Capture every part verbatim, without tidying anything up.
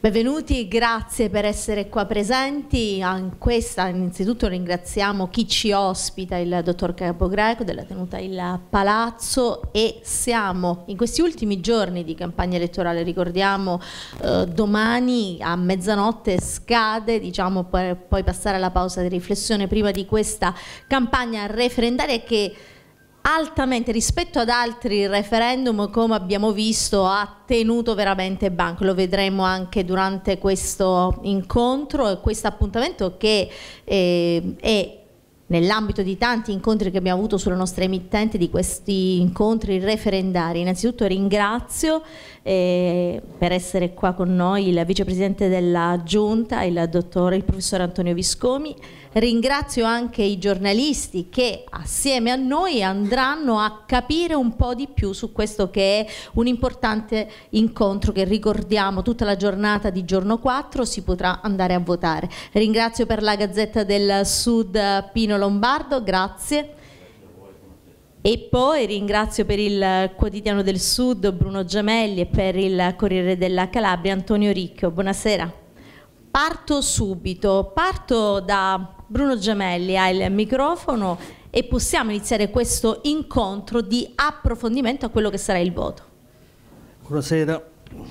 Benvenuti, grazie per essere qua presenti. In questa, innanzitutto ringraziamo chi ci ospita, il dottor Capogreco della Tenuta Il Palazzo, e siamo in questi ultimi giorni di campagna elettorale. Ricordiamo eh, domani a mezzanotte scade, diciamo, per poi passare alla pausa di riflessione prima di questa campagna referendaria che altamente, rispetto ad altri referendum, come abbiamo visto, ha tenuto veramente banco. Lo vedremo anche durante questo incontro e questo appuntamento che eh, è nell'ambito di tanti incontri che abbiamo avuto sulla nostra emittente, di questi incontri referendari. Innanzitutto ringrazio eh, per essere qua con noi il vicepresidente della Giunta, il dottore, il professor Antonio Viscomi. Ringrazio anche i giornalisti che assieme a noi andranno a capire un po' di più su questo che è un importante incontro che, ricordiamo, tutta la giornata di giorno quattro si potrà andare a votare. Ringrazio per la Gazzetta del Sud Pino Lombardo, grazie. E poi ringrazio per il Quotidiano del Sud Bruno Gemelli e per il Corriere della Calabria Antonio Ricchio. Buonasera. Parto subito, parto da Bruno Gemelli, ha il microfono e possiamo iniziare questo incontro di approfondimento a quello che sarà il voto. Buonasera,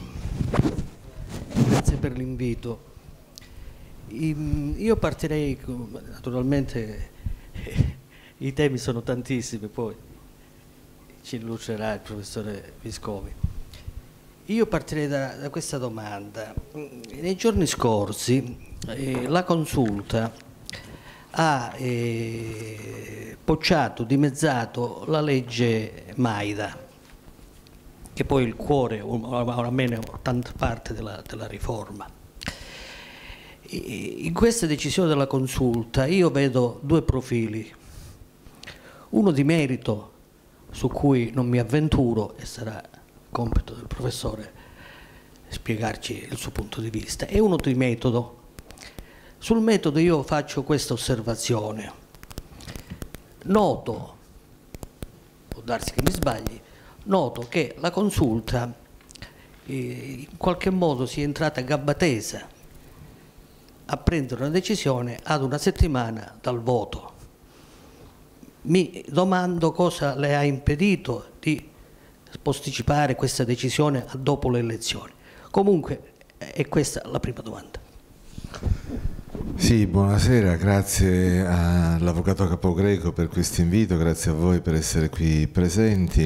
grazie per l'invito. Io partirei, naturalmente i temi sono tantissimi, poi ci illustrerà il professore Viscomi. Io partirei da, da questa domanda. Nei giorni scorsi eh, la Consulta ha eh, bocciato, dimezzato la legge Maida, che poi è il cuore, o almeno tanta parte della, della riforma. E in questa decisione della Consulta io vedo due profili, uno di merito su cui non mi avventuro e sarà compito del professore spiegarci il suo punto di vista, e uno di metodo. Sul metodo io faccio questa osservazione. Noto, può darsi che mi sbagli, noto che la Consulta eh, in qualche modo sia entrata a gamba tesa a prendere una decisione ad una settimana dal voto. Mi domando cosa le ha impedito di posticipare questa decisione a dopo le elezioni. Comunque è questa la prima domanda. Sì, buonasera, grazie all'avvocato Capogreco per questo invito, grazie a voi per essere qui presenti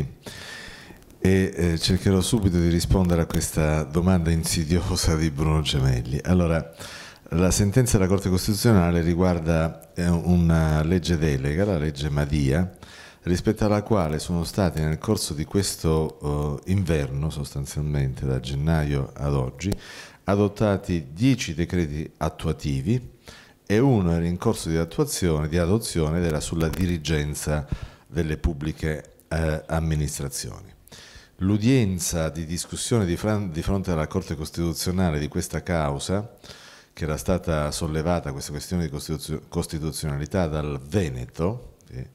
e eh, cercherò subito di rispondere a questa domanda insidiosa di Bruno Gemelli. Allora, la sentenza della Corte Costituzionale riguarda eh, una legge delega, la legge Madia, rispetto alla quale sono stati nel corso di questo uh, inverno, sostanzialmente da gennaio ad oggi, adottati dieci decreti attuativi e uno era in corso di attuazione, di adozione, ed era sulla dirigenza delle pubbliche eh, amministrazioni. L'udienza di discussione di, di fronte alla Corte Costituzionale di questa causa, che era stata sollevata, questa questione di costituzio costituzionalità, dal Veneto, che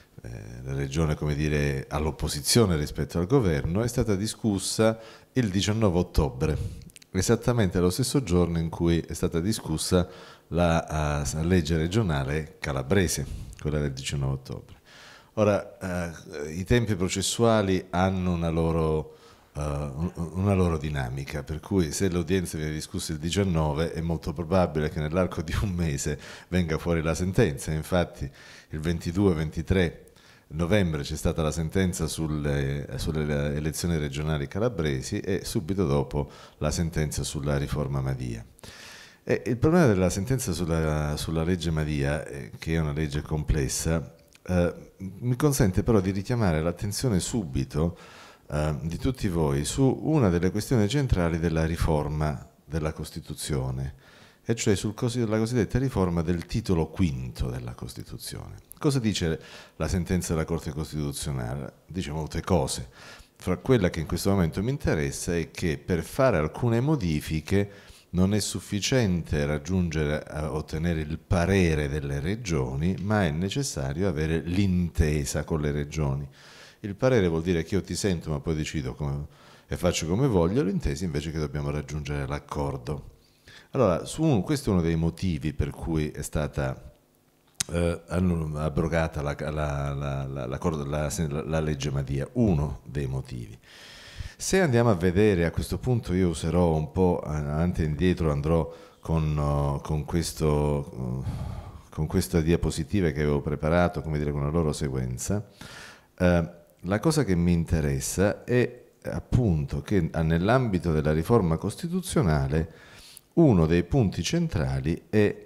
la regione, come dire, all'opposizione rispetto al governo, è stata discussa il diciannove ottobre, esattamente lo stesso giorno in cui è stata discussa la uh, legge regionale calabrese, quella del diciannove ottobre. Ora, uh, i tempi processuali hanno una loro, uh, una loro dinamica, per cui se l'udienza viene discussa il diciannove è molto probabile che nell'arco di un mese venga fuori la sentenza. Infatti il ventidue ventitré novembre c'è stata la sentenza sulle, sulle elezioni regionali calabresi e subito dopo la sentenza sulla riforma Madia. E il problema della sentenza sulla, sulla legge Madia, eh, che è una legge complessa, eh, mi consente però di richiamare l'attenzione subito eh, di tutti voi su una delle questioni centrali della riforma della Costituzione, e cioè sulla cosiddetta riforma del titolo quinto della Costituzione. Cosa dice la sentenza della Corte Costituzionale? Dice molte cose. Fra quella che in questo momento mi interessa è che per fare alcune modifiche non è sufficiente raggiungere, ottenere il parere delle regioni, ma è necessario avere l'intesa con le regioni. Il parere vuol dire che io ti sento, ma poi decido come, e faccio come voglio, l'intesa invece che dobbiamo raggiungere l'accordo. Allora, su un, questo è uno dei motivi per cui è stata eh, abrogata la, la, la, la, la, la, la legge Madia, uno dei motivi. Se andiamo a vedere, a questo punto io userò un po' avanti e indietro, andrò con, uh, con, questo, uh, con questa diapositiva che avevo preparato, come dire, con la loro sequenza. Uh, la cosa che mi interessa è appunto che nell'ambito della riforma costituzionale uno dei punti centrali è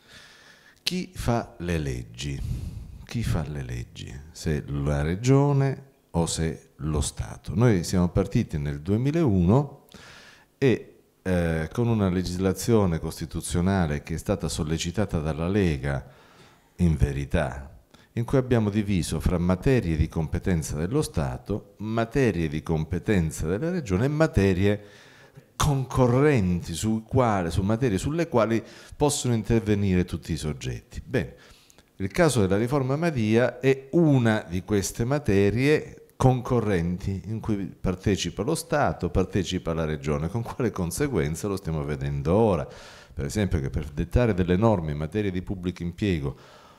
chi fa le leggi. Chi fa le leggi? Se la regione o se lo Stato. Noi siamo partiti nel duemilauno e eh, con una legislazione costituzionale che è stata sollecitata dalla Lega, in verità, in cui abbiamo diviso fra materie di competenza dello Stato, materie di competenza della regione e materie concorrenti su, quale, su materie sulle quali possono intervenire tutti i soggetti. Bene, il caso della riforma Madia è una di queste materie concorrenti in cui partecipa lo Stato, partecipa la Regione. Con quale conseguenza lo stiamo vedendo ora? Per esempio che per dettare delle norme in materia di pubblico impiego,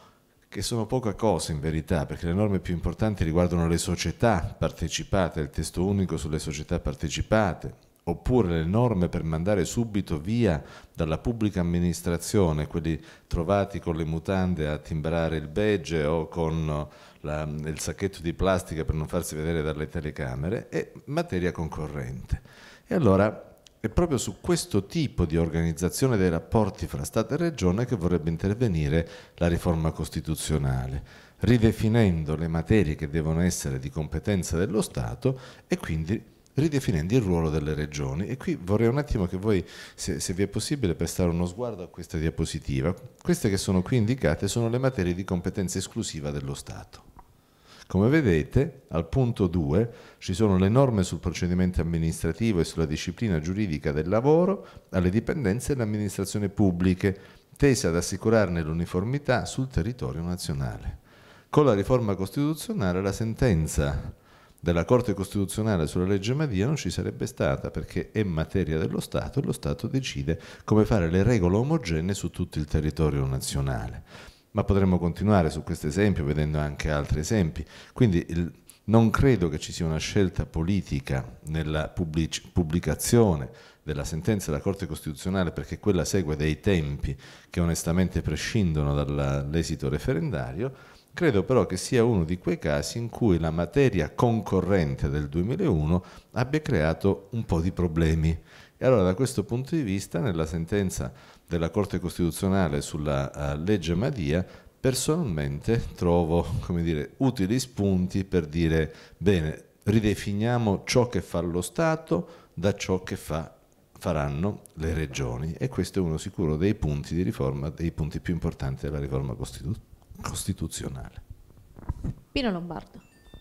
che sono poca cosa in verità, perché le norme più importanti riguardano le società partecipate, il testo unico sulle società partecipate, oppure le norme per mandare subito via dalla pubblica amministrazione quelli trovati con le mutande a timbrare il badge o con la, il sacchetto di plastica per non farsi vedere dalle telecamere, è materia concorrente. E allora è proprio su questo tipo di organizzazione dei rapporti fra Stato e Regione che vorrebbe intervenire la riforma costituzionale, ridefinendo le materie che devono essere di competenza dello Stato e quindi ridefinendo il ruolo delle regioni. E qui vorrei un attimo che voi, se, se vi è possibile, prestare uno sguardo a questa diapositiva. Queste che sono qui indicate sono le materie di competenza esclusiva dello Stato. Come vedete, al punto due ci sono le norme sul procedimento amministrativo e sulla disciplina giuridica del lavoro alle dipendenze delle amministrazioni pubbliche, tese ad assicurarne l'uniformità sul territorio nazionale. Con la riforma costituzionale la sentenza della Corte Costituzionale sulla legge Madia non ci sarebbe stata, perché è materia dello Stato e lo Stato decide come fare le regole omogenee su tutto il territorio nazionale. Ma potremmo continuare su questo esempio vedendo anche altri esempi. Quindi il, non credo che ci sia una scelta politica nella pubblic- pubblicazione della sentenza della Corte Costituzionale, perché quella segue dei tempi che onestamente prescindono dall'esito referendario. Credo però che sia uno di quei casi in cui la materia concorrente del duemilauno abbia creato un po' di problemi. E allora da questo punto di vista, nella sentenza della Corte Costituzionale sulla uh, legge Madia, personalmente trovo, come dire, utili spunti per dire, bene, ridefiniamo ciò che fa lo Stato da ciò che fa, faranno le regioni. E questo è uno sicuro dei punti di riforma, dei punti più importanti della riforma costituzionale. costituzionale. Pino Lombardo.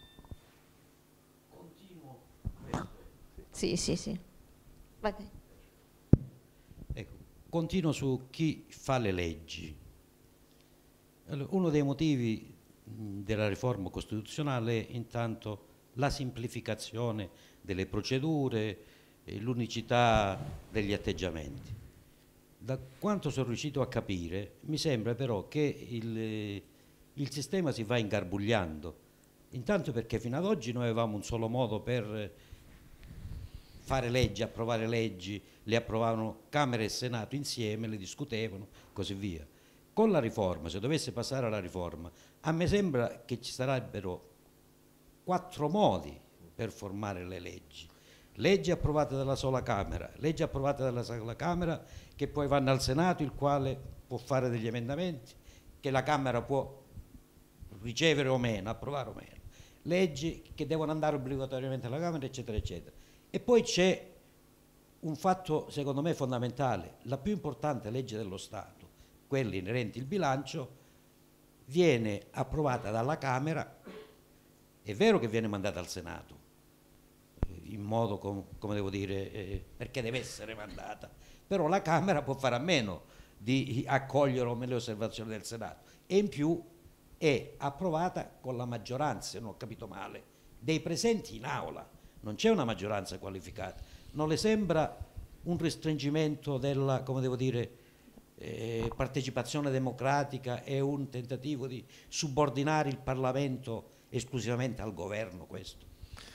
Sì, sì, sì. Vai. Ecco, continuo su chi fa le leggi. Allora, uno dei motivi della riforma costituzionale è intanto la semplificazione delle procedure e l'unicità degli atteggiamenti. Da quanto sono riuscito a capire, mi sembra però che il, il sistema si va ingarbugliando, intanto perché fino ad oggi noi avevamo un solo modo per fare leggi, approvare leggi, le approvavano Camera e Senato insieme, le discutevano, così via. Con la riforma, se dovesse passare alla riforma, a me sembra che ci sarebbero quattro modi per formare le leggi. Leggi approvate dalla sola Camera, leggi approvate dalla sola Camera che poi vanno al Senato, il quale può fare degli emendamenti, che la Camera può ricevere o meno, approvare o meno. Leggi che devono andare obbligatoriamente alla Camera, eccetera, eccetera. E poi c'è un fatto, secondo me, fondamentale. La più importante legge dello Stato, quella inerente al bilancio, viene approvata dalla Camera, è vero che viene mandata al Senato, in modo, com, come devo dire, eh, perché deve essere mandata, però la Camera può fare a meno di accogliere o meno le osservazioni del Senato, e in più è approvata con la maggioranza, se non ho capito male, dei presenti in aula, non c'è una maggioranza qualificata. Non le sembra un restringimento della, come devo dire, eh, partecipazione democratica e un tentativo di subordinare il Parlamento esclusivamente al governo questo?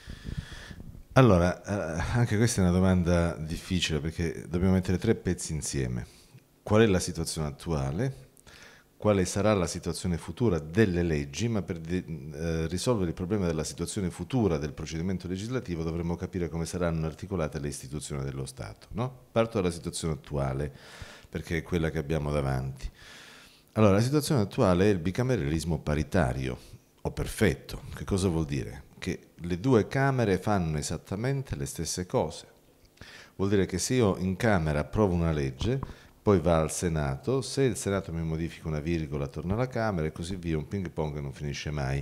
Allora, eh, anche questa è una domanda difficile perché dobbiamo mettere tre pezzi insieme. Qual è la situazione attuale? Quale sarà la situazione futura delle leggi, ma per eh, risolvere il problema della situazione futura del procedimento legislativo dovremmo capire come saranno articolate le istituzioni dello Stato, no? Parto dalla situazione attuale, perché è quella che abbiamo davanti. Allora, la situazione attuale è il bicameralismo paritario, o perfetto. Che cosa vuol dire? Che le due Camere fanno esattamente le stesse cose. Vuol dire che se io in Camera approvo una legge, poi va al Senato, se il Senato mi modifica una virgola torna alla Camera e così via, un ping pong che non finisce mai.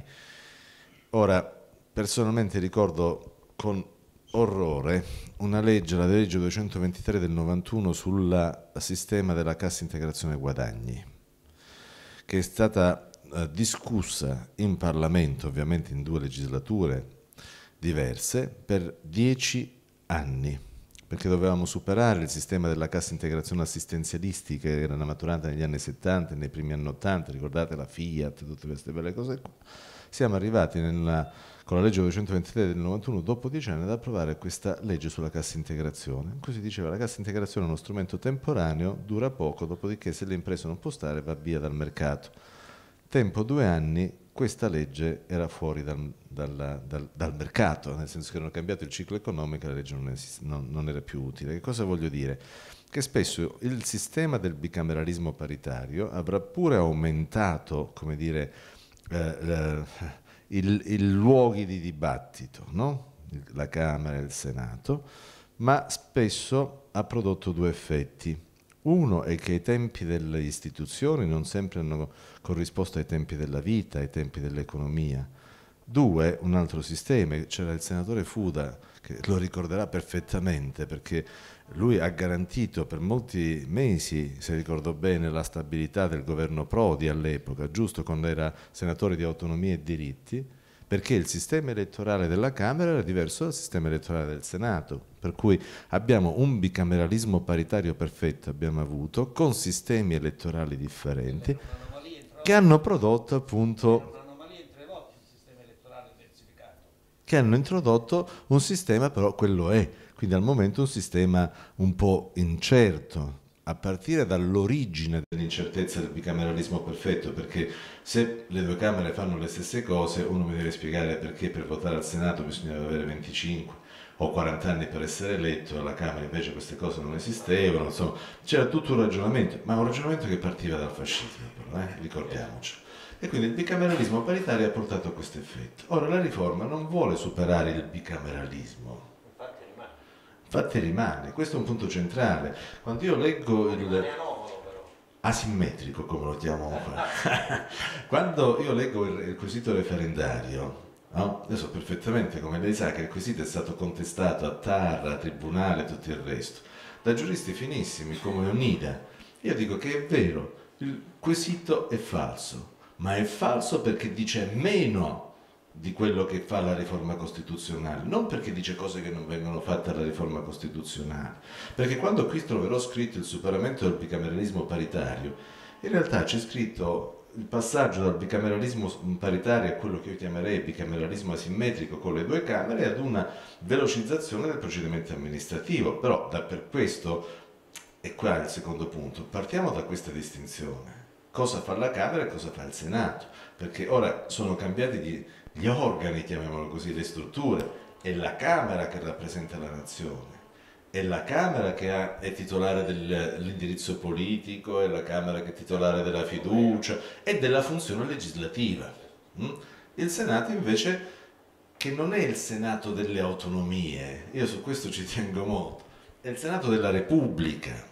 Ora, personalmente ricordo con orrore una legge, la legge duecentoventitré del novantuno sul sistema della cassa integrazione guadagni, che è stata eh, discussa in Parlamento, ovviamente in due legislature diverse, per dieci anni. Perché dovevamo superare il sistema della cassa integrazione assistenzialistica che era maturata negli anni settanta e nei primi anni ottanta, ricordate la Fiat, tutte queste belle cose qua. Siamo arrivati nella, con la legge duecentoventitré del novantuno, dopo dieci anni, ad approvare questa legge sulla cassa integrazione. Così diceva, la cassa integrazione è uno strumento temporaneo, dura poco, dopodiché se l'impresa non può stare va via dal mercato. Tempo due anni, questa legge era fuori dal, dal, dal, dal mercato, nel senso che erano cambiato il ciclo economico e la legge non, esist- non, non era più utile. Che cosa voglio dire? Che spesso il sistema del bicameralismo paritario avrà pure aumentato, come dire, eh, il, il luoghi di dibattito, no? La Camera e il Senato, ma spesso ha prodotto due effetti. Uno è che i tempi delle istituzioni non sempre hanno corrisposto ai tempi della vita, ai tempi dell'economia. Due, un altro sistema, c'era il senatore Fuda, che lo ricorderà perfettamente, perché lui ha garantito per molti mesi, se ricordo bene, la stabilità del governo Prodi all'epoca, giusto quando era senatore di autonomia e diritti, perché il sistema elettorale della Camera era diverso dal sistema elettorale del Senato, per cui abbiamo un bicameralismo paritario perfetto, abbiamo avuto, con sistemi elettorali differenti, che hanno prodotto appunto, che hanno introdotto un sistema, però quello è, quindi al momento un sistema un po' incerto, a partire dall'origine dell'incertezza del bicameralismo perfetto, perché se le due Camere fanno le stesse cose, uno mi deve spiegare perché per votare al Senato bisognava avere venticinque o quaranta anni per essere eletto, alla Camera invece queste cose non esistevano, insomma c'era tutto un ragionamento, ma un ragionamento che partiva dal fascismo, però, eh? ricordiamoci. E quindi il bicameralismo paritario ha portato a questo effetto. Ora la riforma non vuole superare il bicameralismo, infatti rimane, questo è un punto centrale. Quando io leggo il asimmetrico, come lo chiamo, quando io leggo il, il quesito referendario, no? Io so perfettamente, come lei sa, che il quesito è stato contestato a T A R, a Tribunale e tutto il resto, da giuristi finissimi come Onida. Io dico che è vero, il quesito è falso, ma è falso perché dice meno di quello che fa la riforma costituzionale, non perché dice cose che non vengono fatte alla riforma costituzionale, perché quando qui troverò scritto il superamento del bicameralismo paritario, in realtà c'è scritto il passaggio dal bicameralismo paritario a quello che io chiamerei bicameralismo asimmetrico con le due Camere ad una velocizzazione del procedimento amministrativo, però da per questo, e qua è il secondo punto, partiamo da questa distinzione. Cosa fa la Camera e cosa fa il Senato? Perché ora sono cambiati gli, gli organi, chiamiamolo così, le strutture. È la Camera che rappresenta la nazione, è la Camera che ha, è titolare dell'indirizzo politico, è la Camera che è titolare della fiducia e della funzione legislativa. Il Senato invece, che non è il Senato delle autonomie, io su questo ci tengo molto, è il Senato della Repubblica.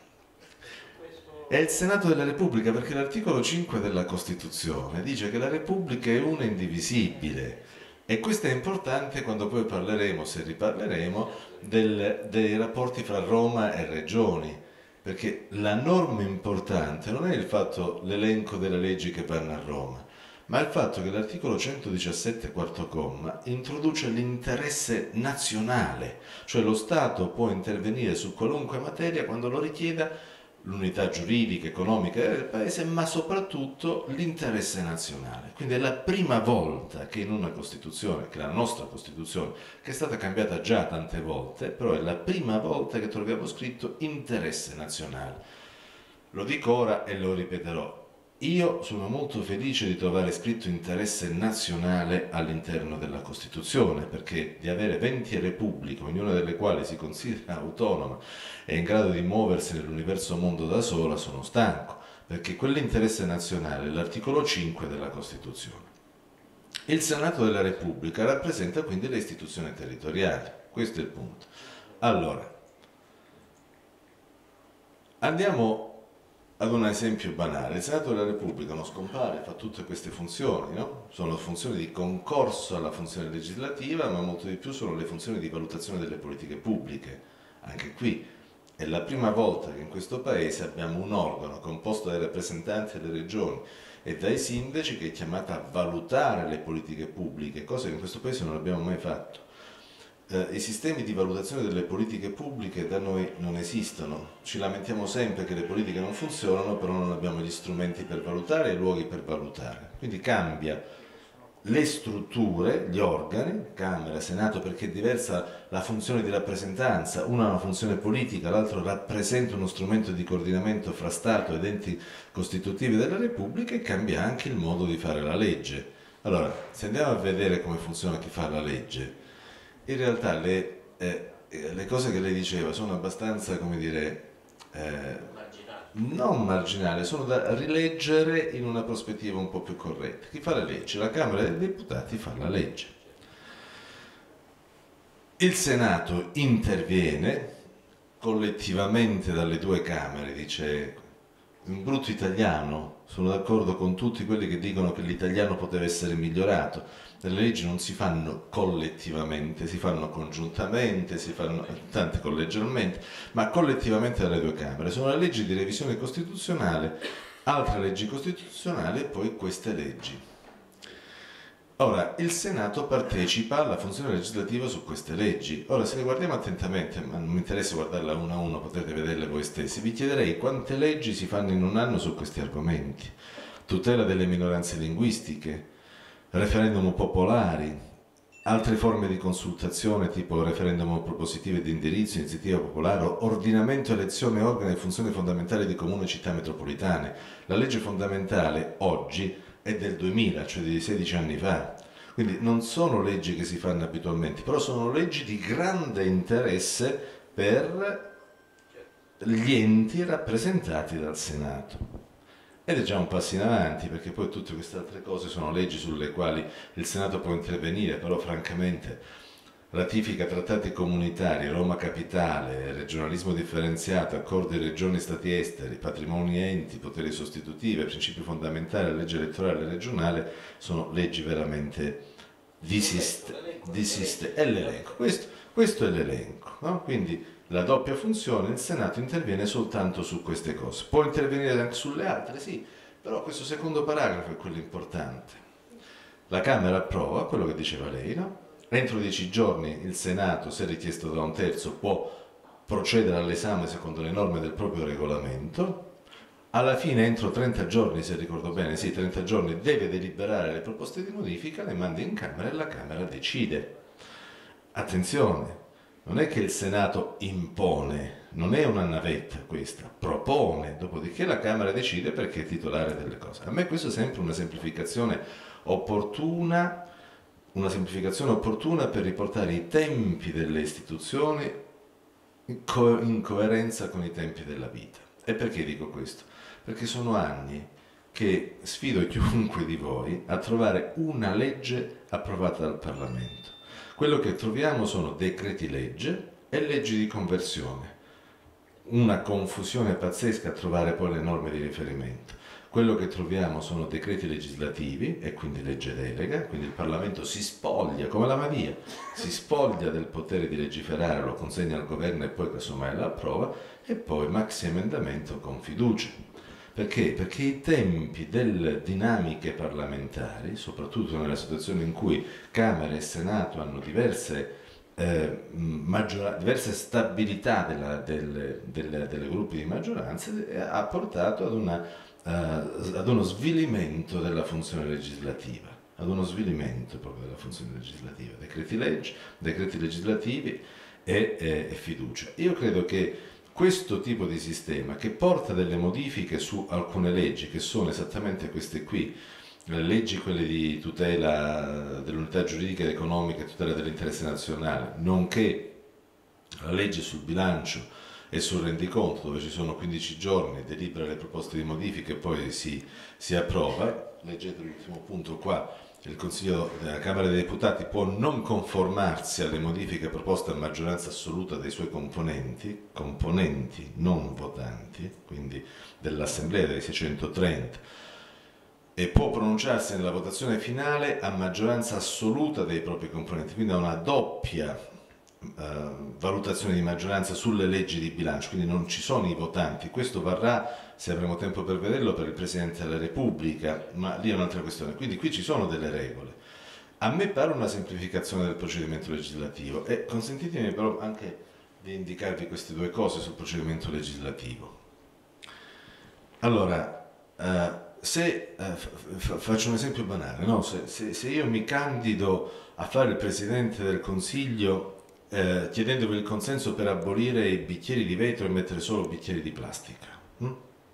È il Senato della Repubblica perché l'articolo cinque della Costituzione dice che la Repubblica è una e indivisibile, e questo è importante quando poi parleremo, se riparleremo, del, dei rapporti fra Roma e Regioni, perché la norma importante non è il fatto, l'elenco delle leggi che vanno a Roma, ma il fatto che l'articolo centodiciassette quarto comma introduce l'interesse nazionale, cioè lo Stato può intervenire su qualunque materia quando lo richieda l'unità giuridica, economica del paese, ma soprattutto l'interesse nazionale. Quindi è la prima volta che in una Costituzione, che è la nostra Costituzione, che è stata cambiata già tante volte, però è la prima volta che troviamo scritto interesse nazionale. Lo dico ora e lo ripeterò. Io sono molto felice di trovare scritto interesse nazionale all'interno della Costituzione, perché di avere venti repubbliche, ognuna delle quali si considera autonoma e in grado di muoversi nell'universo mondo da sola, sono stanco, perché quell'interesse nazionale è l'articolo cinque della Costituzione. Il Senato della Repubblica rappresenta quindi le istituzioni territoriali, questo è il punto. Allora, andiamo ad un esempio banale. Il Senato della Repubblica non scompare, fa tutte queste funzioni, no? Sono funzioni di concorso alla funzione legislativa, ma molto di più sono le funzioni di valutazione delle politiche pubbliche. Anche qui è la prima volta che in questo Paese abbiamo un organo composto dai rappresentanti delle regioni e dai sindaci che è chiamata a valutare le politiche pubbliche, cosa che in questo Paese non abbiamo mai fatto. Eh, I sistemi di valutazione delle politiche pubbliche da noi non esistono, ci lamentiamo sempre che le politiche non funzionano, però non abbiamo gli strumenti per valutare e i luoghi per valutare. Quindi cambia le strutture, gli organi, Camera, Senato, perché è diversa la funzione di rappresentanza, una ha una funzione politica, l'altro rappresenta uno strumento di coordinamento fra Stato ed enti costitutivi della Repubblica, e cambia anche il modo di fare la legge. Allora, se andiamo a vedere come funziona chi fa la legge, in realtà le, eh, le cose che lei diceva sono abbastanza, come dire, eh, non marginali, sono da rileggere in una prospettiva un po' più corretta. Chi fa la legge? La Camera dei Deputati fa la legge. Il Senato interviene collettivamente dalle due Camere, dice in brutto italiano, sono d'accordo con tutti quelli che dicono che l'italiano poteva essere migliorato. Le leggi non si fanno collettivamente, si fanno congiuntamente, si fanno tante collegialmente, ma collettivamente dalle due Camere. Sono le leggi di revisione costituzionale, altre leggi costituzionali e poi queste leggi. Ora, il Senato partecipa alla funzione legislativa su queste leggi. Ora, se le guardiamo attentamente, ma non mi interessa guardarla una a una, potete vederle voi stessi, vi chiederei quante leggi si fanno in un anno su questi argomenti. Tutela delle minoranze linguistiche, referendum popolari, altre forme di consultazione tipo referendum propositivo di indirizzo, iniziativa popolare, ordinamento, elezione, organi e funzioni fondamentali di comune e città metropolitane. La legge fondamentale oggi è del duemila, cioè di sedici anni fa. Quindi non sono leggi che si fanno abitualmente, però sono leggi di grande interesse per gli enti rappresentati dal Senato. Ed è già un passo in avanti, perché poi tutte queste altre cose sono leggi sulle quali il Senato può intervenire, però francamente ratifica trattati comunitari, Roma Capitale, regionalismo differenziato, accordi regioni stati esteri, patrimoni enti, poteri sostitutivi, principi fondamentali, la legge elettorale regionale, sono leggi veramente di sistema. È l'elenco, questo, questo è l'elenco, no? Quindi la doppia funzione, il Senato interviene soltanto su queste cose. Può intervenire anche sulle altre, sì, però questo secondo paragrafo è quello importante. La Camera approva quello che diceva lei, no? Entro dieci giorni il Senato, se richiesto da un terzo, può procedere all'esame secondo le norme del proprio regolamento. Alla fine, entro trenta giorni, se ricordo bene, sì, trenta giorni, deve deliberare le proposte di modifica, le manda in Camera e la Camera decide. Attenzione! Non è che il Senato impone, non è una navetta questa, propone, dopodiché la Camera decide perché è titolare delle cose. A me questo è sempre una semplificazione opportuna, una semplificazione opportuna per riportare i tempi delle istituzioni in, co- in coerenza con i tempi della vita. E perché dico questo? Perché sono anni che sfido chiunque di voi a trovare una legge approvata dal Parlamento. Quello che troviamo sono decreti legge e leggi di conversione. Una confusione pazzesca a trovare poi le norme di riferimento. Quello che troviamo sono decreti legislativi e quindi legge delega, quindi il Parlamento si spoglia, come la Madia, si spoglia del potere di legiferare, lo consegna al governo e poi casomai la approva, e poi maxi emendamento con fiducia. Perché? Perché i tempi delle dinamiche parlamentari, soprattutto nella situazione in cui Camera e Senato hanno diverse, eh, diverse stabilità della, delle, delle, delle gruppi di maggioranza, ha portato ad, una, uh, ad uno svilimento della funzione legislativa, ad uno svilimento proprio della funzione legislativa, decreti legge, decreti legislativi e, e, e fiducia. Io credo che questo tipo di sistema, che porta delle modifiche su alcune leggi, che sono esattamente queste qui, le leggi quelle di tutela dell'unità giuridica ed economica e tutela dell'interesse nazionale, nonché la legge sul bilancio e sul rendiconto, dove ci sono quindici giorni, delibera le proposte di modifica e poi si, si approva. Leggete l'ultimo punto qua. Il Consiglio della Camera dei Deputati può non conformarsi alle modifiche proposte a maggioranza assoluta dei suoi componenti, componenti non votanti, quindi dell'Assemblea dei seicentotrenta, e può pronunciarsi nella votazione finale a maggioranza assoluta dei propri componenti, quindi ha una doppia eh, valutazione di maggioranza sulle leggi di bilancio, quindi non ci sono i votanti. Questo varrà, se avremo tempo per vederlo, per il Presidente della Repubblica, ma lì è un'altra questione. Quindi qui ci sono delle regole. A me pare una semplificazione del procedimento legislativo e consentitemi però anche di indicarvi queste due cose sul procedimento legislativo. Allora, eh, se eh, faccio un esempio banale, no? se, se, se io mi candido a fare il Presidente del Consiglio eh, chiedendovi il consenso per abolire i bicchieri di vetro e mettere solo bicchieri di plastica, hm?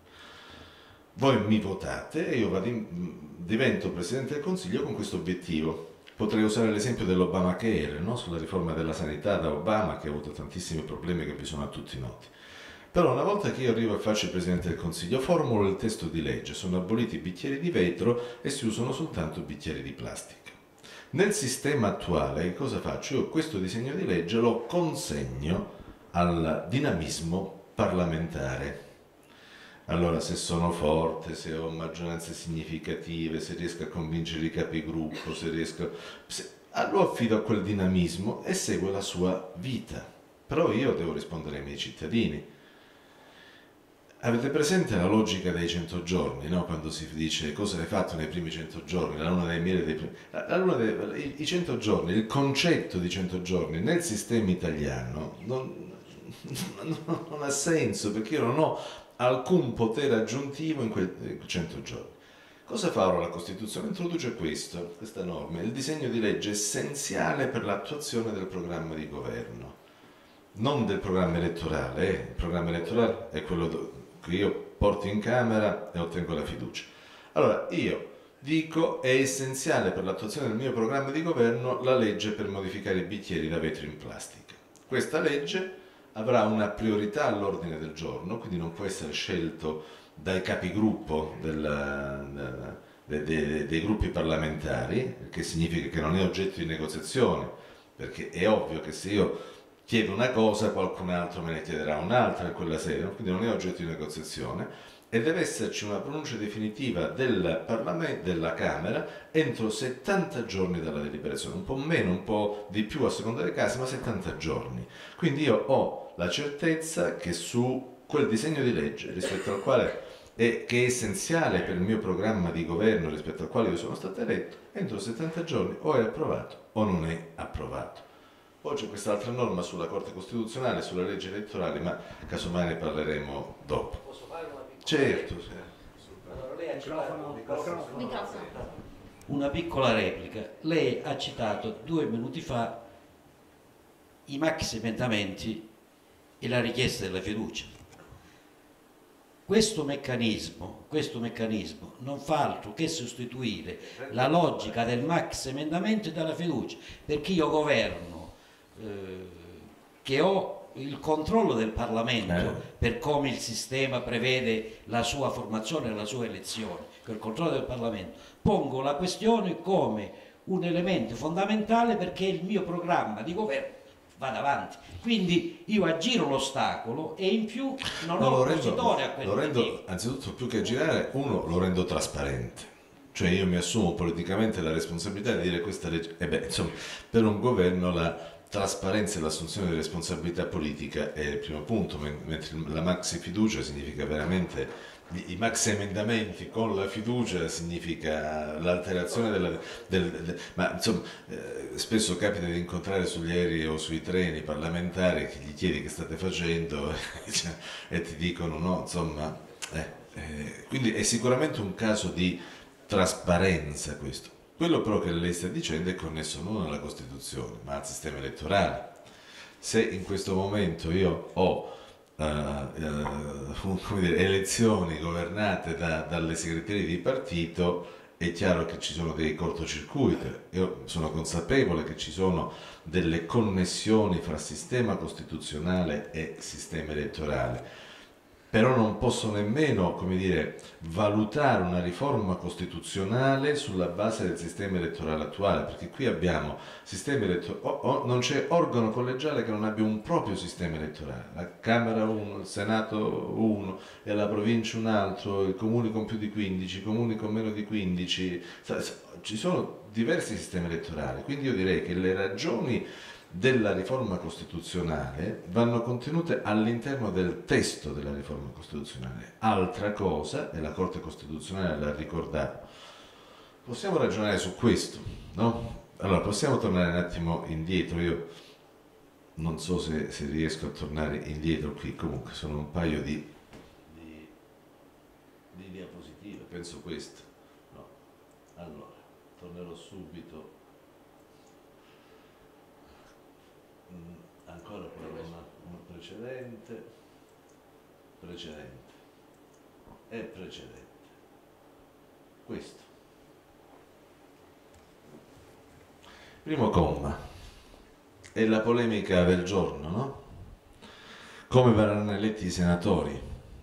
Voi mi votate e io vado in, divento Presidente del Consiglio con questo obiettivo. Potrei usare l'esempio dell'Obamacare, no? Sulla riforma della sanità da Obama, che ha avuto tantissimi problemi che vi sono a tutti noti. Però una volta che io arrivo e faccio il Presidente del Consiglio, formulo il testo di legge, sono aboliti i bicchieri di vetro e si usano soltanto bicchieri di plastica. Nel sistema attuale, che cosa faccio? Io questo disegno di legge lo consegno al dinamismo parlamentare. Allora, se sono forte, se ho maggioranze significative, se riesco a convincere i capigruppo, se riesco... Se... lo affido a quel dinamismo e seguo la sua vita. Però io devo rispondere ai miei cittadini. Avete presente la logica dei cento giorni, no? Quando si dice cosa hai fatto nei primi cento giorni, la luna dei miele dei primi... La luna dei... I cento giorni, il concetto di cento giorni nel sistema italiano non, non ha senso, perché io non ho alcun potere aggiuntivo in quei cento giorni. Cosa fa ora la Costituzione? Introduce questo, questa norma, il disegno di legge essenziale per l'attuazione del programma di governo, non del programma elettorale, eh? Il programma elettorale è quello che io porto in Camera e ottengo la fiducia. Allora, io dico è essenziale per l'attuazione del mio programma di governo la legge per modificare i bicchieri da vetro in plastica. Questa legge avrà una priorità all'ordine del giorno, quindi non può essere scelto dai capigruppo del, de, de, dei gruppi parlamentari, che significa che non è oggetto di negoziazione, perché è ovvio che se io chiedo una cosa qualcun altro me ne chiederà un'altra in quella sede, quindi non è oggetto di negoziazione, e deve esserci una pronuncia definitiva del Parlamento, della Camera, entro settanta giorni dalla deliberazione, un po' meno, un po' di più a seconda dei casi, ma settanta giorni. Quindi io ho la certezza che su quel disegno di legge, rispetto al quale è, che è essenziale per il mio programma di governo, rispetto al quale io sono stato eletto, entro settanta giorni o è approvato o non è approvato. Poi c'è quest'altra norma sulla Corte Costituzionale, sulla legge elettorale, ma casomai ne parleremo dopo. Posso fare una piccola Certo, replica? sì. Allora, lei ha citato Microfono. una piccola replica. Lei ha citato due minuti fa i maxi emendamenti e la richiesta della fiducia. Questo meccanismo, questo meccanismo non fa altro che sostituire la logica del maxi emendamento e della fiducia, perché io governo eh, che ho il controllo del Parlamento eh. per come il sistema prevede la sua formazione e la sua elezione, con il controllo del Parlamento, pongo la questione come un elemento fondamentale perché il mio programma di governo vada avanti. Quindi io aggiro l'ostacolo e in più non No, ho lo oppositore a rendo, quel lo rendo, motivo. anzitutto più che girare, uno lo rendo trasparente, cioè io mi assumo politicamente la responsabilità di dire questa legge, e beh, insomma, per un governo la, trasparenza e l'assunzione di responsabilità politica è il primo punto, mentre la maxi fiducia significa veramente, i maxi emendamenti con la fiducia significa l'alterazione della, del, del, ma insomma eh, spesso capita di incontrare sugli aerei o sui treni parlamentari che gli chiedi che state facendo e ti dicono no, insomma, eh, eh, quindi è sicuramente un caso di trasparenza questo. Quello però che lei sta dicendo è connesso non alla Costituzione ma al sistema elettorale. Se in questo momento io ho Uh, uh, come dire, elezioni governate da, dalle segreterie di partito, è chiaro che ci sono dei cortocircuiti. Io sono consapevole che ci sono delle connessioni fra sistema costituzionale e sistema elettorale, però non posso nemmeno, come dire, valutare una riforma costituzionale sulla base del sistema elettorale attuale, perché qui abbiamo sistema elettorale, oh, oh, non c'è organo collegiale che non abbia un proprio sistema elettorale, la Camera uno, il Senato uno e la provincia un altro, i comuni con più di quindici, i comuni con meno di quindici, ci sono diversi sistemi elettorali, quindi io direi che le ragioni della riforma costituzionale vanno contenute all'interno del testo della riforma costituzionale. Altra cosa, e la Corte Costituzionale l'ha ricordato, possiamo ragionare su questo, no? Allora, possiamo tornare un attimo indietro, io non so se, se riesco a tornare indietro qui, comunque sono un paio di, di, di diapositive, penso questo, no? Allora, tornerò subito. Ancora poi una, una precedente, precedente e precedente. Questo. Primo comma. È la polemica del giorno, no? Come verranno eletti i senatori?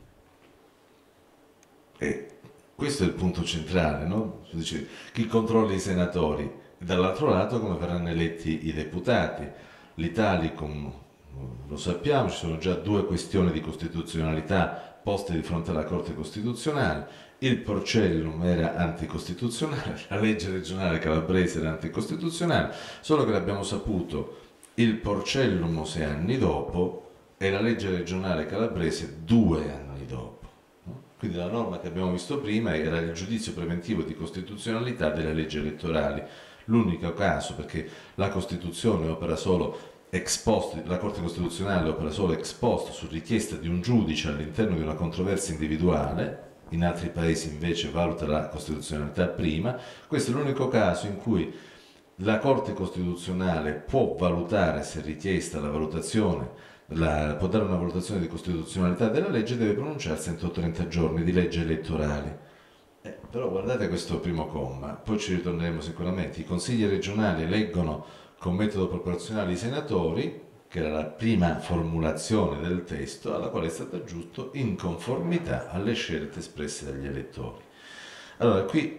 E questo è il punto centrale, no? Dice, chi controlla i senatori? Dall'altro lato come verranno eletti i deputati? L'Italicum, lo sappiamo, ci sono già due questioni di costituzionalità poste di fronte alla Corte Costituzionale, il Porcellum era anticostituzionale, la legge regionale calabrese era anticostituzionale, solo che l'abbiamo saputo il Porcellum sei anni dopo e la legge regionale calabrese due anni dopo. No? Quindi la norma che abbiamo visto prima era il giudizio preventivo di costituzionalità delle leggi elettorali. L'unico caso, perché la Costituzione opera solo ex post, la Corte Costituzionale opera solo ex post su richiesta di un giudice all'interno di una controversia individuale, in altri paesi invece valuta la costituzionalità prima, questo è l'unico caso in cui la Corte Costituzionale può valutare, se richiesta la valutazione, la, può dare una valutazione di costituzionalità della legge e deve pronunciarsi entro trenta giorni di legge elettorale. Eh, però guardate questo primo comma, poi ci ritorneremo sicuramente. I consigli regionali eleggono con metodo proporzionale i senatori, che era la prima formulazione del testo, alla quale è stato aggiunto in conformità alle scelte espresse dagli elettori. Allora, qui,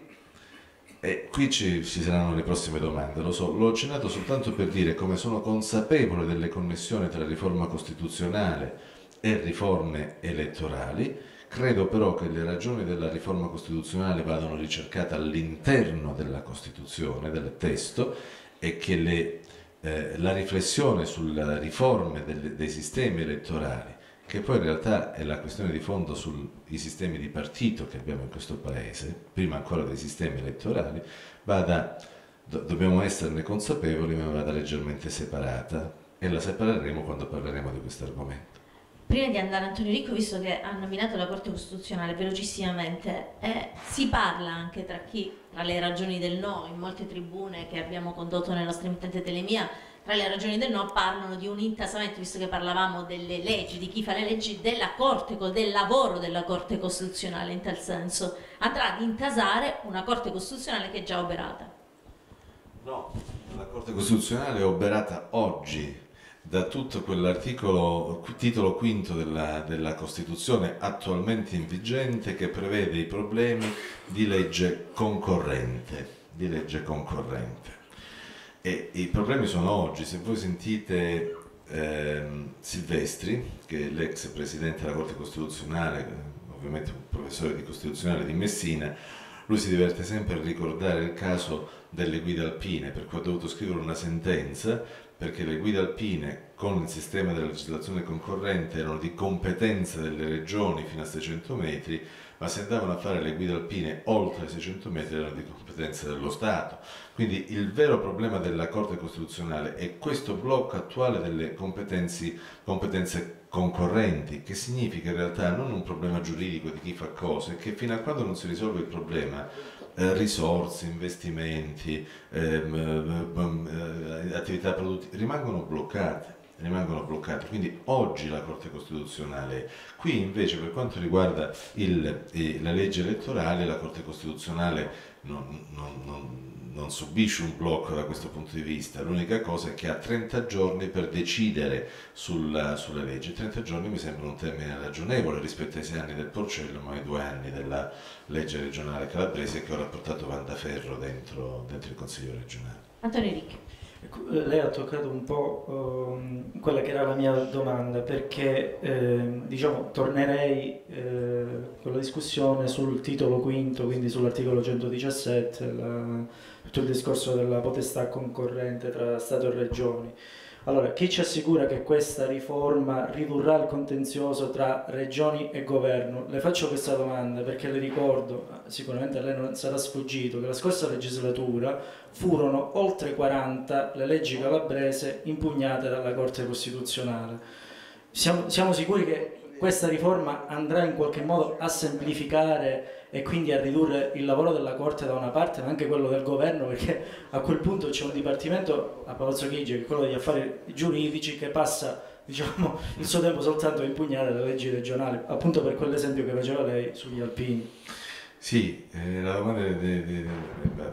eh, qui ci, ci saranno le prossime domande, lo so, l'ho accennato soltanto per dire come sono consapevole delle connessioni tra riforma costituzionale e riforme elettorali. Credo però che le ragioni della riforma costituzionale vadano ricercate all'interno della Costituzione, del testo, e che le, eh, la riflessione sulle riforme del, dei sistemi elettorali, che poi in realtà è la questione di fondo sui sistemi di partito che abbiamo in questo Paese, prima ancora dei sistemi elettorali, vada, do, dobbiamo esserne consapevoli, ma vada leggermente separata, e la separeremo quando parleremo di questo argomento. Prima di andare Antonio Ricco, visto che ha nominato la Corte Costituzionale velocissimamente, eh, si parla anche tra chi, tra le ragioni del no, in molte tribune che abbiamo condotto nella nostra emittente Telemia, tra le ragioni del no parlano di un intasamento, visto che parlavamo delle leggi, di chi fa le leggi, della Corte, del lavoro della Corte Costituzionale in tal senso. Andrà ad intasare una Corte Costituzionale che è già oberata. No, la Corte Costituzionale è oberata oggi da tutto quell'articolo, titolo quinto della, della Costituzione attualmente in vigente, che prevede i problemi di legge concorrente, di legge concorrente. E i problemi sono oggi. Se voi sentite ehm, Silvestri, che è l'ex presidente della Corte Costituzionale, ovviamente un professore di costituzionale di Messina, lui si diverte sempre a ricordare il caso delle guide alpine, per cui ho dovuto scrivere una sentenza, perché le guide alpine con il sistema della legislazione concorrente erano di competenza delle regioni fino a seicento metri, ma se andavano a fare le guide alpine oltre i seicento metri erano di competenza dello Stato. Quindi il vero problema della Corte Costituzionale è questo blocco attuale delle competenze, competenze concorrenti, che significa in realtà non un problema giuridico di chi fa cose, che fino a quando non si risolve il problema, eh, risorse, investimenti, ehm, eh, attività produttive rimangono bloccate. rimangono bloccati. Quindi oggi la Corte Costituzionale, qui invece per quanto riguarda il, eh, la legge elettorale, la Corte Costituzionale non, non, non, non subisce un blocco da questo punto di vista, l'unica cosa è che ha trenta giorni per decidere sulla, sulle leggi. trenta giorni mi sembra un termine ragionevole rispetto ai sei anni del Porcellum, ma ai due anni della legge regionale calabrese che ora ha portato Vandaferro dentro, dentro il Consiglio regionale. Antonio Ricchi. Lei ha toccato un po' um, quella che era la mia domanda, perché eh, diciamo, tornerei eh, con la discussione sul titolo quinto, quindi sull'articolo centodiciassette, la, tutto il discorso della potestà concorrente tra Stato e Regioni. Allora, chi ci assicura che questa riforma ridurrà il contenzioso tra regioni e governo? Le faccio questa domanda perché le ricordo, sicuramente a lei non sarà sfuggito, che la scorsa legislatura furono oltre quaranta le leggi calabrese impugnate dalla Corte Costituzionale. Siamo, siamo sicuri che questa riforma andrà in qualche modo a semplificare e quindi a ridurre il lavoro della Corte da una parte, ma anche quello del governo, perché a quel punto c'è un dipartimento a Palazzo Chigi, che è quello degli affari giuridici, che passa, diciamo, il suo tempo soltanto a impugnare le leggi regionali, appunto per quell'esempio che faceva lei sugli alpini. Sì, eh, la domanda de, de, de, de,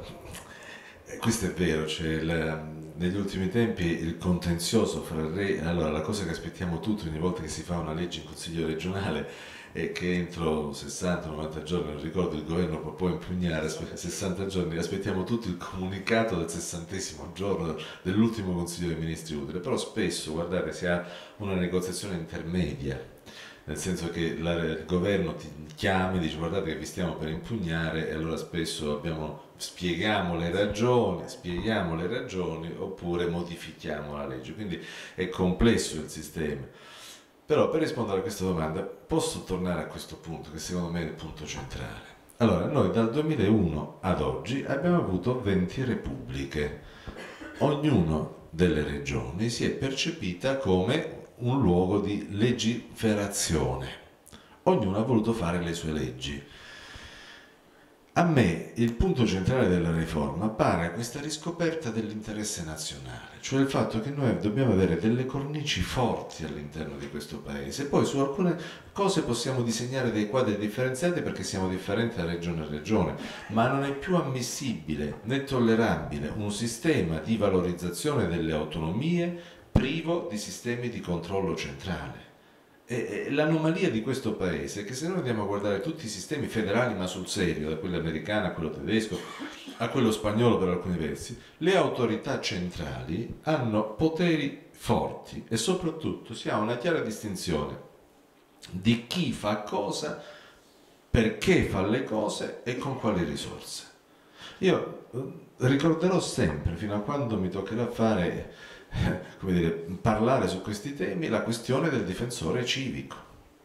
de, questo è vero, cioè la, negli ultimi tempi il contenzioso fra il re, allora la cosa che aspettiamo tutti ogni volta che si fa una legge in Consiglio regionale è che entro sessanta novanta giorni, non ricordo, il governo può poi impugnare, sessanta giorni, aspettiamo tutti il comunicato del sessantesimo giorno dell'ultimo Consiglio dei Ministri utile, però spesso, guardate, si ha una negoziazione intermedia, nel senso che la, il governo ti chiama e dice guardate che vi stiamo per impugnare, e allora spesso abbiamo, spieghiamo le ragioni, spieghiamo le ragioni oppure modifichiamo la legge, quindi è complesso il sistema. Però per rispondere a questa domanda posso tornare a questo punto che secondo me è il punto centrale. Allora, noi dal duemilauno ad oggi abbiamo avuto venti repubbliche, ognuna delle regioni si è percepita come un luogo di legiferazione, ognuno ha voluto fare le sue leggi. A me il punto centrale della riforma pare questa riscoperta dell'interesse nazionale, cioè il fatto che noi dobbiamo avere delle cornici forti all'interno di questo paese, poi su alcune cose possiamo disegnare dei quadri differenziati perché siamo differenti da regione a regione, ma non è più ammissibile né tollerabile un sistema di valorizzazione delle autonomie privo di sistemi di controllo centrale. E l'anomalia di questo paese è che se noi andiamo a guardare tutti i sistemi federali, ma sul serio, da quello americano a quello tedesco a quello spagnolo per alcuni versi, le autorità centrali hanno poteri forti e soprattutto si ha una chiara distinzione di chi fa cosa, perché fa le cose e con quali risorse. Io ricorderò sempre, fino a quando mi toccherà fare come dire, parlare su questi temi, la questione del difensore civico.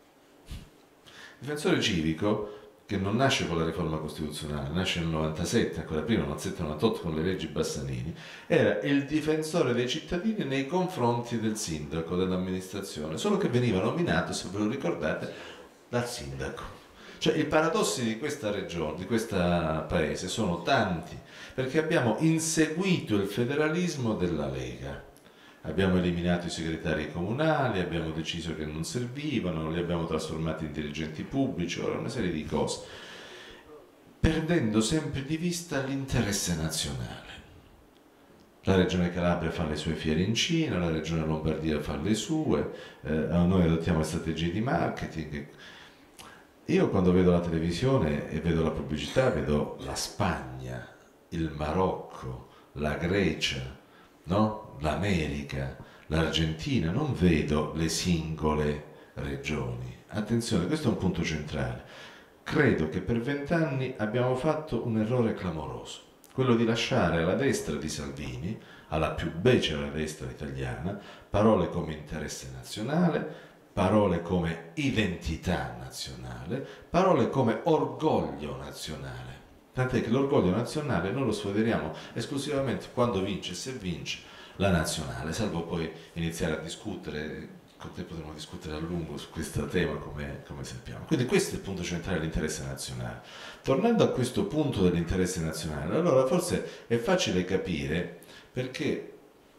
Il difensore civico, che non nasce con la riforma costituzionale, nasce nel novantasette, ancora prima, novantasette novantotto con le leggi Bassanini, era il difensore dei cittadini nei confronti del sindaco, dell'amministrazione, solo che veniva nominato, se ve lo ricordate, dal sindaco. Cioè i paradossi di questa regione, di questo paese sono tanti, perché abbiamo inseguito il federalismo della Lega. Abbiamo eliminato i segretari comunali, abbiamo deciso che non servivano, li abbiamo trasformati in dirigenti pubblici, ora una serie di cose, perdendo sempre di vista l'interesse nazionale. La Regione Calabria fa le sue fiere in Cina, la Regione Lombardia fa le sue, eh, noi adottiamo strategie di marketing. Io quando vedo la televisione e vedo la pubblicità vedo la Spagna, il Marocco, la Grecia, no? L'America, l'Argentina, non vedo le singole regioni. Attenzione, questo è un punto centrale. Credo che per vent'anni abbiamo fatto un errore clamoroso. quello di lasciare alla destra di Salvini, alla più becera destra italiana, parole come interesse nazionale, parole come identità nazionale, parole come orgoglio nazionale. Tant'è che l'orgoglio nazionale noi lo sfoderiamo esclusivamente quando vince, se vince la nazionale, salvo poi iniziare a discutere, con te potremo discutere a lungo su questo tema come, come sappiamo. Quindi questo è il punto centrale dell'interesse nazionale. Tornando a questo punto dell'interesse nazionale, allora forse è facile capire perché,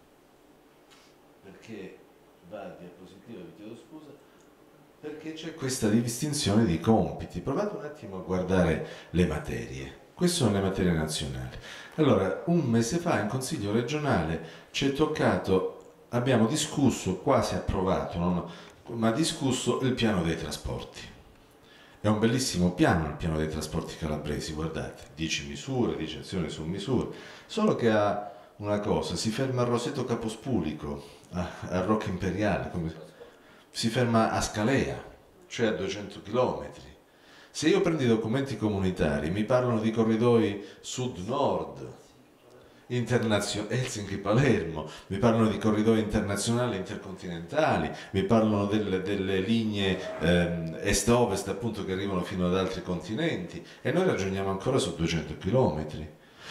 perché va a diapositiva, vi chiedo scusa, perché c'è questa distinzione di compiti. Provate un attimo a guardare le materie. Queste sono le materie nazionali. Allora, un mese fa in Consiglio regionale ci è toccato, abbiamo discusso, quasi approvato, non, ma discusso il piano dei trasporti. È un bellissimo piano il piano dei trasporti calabresi, guardate, dieci misure, dieci azioni su misure, solo che ha una cosa, si ferma a Roseto Capospulico, a, a Rocca Imperiale, come, si ferma a Scalea, cioè a duecento chilometri. Se io prendo i documenti comunitari, mi parlano di corridoi sud-nord, Helsinki-Palermo, mi parlano di corridoi internazionali intercontinentali, mi parlano delle, delle linee ehm, est-ovest appunto che arrivano fino ad altri continenti e noi ragioniamo ancora su duecento chilometri.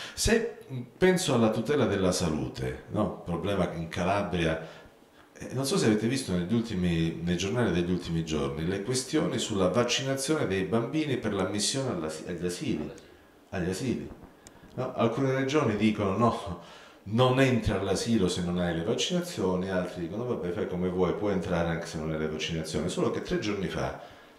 Se penso alla tutela della salute, no? Problema che in Calabria, non so se avete visto negli ultimi, nei giornali degli ultimi giorni le questioni sulla vaccinazione dei bambini per l'ammissione agli asili. Agli asili. No? Alcune regioni dicono no, non entri all'asilo se non hai le vaccinazioni, altri dicono vabbè fai come vuoi, puoi entrare anche se non hai le vaccinazioni. Solo che tre giorni fa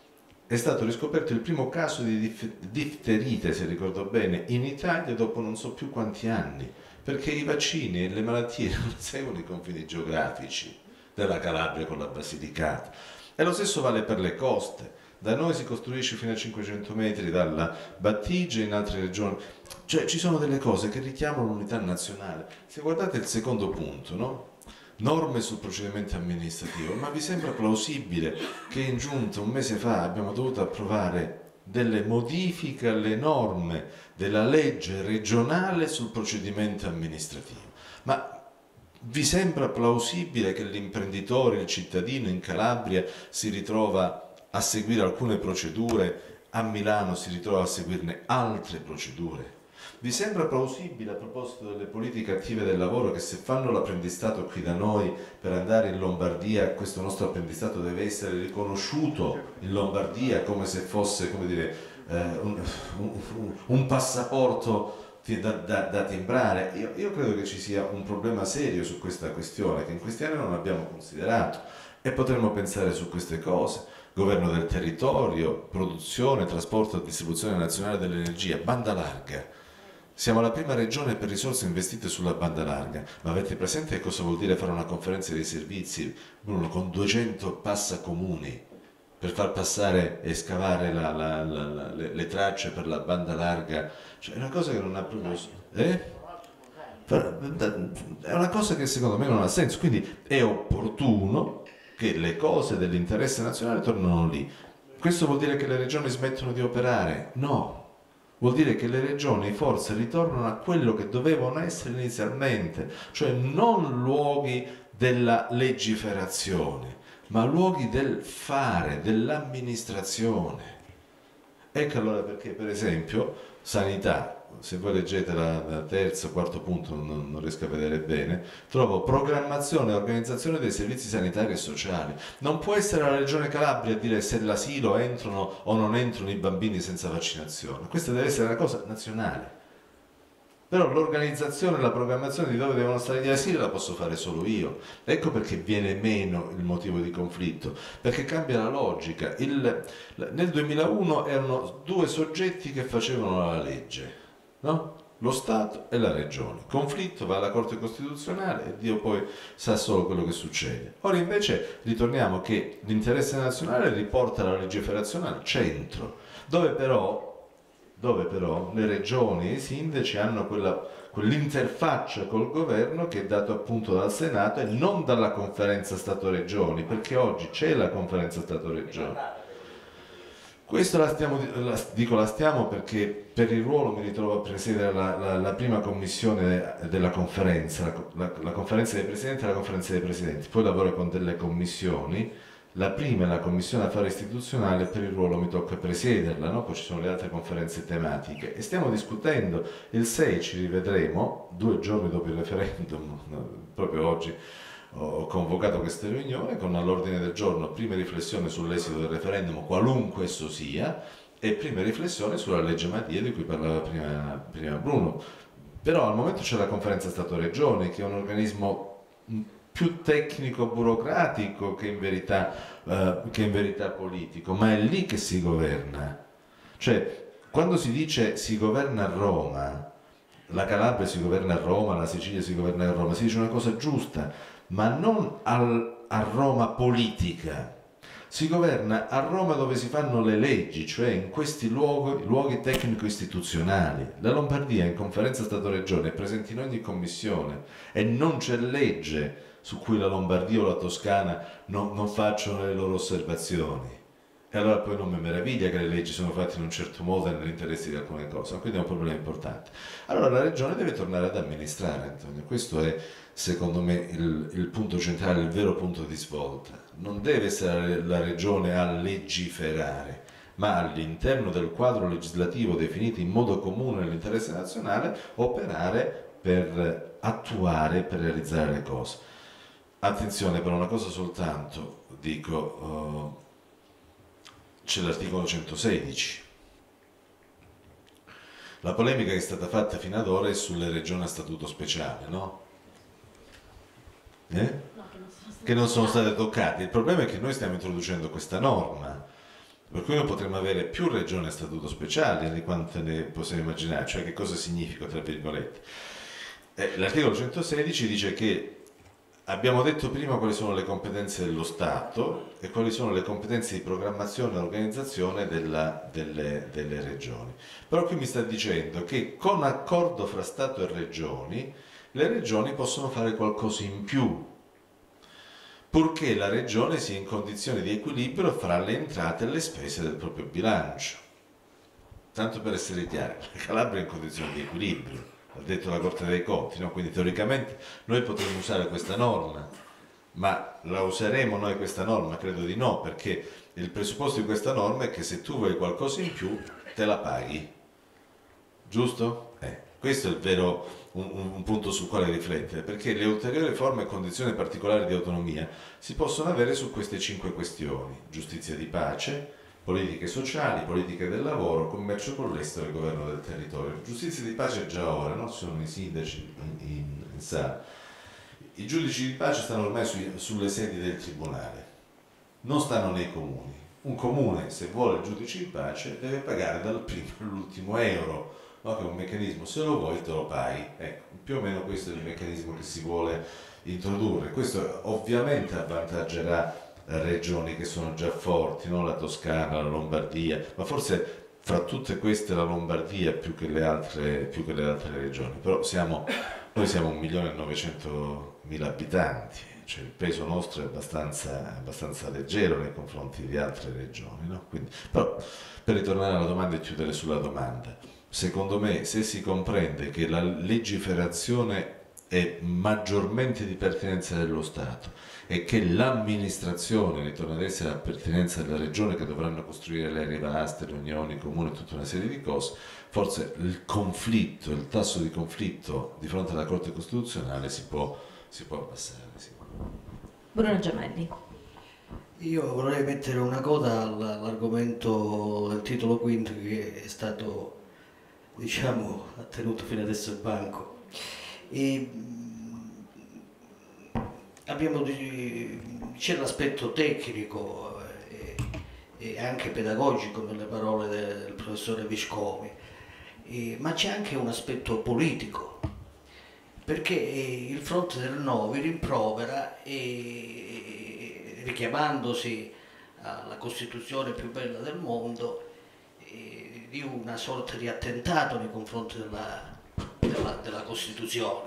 è stato riscoperto il primo caso di dif- difterite, se ricordo bene, in Italia dopo non so più quanti anni, perché i vaccini e le malattie non seguono i confini geografici della Calabria con la Basilicata. E lo stesso vale per le coste. Da noi si costruisce fino a cinquecento metri dalla Battigia, in altre regioni. Cioè ci sono delle cose che richiamano l'unità nazionale. Se guardate il secondo punto, no? Norme sul procedimento amministrativo, ma vi sembra plausibile che in giunta un mese fa abbiamo dovuto approvare delle modifiche alle norme della legge regionale sul procedimento amministrativo? Ma vi sembra plausibile che l'imprenditore, il cittadino in Calabria si ritrova a seguire alcune procedure, a Milano si ritrova a seguirne altre procedure? Vi sembra plausibile, a proposito delle politiche attive del lavoro, che se fanno l'apprendistato qui da noi per andare in Lombardia, questo nostro apprendistato deve essere riconosciuto in Lombardia come se fosse, come dire, eh, un, un, un passaporto Da, da, da timbrare? Io, io credo che ci sia un problema serio su questa questione che in questi anni non abbiamo considerato e potremmo pensare su queste cose: governo del territorio, produzione, trasporto e distribuzione nazionale dell'energia, banda larga. Siamo la prima regione per risorse investite sulla banda larga, ma avete presente cosa vuol dire fare una conferenza dei servizi, Bruno, con duecento passacomuni per far passare e scavare la, la, la, la, le, le tracce per la banda larga? Cioè, è una cosa che non ha proprio... Eh? È una cosa che secondo me non ha senso, quindi è opportuno che le cose dell'interesse nazionale tornano lì. Questo vuol dire che le regioni smettono di operare? No, vuol dire che le regioni forse ritornano a quello che dovevano essere inizialmente, cioè non luoghi della legiferazione, ma luoghi del fare, dell'amministrazione. Ecco allora perché, per esempio, sanità, se voi leggete la, la terza o quarto punto, non, non riesco a vedere bene, trovo programmazione e organizzazione dei servizi sanitari e sociali. Non può essere la Regione Calabria a dire se all'asilo entrano o non entrano i bambini senza vaccinazione. Questa deve essere una cosa nazionale. Però l'organizzazione e la programmazione di dove devono stare gli asili la posso fare solo io. Ecco perché viene meno il motivo di conflitto, perché cambia la logica. Il, nel duemilauno erano due soggetti che facevano la legge, no? Lo Stato e la Regione. Conflitto, va alla Corte Costituzionale e Dio poi sa solo quello che succede. Ora invece ritorniamo che l'interesse nazionale riporta la legiferazione al centro, dove però... dove però le regioni e i sindaci hanno quella, quell'interfaccia col governo che è dato appunto dal Senato e non dalla conferenza Stato-Regioni, perché oggi c'è la conferenza Stato-Regioni. Questo la stiamo, la, dico la stiamo perché per il ruolo mi ritrovo a presiedere la, la, la prima commissione della conferenza, la, la conferenza dei presidenti e la conferenza dei presidenti, poi lavoro con delle commissioni. La prima è la commissione affari istituzionali, per il ruolo mi tocca presiederla, no? Poi ci sono le altre conferenze tematiche e stiamo discutendo. Il sei ci rivedremo, due giorni dopo il referendum, proprio oggi ho convocato questa riunione con all'ordine del giorno prime riflessioni sull'esito del referendum, qualunque esso sia, e prime riflessioni sulla legge Madia di cui parlava prima, prima Bruno. Però al momento c'è la conferenza Stato-Regioni, che è un organismo più tecnico-burocratico che in verità, eh, che in verità politico, ma è lì che si governa. Cioè, quando si dice si governa a Roma, la Calabria si governa a Roma, la Sicilia si governa a Roma, si dice una cosa giusta, ma non al, a Roma politica. Si governa a Roma dove si fanno le leggi, cioè in questi luoghi, luoghi tecnico-istituzionali. La Lombardia in conferenza Stato-Regione è presente in ogni commissione e non c'è legge su cui la Lombardia o la Toscana non, non facciano le loro osservazioni. E allora poi non mi meraviglia che le leggi sono fatte in un certo modo e nell'interesse di alcune cose, quindi è un problema importante. Allora la Regione deve tornare ad amministrare, Antonio, questo è secondo me il, il punto centrale, il vero punto di svolta. Non deve essere la Regione a legiferare, ma all'interno del quadro legislativo definito in modo comune nell'interesse nazionale, operare per attuare, per realizzare le cose. Attenzione, per una cosa soltanto, dico... Uh, c'è l'articolo centosedici. La polemica che è stata fatta fino ad ora è sulle regioni a statuto speciale, no? Eh? Che non sono state toccate. Il problema è che noi stiamo introducendo questa norma, per cui noi potremmo avere più regioni a statuto speciale di quante ne possiamo immaginare. Cioè, che cosa significa, tra virgolette? Eh, l'articolo centosedici dice che abbiamo detto prima quali sono le competenze dello Stato e quali sono le competenze di programmazione e organizzazione della, delle, delle regioni. Però qui mi sta dicendo che con accordo fra Stato e regioni, le regioni possono fare qualcosa in più, purché la regione sia in condizione di equilibrio fra le entrate e le spese del proprio bilancio. Tanto per essere chiari, la Calabria è in condizione di equilibrio, ha detto la Corte dei Conti, no? Quindi teoricamente noi potremmo usare questa norma, ma la useremo noi questa norma? Credo di no, perché il presupposto di questa norma è che se tu vuoi qualcosa in più te la paghi, giusto? Eh, questo è il vero, un, un punto sul quale riflettere, perché le ulteriori forme e condizioni particolari di autonomia si possono avere su queste cinque questioni: giustizia di pace, politiche sociali, politiche del lavoro, commercio con l'estero e governo del territorio. Giustizia di pace già ora, no? Sono i sindaci in, in, in sala. I giudici di pace stanno ormai sui, sulle sedi del tribunale, non stanno nei comuni. Un comune, se vuole il giudice di pace, deve pagare dal primo all'ultimo euro, no? Che è un meccanismo, se lo vuoi te lo paghi. Ecco, più o meno questo è il meccanismo che si vuole introdurre. Questo ovviamente avvantaggerà regioni che sono già forti, no? La Toscana, la Lombardia, ma forse fra tutte queste la Lombardia più che le altre, più che le altre regioni. Però siamo, noi siamo un milione e novecentomila abitanti, cioè il peso nostro è abbastanza, abbastanza leggero nei confronti di altre regioni, no? Quindi, però per ritornare alla domanda e chiudere sulla domanda, secondo me se si comprende che la legiferazione è maggiormente di pertinenza dello Stato e che l'amministrazione ritorna ad essere a pertinenza della regione, che dovranno costruire le aree vaste, riunioni, comuni, tutta una serie di cose, forse il conflitto, il tasso di conflitto di fronte alla Corte Costituzionale si può, si può abbassare. Sì. Bruno Gemelli. Io vorrei mettere una coda all'argomento del titolo quinto che è stato, diciamo, tenuto fino adesso il banco. E abbiamo, c'è l'aspetto tecnico e, e anche pedagogico nelle parole del professore Viscomi, e, ma c'è anche un aspetto politico, perché il fronte del no vi rimprovera, e, richiamandosi alla Costituzione più bella del mondo, e, di una sorta di attentato nei confronti della Della, della Costituzione.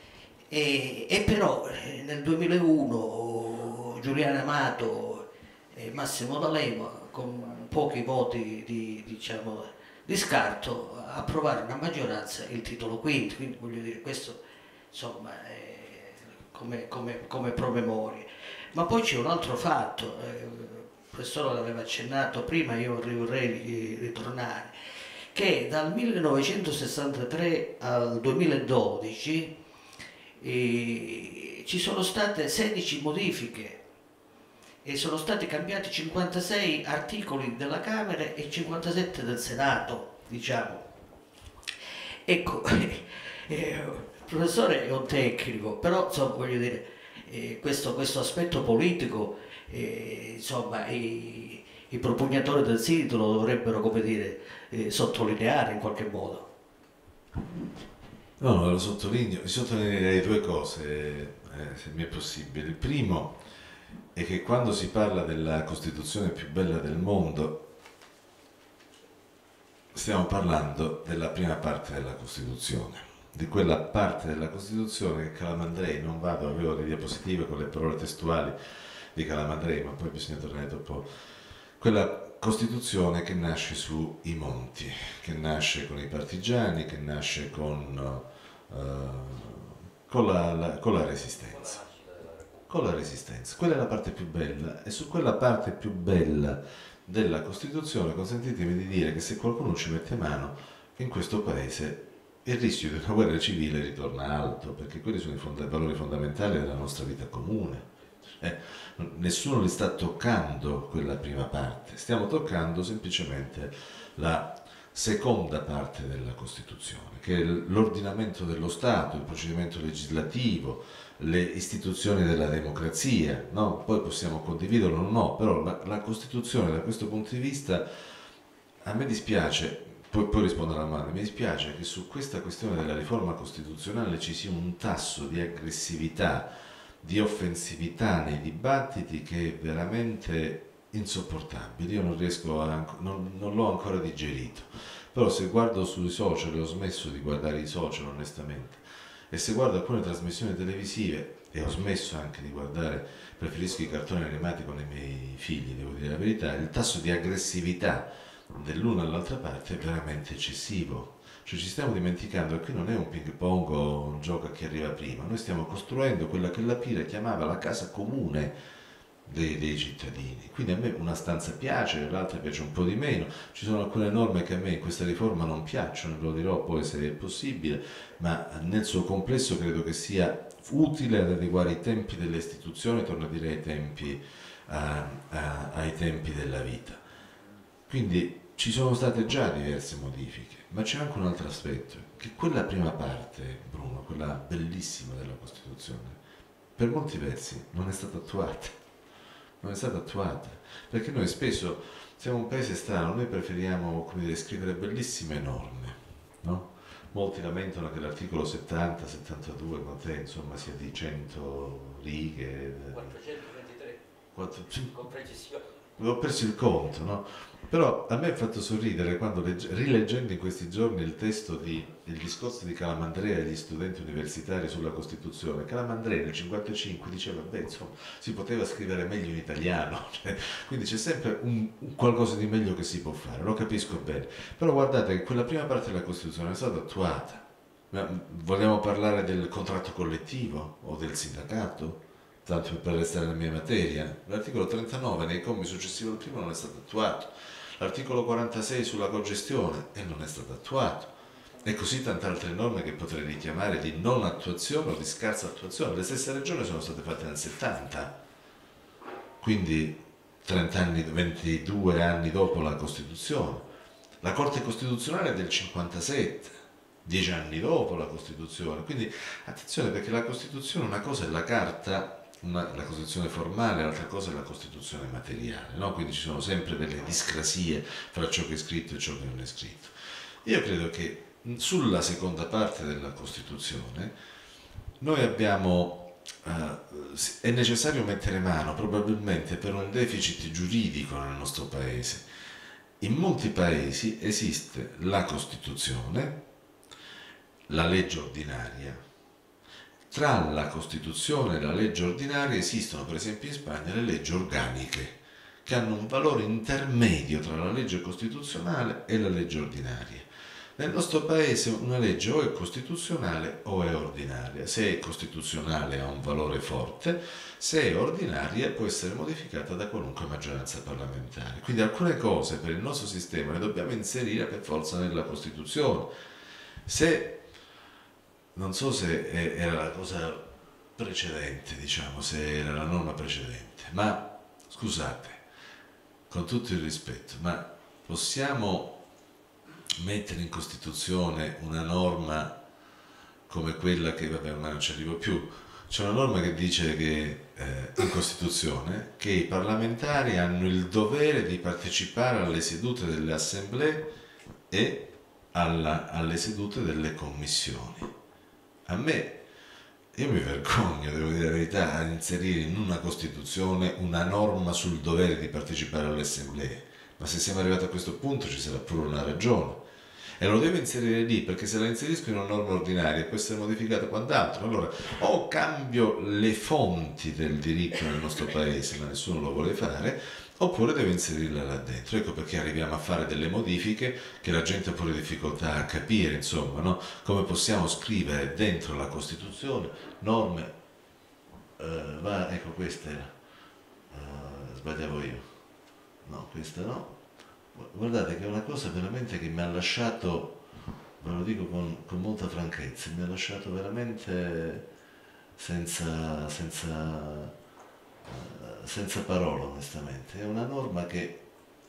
E, e però nel duemilauno Giuliano Amato e Massimo D'Alema, con pochi voti di, diciamo, di scarto, a approvare una maggioranza il titolo quinto. Quindi voglio dire, questo insomma è come, come, come promemoria. Ma poi c'è un altro fatto, eh, il professore l'aveva accennato prima, io vorrei ritornare, che dal millenovecentosessantatré al duemiladodici eh, ci sono state sedici modifiche e sono stati cambiati cinquantasei articoli della Camera e cinquantasette del Senato, diciamo. Ecco, eh, il professore è un tecnico, però insomma, voglio dire, eh, questo, questo aspetto politico, eh, insomma, i, i propugnatori del sito lo dovrebbero, come dire, eh, sottolineare in qualche modo. No, no, lo sottolineo, sottolineerei due cose, eh, se mi è possibile. Il primo è che quando si parla della Costituzione più bella del mondo, stiamo parlando della prima parte della Costituzione, di quella parte della Costituzione che Calamandrei, non vado, avevo le diapositive con le parole testuali di Calamandrei, ma poi bisogna tornare dopo, quella Costituzione che nasce sui monti, che nasce con i partigiani, che nasce con, uh, con, la, la, con la resistenza. Con la resistenza. Quella è la parte più bella, e su quella parte più bella della Costituzione consentitemi di dire che se qualcuno ci mette mano, in questo paese il rischio di una guerra civile ritorna alto, perché quelli sono i fond- valori fondamentali della nostra vita comune. Eh, nessuno li sta toccando quella prima parte, stiamo toccando semplicemente la seconda parte della Costituzione, che è l'ordinamento dello Stato, il procedimento legislativo, le istituzioni della democrazia, no? Poi possiamo condividerlo o no, però la, la Costituzione da questo punto di vista, a me dispiace, poi, poi rispondo alla mano, mi dispiace che su questa questione della riforma costituzionale ci sia un tasso di aggressività, di offensività nei dibattiti che è veramente insopportabile. Io non riesco a, non, non l'ho ancora digerito, però se guardo sui social, ho smesso di guardare i social onestamente, e se guardo alcune trasmissioni televisive, e ho smesso anche di guardare, preferisco i cartoni animati con i miei figli, devo dire la verità, il tasso di aggressività dell'una all'altra parte è veramente eccessivo. Cioè ci stiamo dimenticando che qui non è un ping pong o un gioco a chi arriva prima, noi stiamo costruendo quella che la Pira chiamava la casa comune dei, dei cittadini. Quindi a me una stanza piace, l'altra piace un po' di meno, ci sono alcune norme che a me in questa riforma non piacciono, lo dirò poi se è possibile, ma nel suo complesso credo che sia utile ad adeguare i tempi delle istituzioni, torno a dire ai tempi, a, a, ai tempi della vita. Quindi ci sono state già diverse modifiche, ma c'è anche un altro aspetto, che quella prima parte, Bruno, quella bellissima della Costituzione, per molti versi non è stata attuata, non è stata attuata, perché noi spesso siamo un paese strano, noi preferiamo, come dire, scrivere bellissime norme, no? Molti lamentano che l'articolo settanta settantadue con te, insomma, sia di cento righe. quattrocentoventitré, quattro, con precisione. Ho perso il conto, no? Però a me ha fatto sorridere quando, legge, rileggendo in questi giorni il testo di, il discorso di Calamandrei agli studenti universitari sulla Costituzione, Calamandrei nel cinquantacinque diceva, beh, insomma, si poteva scrivere meglio in italiano, cioè, quindi c'è sempre un, un qualcosa di meglio che si può fare, lo capisco bene. Però guardate che quella prima parte della Costituzione è stata attuata. Ma vogliamo parlare del contratto collettivo o del sindacato? Tanto per restare nella mia materia, l'articolo trentanove nei commi successivi al primo non è stato attuato, l'articolo quarantasei sulla cogestione e non è stato attuato, e così tante altre norme che potrei richiamare di non attuazione o di scarsa attuazione. Le stesse regioni sono state fatte nel settanta, quindi trenta anni, ventidue anni dopo la Costituzione. La Corte Costituzionale è del cinquantasette, dieci anni dopo la Costituzione, quindi attenzione, perché la Costituzione, una cosa è la carta, Una, la Costituzione formale, l'altra cosa è la Costituzione materiale, no? Quindi ci sono sempre delle discrasie fra ciò che è scritto e ciò che non è scritto. Io credo che sulla seconda parte della Costituzione noi abbiamo, eh, è necessario mettere mano probabilmente per un deficit giuridico nel nostro paese. In molti paesi esiste la Costituzione, la legge ordinaria. Tra la Costituzione e la legge ordinaria esistono, per esempio in Spagna, le leggi organiche, che hanno un valore intermedio tra la legge costituzionale e la legge ordinaria. Nel nostro paese una legge o è costituzionale o è ordinaria. Se è costituzionale ha un valore forte, se è ordinaria può essere modificata da qualunque maggioranza parlamentare. Quindi alcune cose per il nostro sistema le dobbiamo inserire per forza nella Costituzione. Se, non so se era la cosa precedente, diciamo, se era la norma precedente, ma scusate, con tutto il rispetto, ma possiamo mettere in Costituzione una norma come quella che, vabbè, ormai non ci arrivo più, c'è una norma che dice che eh, in Costituzione che i parlamentari hanno il dovere di partecipare alle sedute delle assemblee e alla, alle sedute delle commissioni. A me, io mi vergogno, devo dire la verità, a inserire in una Costituzione una norma sul dovere di partecipare alle assemblee, ma se siamo arrivati a questo punto ci sarà pure una ragione. E lo devo inserire lì, perché se la inserisco in una norma ordinaria può essere modificata quant'altro. Allora o cambio le fonti del diritto nel nostro paese, ma nessuno lo vuole fare, oppure devo inserirla là dentro. Ecco perché arriviamo a fare delle modifiche che la gente ha pure difficoltà a capire, insomma, no? Come possiamo scrivere dentro la Costituzione norme, uh, va, ecco questa era, uh, sbagliavo io, no, questa no. Guardate che è una cosa veramente che mi ha lasciato, ve lo dico con, con molta franchezza, mi ha lasciato veramente senza, senza, uh, senza parole, onestamente. È una norma che,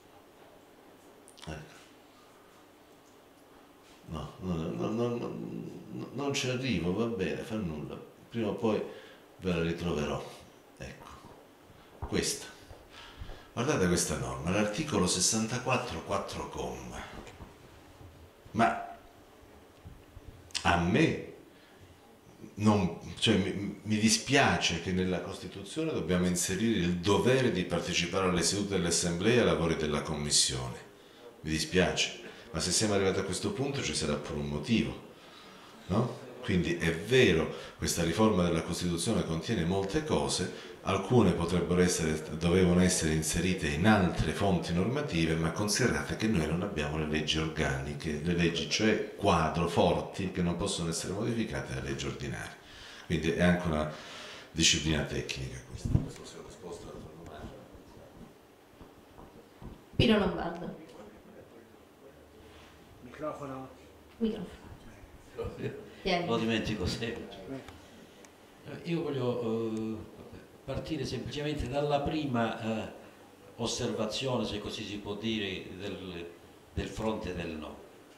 ecco, no, no, no, no, no, non ci arrivo, va bene, fa nulla, prima o poi ve la ritroverò. Ecco, questa. Guardate questa norma, l'articolo sessantaquattro, quattro comma. Ma a me non, cioè, mi, mi dispiace che nella Costituzione dobbiamo inserire il dovere di partecipare alle sedute dell'Assemblea e ai lavori della Commissione. Mi dispiace, ma se siamo arrivati a questo punto ci sarà pure un motivo, no? Quindi è vero, questa riforma della Costituzione contiene molte cose, alcune potrebbero essere, dovevano essere inserite in altre fonti normative, ma considerate che noi non abbiamo le leggi organiche, le leggi cioè quadro forti che non possono essere modificate da leggi ordinarie. Quindi è anche una disciplina tecnica questa. Pino Lombardo. Microfono. Microfono. Lo dimentico sempre. Io voglio eh, partire semplicemente dalla prima eh, osservazione, se così si può dire, del, del fronte del no.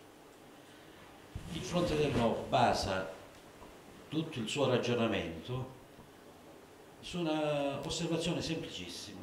Il fronte del no basa tutto il suo ragionamento su una osservazione semplicissima.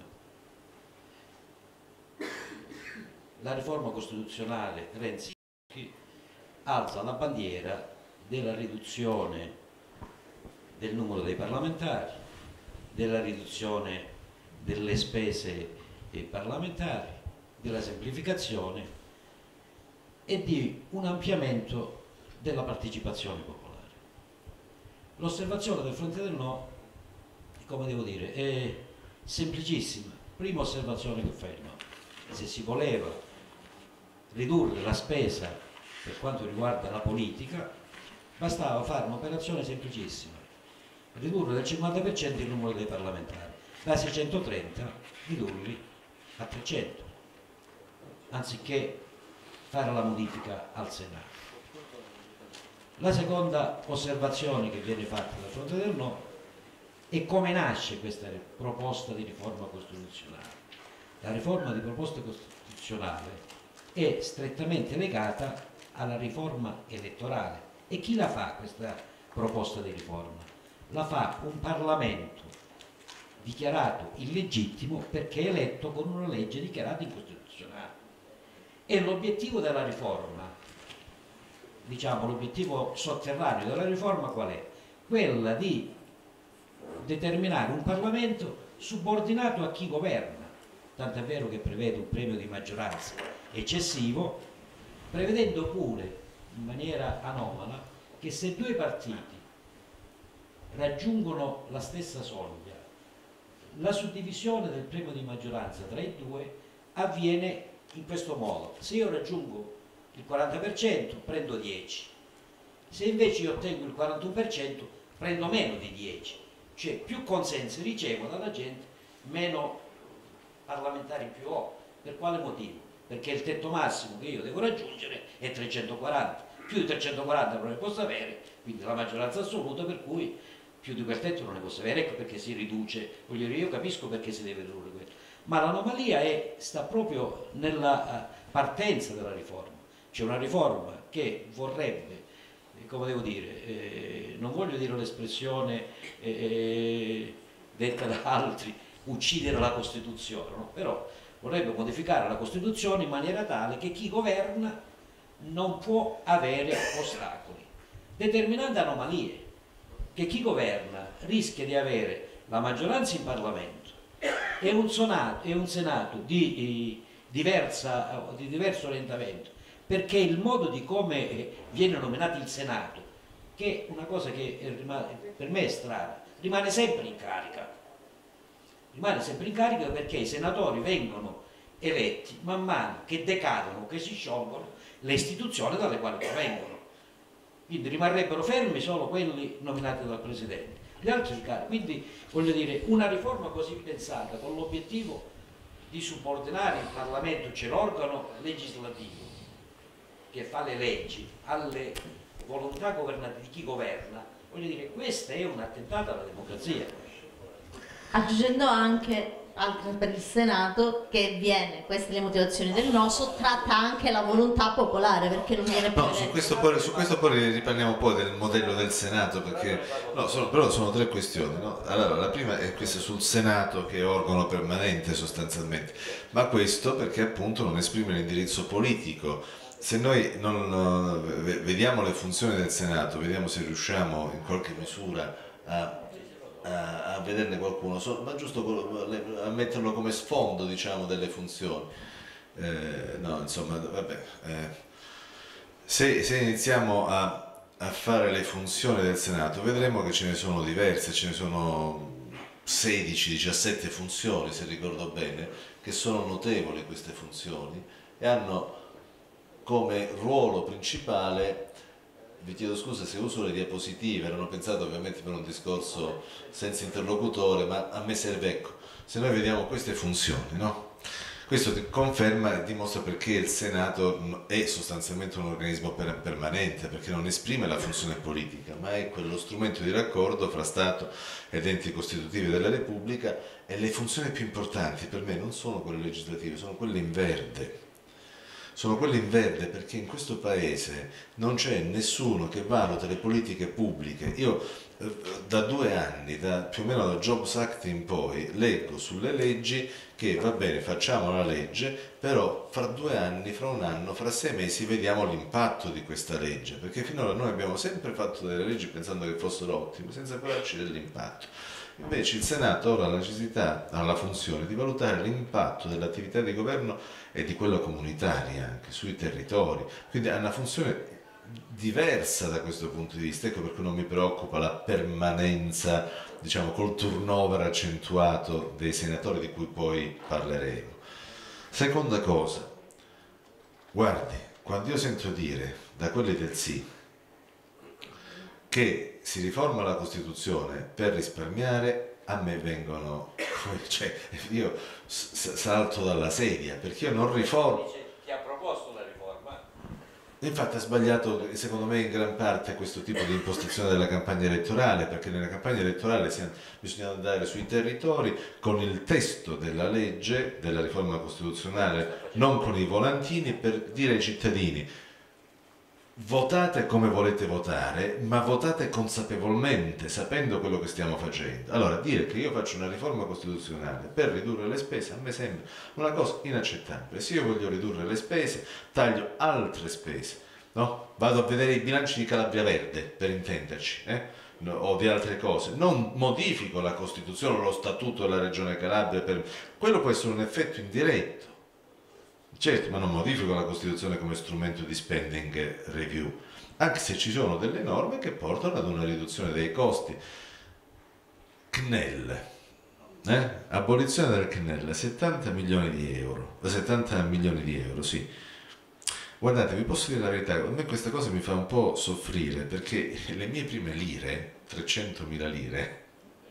La riforma costituzionale Renzi alza la bandiera della riduzione del numero dei parlamentari, della riduzione delle spese parlamentari, della semplificazione e di un ampliamento della partecipazione popolare. L'osservazione del fronte del no, come devo dire, è semplicissima. Prima osservazione che fa il no. Se si voleva ridurre la spesa per quanto riguarda la politica, bastava fare un'operazione semplicissima, ridurre del cinquanta per cento il numero dei parlamentari, da seicentotrenta ridurli a trecento, anziché fare la modifica al Senato. La seconda osservazione che viene fatta dal fronte del no è come nasce questa proposta di riforma costituzionale. La riforma di proposta costituzionale è strettamente legata alla riforma elettorale. E chi la fa questa proposta di riforma? La fa un Parlamento dichiarato illegittimo perché è eletto con una legge dichiarata incostituzionale. E l'obiettivo della riforma, diciamo l'obiettivo sotterraneo della riforma qual è? Quella di determinare un Parlamento subordinato a chi governa, tant'è vero che prevede un premio di maggioranza eccessivo, prevedendo pure in maniera anomala che se due partiti raggiungono la stessa soglia la suddivisione del premio di maggioranza tra i due avviene in questo modo: se io raggiungo il quaranta per cento prendo dieci, se invece io ottengo il quarantuno per cento prendo meno di dieci, cioè più consensi ricevo dalla gente, meno parlamentari in più ho. Per quale motivo? Perché il tetto massimo che io devo raggiungere è trecentoquaranta, più di trecentoquaranta non ne posso avere, quindi la maggioranza assoluta, per cui più di quel tetto non ne posso avere. Ecco perché si riduce, voglio dire, io capisco perché si deve ridurre quello, ma l'anomalia è, sta proprio nella partenza della riforma. C'è una riforma che vorrebbe, come devo dire, eh, non voglio dire l'espressione eh, detta da altri, uccidere la Costituzione, no? Però vorrebbe modificare la Costituzione in maniera tale che chi governa non può avere ostacoli, determinando anomalie, che chi governa rischia di avere la maggioranza in Parlamento e un, sonato, e un Senato di, di, diversa, di diverso orientamento, perché il modo di come viene nominato il Senato, che è una cosa che per me è strana, rimane sempre in carica. Rimane sempre in carica perché i senatori vengono eletti man mano che decadono, che si sciolgono le istituzioni dalle quali provengono. Quindi rimarrebbero fermi solo quelli nominati dal Presidente, gli altri si caricano. Quindi voglio dire, una riforma così pensata con l'obiettivo di subordinare il Parlamento, cioè l'organo legislativo che fa le leggi, alle volontà governative di chi governa, voglio dire, questa è un attentato alla democrazia. Aggiungendo anche altro per il Senato, che viene, queste le motivazioni del no, sottratta anche la volontà popolare, perché non viene più no, su questo, poi, su questo poi riparliamo poi del modello del Senato, perché no, sono, però sono tre questioni, no? Allora, la prima è questa sul Senato, che è organo permanente sostanzialmente, ma questo perché appunto non esprime l'indirizzo politico. Se noi non uh, vediamo le funzioni del Senato, vediamo se riusciamo in qualche misura a A, a vederne qualcuno, so, ma giusto a metterlo come sfondo, diciamo, delle funzioni. Eh, no, insomma, vabbè, eh, se, se iniziamo a, a fare le funzioni del Senato, vedremo che ce ne sono diverse, ce ne sono sedici diciassette funzioni, se ricordo bene, che sono notevoli queste funzioni e hanno come ruolo principale. Vi chiedo scusa se uso le diapositive, erano pensate ovviamente per un discorso senza interlocutore, ma a me serve, ecco, se noi vediamo queste funzioni, no? Questo conferma e dimostra perché il Senato è sostanzialmente un organismo per, permanente, perché non esprime la funzione politica, ma è quello strumento di raccordo fra Stato ed enti costitutivi della Repubblica, e le funzioni più importanti per me non sono quelle legislative, sono quelle in verde. Sono quelle in verde perché in questo paese non c'è nessuno che valuta le politiche pubbliche. Io eh, da due anni, da, più o meno dal Jobs Act in poi, leggo sulle leggi che va bene, facciamo la legge, però fra due anni, fra un anno, fra sei mesi vediamo l'impatto di questa legge, perché finora noi abbiamo sempre fatto delle leggi pensando che fossero ottime, senza curarci dell'impatto. Invece il Senato ora ha la necessità, ha la funzione di valutare l'impatto dell'attività di governo e di quella comunitaria anche sui territori, quindi ha una funzione diversa da questo punto di vista. Ecco perché non mi preoccupa la permanenza, diciamo, col turnover accentuato dei senatori, di cui poi parleremo. Seconda cosa, guardi, quando io sento dire da quelli del sì che si riforma la Costituzione per risparmiare, a me vengono, cioè io salto dalla sedia, perché io non riformo. Chi ha proposto la riforma? Infatti ha sbagliato, secondo me, in gran parte questo tipo di impostazione della campagna elettorale, perché nella campagna elettorale bisogna andare sui territori con il testo della legge, della riforma costituzionale, non con i volantini, per dire ai cittadini: votate come volete votare, ma votate consapevolmente, sapendo quello che stiamo facendo. Allora, dire che io faccio una riforma costituzionale per ridurre le spese a me sembra una cosa inaccettabile. Se io voglio ridurre le spese, taglio altre spese, no? Vado a vedere i bilanci di Calabria Verde, per intenderci, eh? No, o di altre cose. Non modifico la Costituzione o lo Statuto della Regione Calabria, per... quello può essere un effetto indiretto. Certo, ma non modifico la Costituzione come strumento di spending review, anche se ci sono delle norme che portano ad una riduzione dei costi. C N E L, eh? Abolizione del C N E L, settanta milioni di euro, settanta milioni di euro, sì. Guardate, vi posso dire la verità, a me questa cosa mi fa un po' soffrire, perché le mie prime lire, trecentomila lire,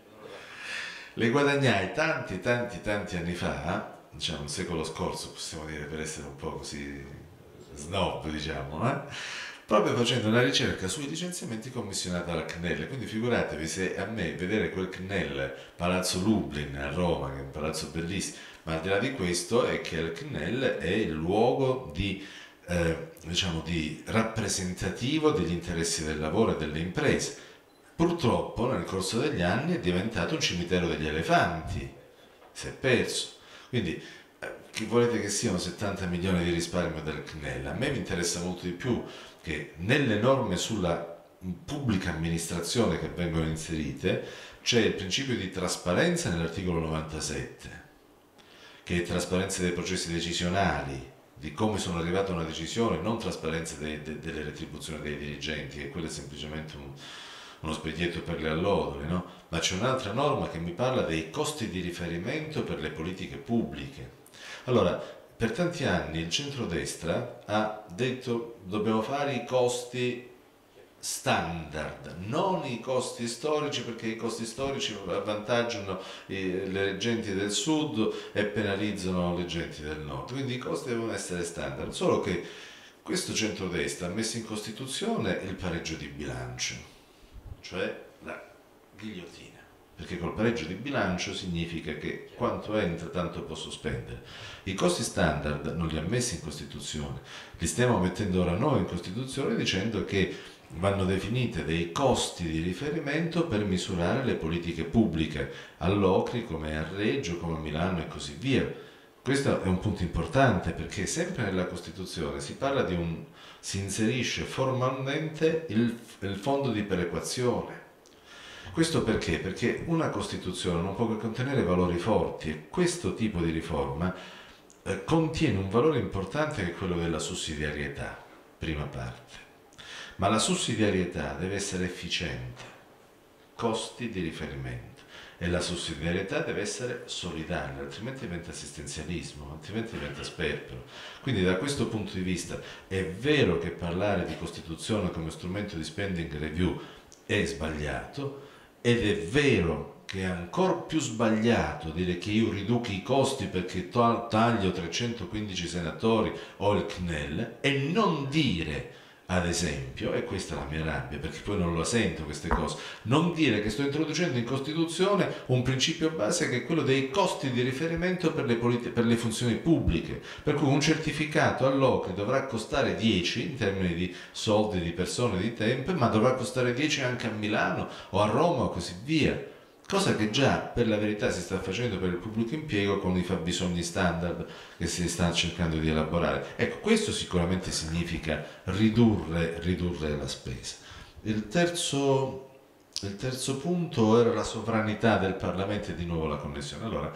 le guadagnai tanti, tanti, tanti anni fa, diciamo il secolo scorso, possiamo dire, per essere un po' così snob, diciamo, eh? proprio facendo una ricerca sui licenziamenti commissionati dal C N E L. Quindi figuratevi se a me vedere quel C N E L, Palazzo Lublin a Roma, che è un palazzo bellissimo, ma al di là di questo è che il C N E L è il luogo di, eh, diciamo, di rappresentativo degli interessi del lavoro e delle imprese. Purtroppo nel corso degli anni è diventato un cimitero degli elefanti, si è perso. Quindi eh, chi volete che siano settanta milioni di risparmio del C N E L? A me mi interessa molto di più che nelle norme sulla pubblica amministrazione che vengono inserite c'è il principio di trasparenza nell'articolo novantasette, che è trasparenza dei processi decisionali, di come sono arrivato a una decisione, non trasparenza de, de, delle retribuzioni dei dirigenti, che quello è semplicemente un, uno specchietto per le allodole, no? Ma c'è un'altra norma che mi parla dei costi di riferimento per le politiche pubbliche. Allora, per tanti anni il centrodestra ha detto dobbiamo fare i costi standard, non i costi storici, perché i costi storici avvantaggiano le genti del sud e penalizzano le genti del nord, quindi i costi devono essere standard. Solo che questo centrodestra ha messo in Costituzione il pareggio di bilancio, cioè la ghigliottina, perché col pareggio di bilancio significa che quanto entra tanto posso spendere. I costi standard non li ha messi in Costituzione, li stiamo mettendo ora noi in Costituzione dicendo che vanno definite dei costi di riferimento per misurare le politiche pubbliche all'Ocri, come a Reggio, come a Milano e così via. Questo è un punto importante, perché sempre nella Costituzione si parla di un, si inserisce formalmente il, il fondo di perequazione. Questo perché? Perché una Costituzione non può che contenere valori forti, e questo tipo di riforma eh, contiene un valore importante che è quello della sussidiarietà, prima parte. Ma la sussidiarietà deve essere efficiente, costi di riferimento, e la sussidiarietà deve essere solidaria, altrimenti diventa assistenzialismo, altrimenti diventa sperpero. Quindi da questo punto di vista è vero che parlare di Costituzione come strumento di spending review è sbagliato, ed è vero che è ancora più sbagliato dire che io riduco i costi perché taglio trecentoquindici senatori o il C N E L, e non dire, ad esempio, e questa è la mia rabbia perché poi non lo sento queste cose, non dire che sto introducendo in Costituzione un principio base che è quello dei costi di riferimento per le, per le funzioni pubbliche, per cui un certificato all'Ocri dovrà costare dieci in termini di soldi, di persone, di tempo, ma dovrà costare dieci anche a Milano o a Roma o così via. Cosa che già per la verità si sta facendo per il pubblico impiego con i fabbisogni standard che si sta cercando di elaborare. Ecco, questo sicuramente significa ridurre, ridurre la spesa. Il terzo, il terzo punto era la sovranità del Parlamento e di nuovo la connessione. Allora,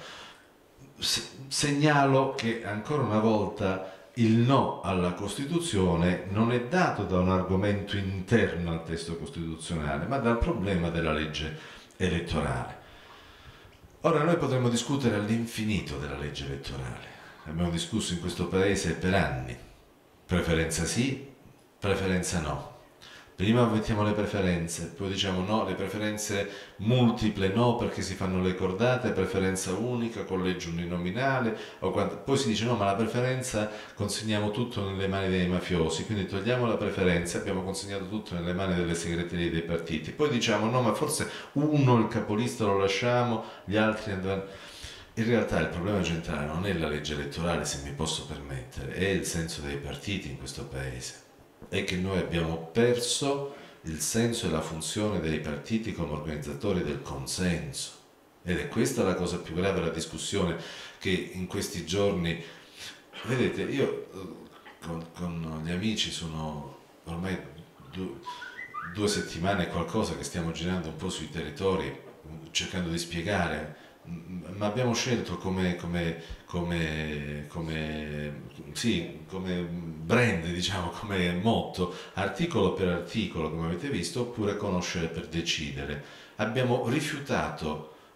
segnalo che ancora una volta il no alla Costituzione non è dato da un argomento interno al testo costituzionale, ma dal problema della legge elettorale. Ora noi potremmo discutere all'infinito della legge elettorale, abbiamo discusso in questo paese per anni, preferenza sì, preferenza no. Prima mettiamo le preferenze, poi diciamo no, le preferenze multiple no perché si fanno le cordate, preferenza unica, collegio uninominale, o quanto, poi si dice no, ma la preferenza consegniamo tutto nelle mani dei mafiosi, quindi togliamo la preferenza, abbiamo consegnato tutto nelle mani delle segreterie dei partiti, poi diciamo no, ma forse uno, il capolista, lo lasciamo, gli altri andranno. In realtà il problema centrale non è la legge elettorale, se mi posso permettere, è il senso dei partiti in questo paese. È che noi abbiamo perso il senso e la funzione dei partiti come organizzatori del consenso, ed è questa la cosa più grave, la discussione che in questi giorni, vedete, io con, con gli amici sono ormai due, due settimane e qualcosa che stiamo girando un po' sui territori cercando di spiegare, ma abbiamo scelto come, come, come, come, sì, come brand, diciamo, come motto, articolo per articolo, come avete visto, oppure conoscere per decidere. Abbiamo rifiutato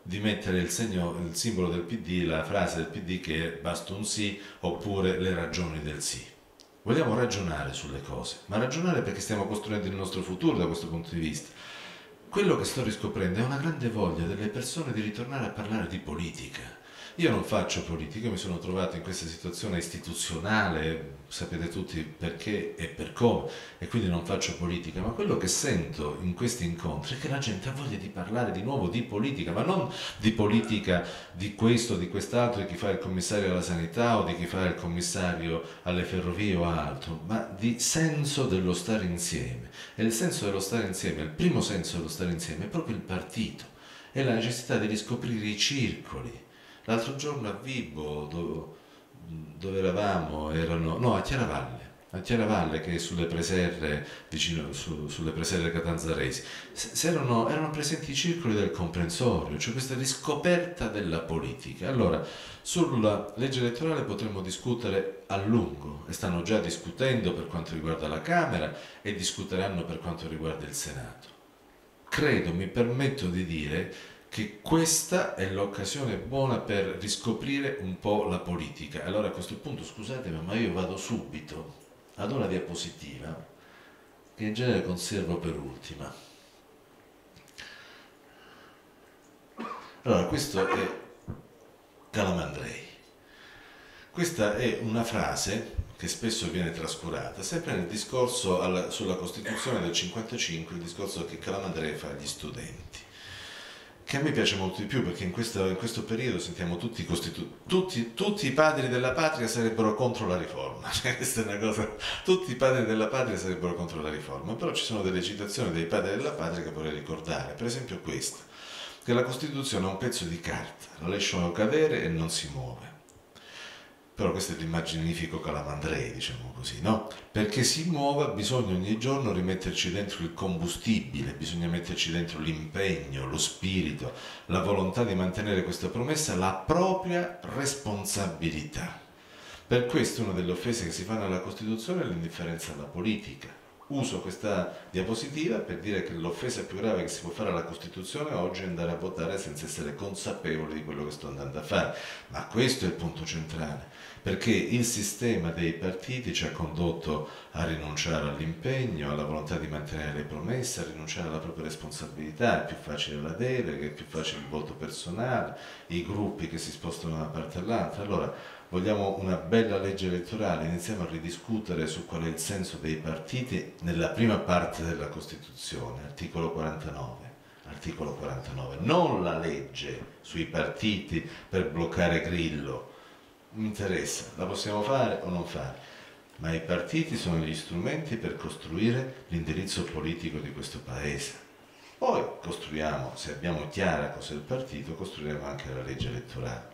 di mettere il, segno, il simbolo del P D, la frase del P D che è basta un sì oppure le ragioni del sì. Vogliamo ragionare sulle cose, ma ragionare perché stiamo costruendo il nostro futuro da questo punto di vista. Quello che sto riscoprendo è una grande voglia delle persone di ritornare a parlare di politica. Io non faccio politica, mi sono trovato in questa situazione istituzionale, sapete tutti perché e per come, e quindi non faccio politica, ma quello che sento in questi incontri è che la gente ha voglia di parlare di nuovo di politica, ma non di politica di questo, di quest'altro, di chi fa il commissario alla sanità o di chi fa il commissario alle ferrovie o altro, ma di senso dello stare insieme. E il senso dello stare insieme, il primo senso dello stare insieme è proprio il partito, è la necessità di riscoprire i circoli. L'altro giorno a Vibo, dove, dove eravamo, erano, no, a Chiaravalle, a Chiaravalle che è sulle preserre, vicino, su, sulle preserre catanzaresi, se erano, erano presenti i circoli del comprensorio, cioè questa riscoperta della politica. Allora, sulla legge elettorale potremmo discutere a lungo, e stanno già discutendo per quanto riguarda la Camera e discuteranno per quanto riguarda il Senato. Credo, mi permetto di dire, che questa è l'occasione buona per riscoprire un po' la politica. Allora a questo punto, scusatemi, ma io vado subito ad una diapositiva che in genere conservo per ultima. Allora, questo è Calamandrei. Questa è una frase che spesso viene trascurata, sempre nel discorso alla, sulla Costituzione del cinquantacinque, il discorso che Calamandrei fa agli studenti, che a me piace molto di più, perché in questo, in questo periodo sentiamo tutti, tutti, tutti i padri della patria sarebbero contro la riforma, cioè, questa è una cosa, tutti i padri della patria sarebbero contro la riforma, però ci sono delle citazioni dei padri della patria che vorrei ricordare, per esempio questa, che la Costituzione è un pezzo di carta, la lasciano cadere e non si muove. Però questo è l'immaginifico Calamandrei, diciamo così, no? Perché si muova bisogna ogni giorno rimetterci dentro il combustibile, bisogna metterci dentro l'impegno, lo spirito, la volontà di mantenere questa promessa, la propria responsabilità. Per questo una delle offese che si fanno alla Costituzione è l'indifferenza alla politica. Uso questa diapositiva per dire che l'offesa più grave che si può fare alla Costituzione oggi è andare a votare senza essere consapevoli di quello che sto andando a fare. Ma questo è il punto centrale, perché il sistema dei partiti ci ha condotto a rinunciare all'impegno, alla volontà di mantenere le promesse, a rinunciare alla propria responsabilità. È più facile la delega, è più facile il voto personale, i gruppi che si spostano da una parte all'altra. Allora, vogliamo una bella legge elettorale, iniziamo a ridiscutere su qual è il senso dei partiti nella prima parte della Costituzione, articolo quarantanove. Articolo quarantanove, non la legge sui partiti per bloccare Grillo, mi interessa, la possiamo fare o non fare, ma i partiti sono gli strumenti per costruire l'indirizzo politico di questo Paese. Poi costruiamo, se abbiamo chiara cos'è il partito, costruiremo anche la legge elettorale.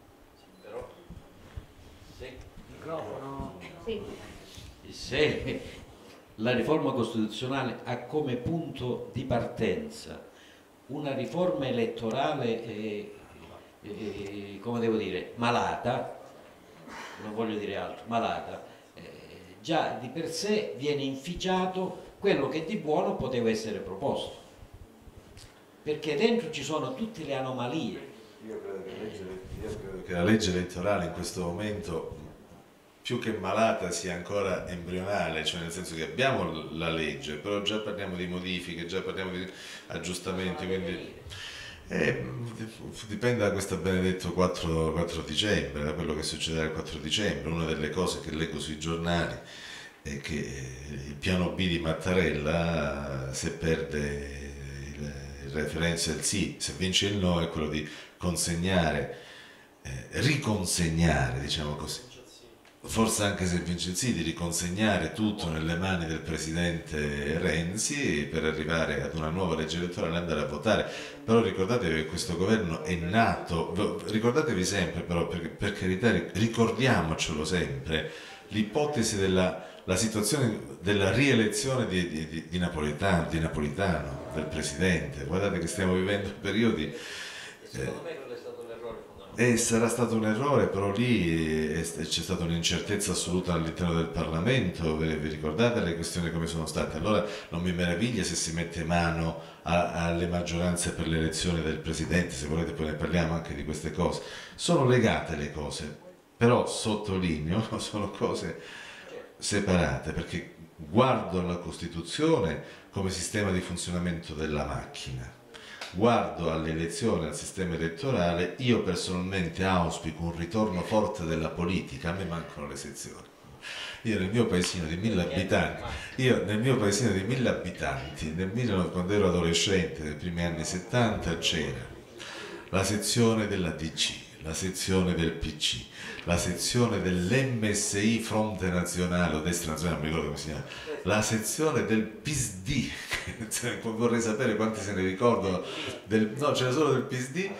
Sì. Se la riforma costituzionale ha come punto di partenza una riforma elettorale eh, eh, come devo dire, malata, non voglio dire altro, malata, eh, già di per sé viene inficiato quello che di buono poteva essere proposto, perché dentro ci sono tutte le anomalie. Io credo che la legge, io credo che la legge elettorale in questo momento, più che malata, sia ancora embrionale, cioè nel senso che abbiamo la legge, però già parliamo di modifiche, già parliamo di aggiustamenti, quindi eh, dipende da questo benedetto quattro, quattro dicembre, da quello che succederà il quattro dicembre. Una delle cose che leggo sui giornali è che il piano B di Mattarella, se perde il, il referendum il sì, se vince il no, è quello di consegnare, eh, riconsegnare, diciamo così, forse anche se vince il sì, di riconsegnare tutto nelle mani del presidente Renzi per arrivare ad una nuova legge elettorale e andare a votare. Però ricordatevi che questo governo è nato, ricordatevi sempre però, perché, per carità, ricordiamocelo sempre, l'ipotesi della la situazione della rielezione di, di, di, Napolitano, di Napolitano, del presidente. Guardate che stiamo vivendo periodi... Secondo me quello è stato l'errore fondamentale. E sarà stato un errore, però lì c'è stata un'incertezza assoluta all'interno del Parlamento, vi, vi ricordate le questioni come sono state? Allora non mi meraviglia se si mette mano a, alle maggioranze per l'elezione del Presidente, se volete poi ne parliamo anche di queste cose. Sono legate le cose, però sottolineo, sono cose separate, perché guardo la Costituzione come sistema di funzionamento della macchina. Guardo all'elezione, al sistema elettorale, io personalmente auspico un ritorno forte della politica, a me mancano le sezioni. Io nel mio paesino di mille abitanti, io nel mio paesino di mille abitanti, nel mille, quando ero adolescente, nei primi anni settanta, c'era la sezione della D C, la sezione del P C, la sezione dell'M S I Fronte Nazionale o Destra Nazionale, non mi ricordo come si chiama, la sezione del P S D, vorrei sapere quanti se ne ricordano, del, no, c'era solo del P S D,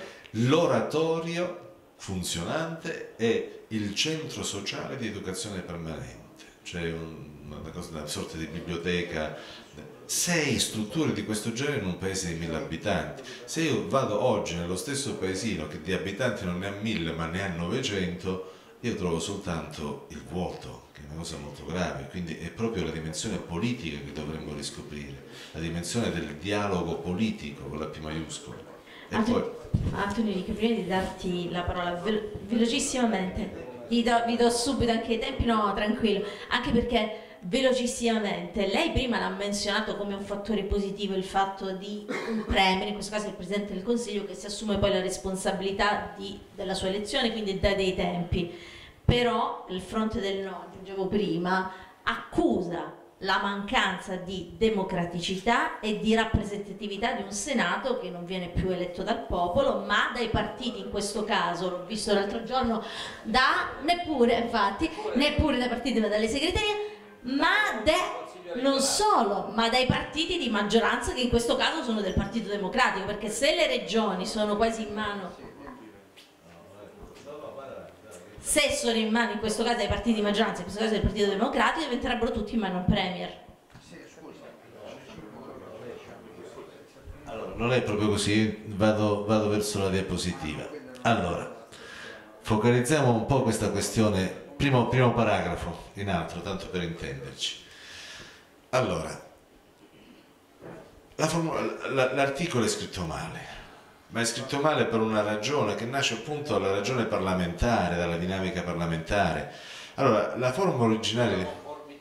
l'oratorio funzionante e il centro sociale di educazione permanente, cioè un, una, cosa, una sorta di biblioteca, sei strutture di questo genere in un paese di mille abitanti. Se io vado oggi nello stesso paesino che di abitanti non ne ha mille ma ne ha novecento, io trovo soltanto il vuoto, che è una cosa molto grave, quindi è proprio la dimensione politica che dovremmo riscoprire, la dimensione del dialogo politico con la P maiuscola. E Antonio, poi... Antonio, prima di darti la parola velo velocissimamente, vi do, vi do subito anche i tempi, no, tranquillo, anche perché velocissimamente, lei prima l'ha menzionato come un fattore positivo il fatto di un premier, in questo caso il Presidente del Consiglio, che si assume poi la responsabilità di, della sua elezione, quindi dà dei tempi, però il fronte del no, aggiungevo prima, accusa la mancanza di democraticità e di rappresentatività di un Senato che non viene più eletto dal popolo ma dai partiti, in questo caso l'ho visto l'altro giorno, da neppure infatti neppure dai partiti ma dalle segreterie, ma de, non solo, ma dai partiti di maggioranza che in questo caso sono del Partito Democratico, perché se le regioni sono quasi in mano, se sono in mano in questo caso dai partiti di maggioranza, in questo caso del Partito Democratico, diventerebbero tutti in mano al Premier. Allora, non è proprio così, vado, vado verso la diapositiva. Allora, focalizziamo un po' questa questione. Primo, primo paragrafo, in alto, tanto per intenderci. Allora, l'articolo è scritto male, ma è scritto male per una ragione che nasce appunto dalla ragione parlamentare, dalla dinamica parlamentare. Allora, la forma originaria...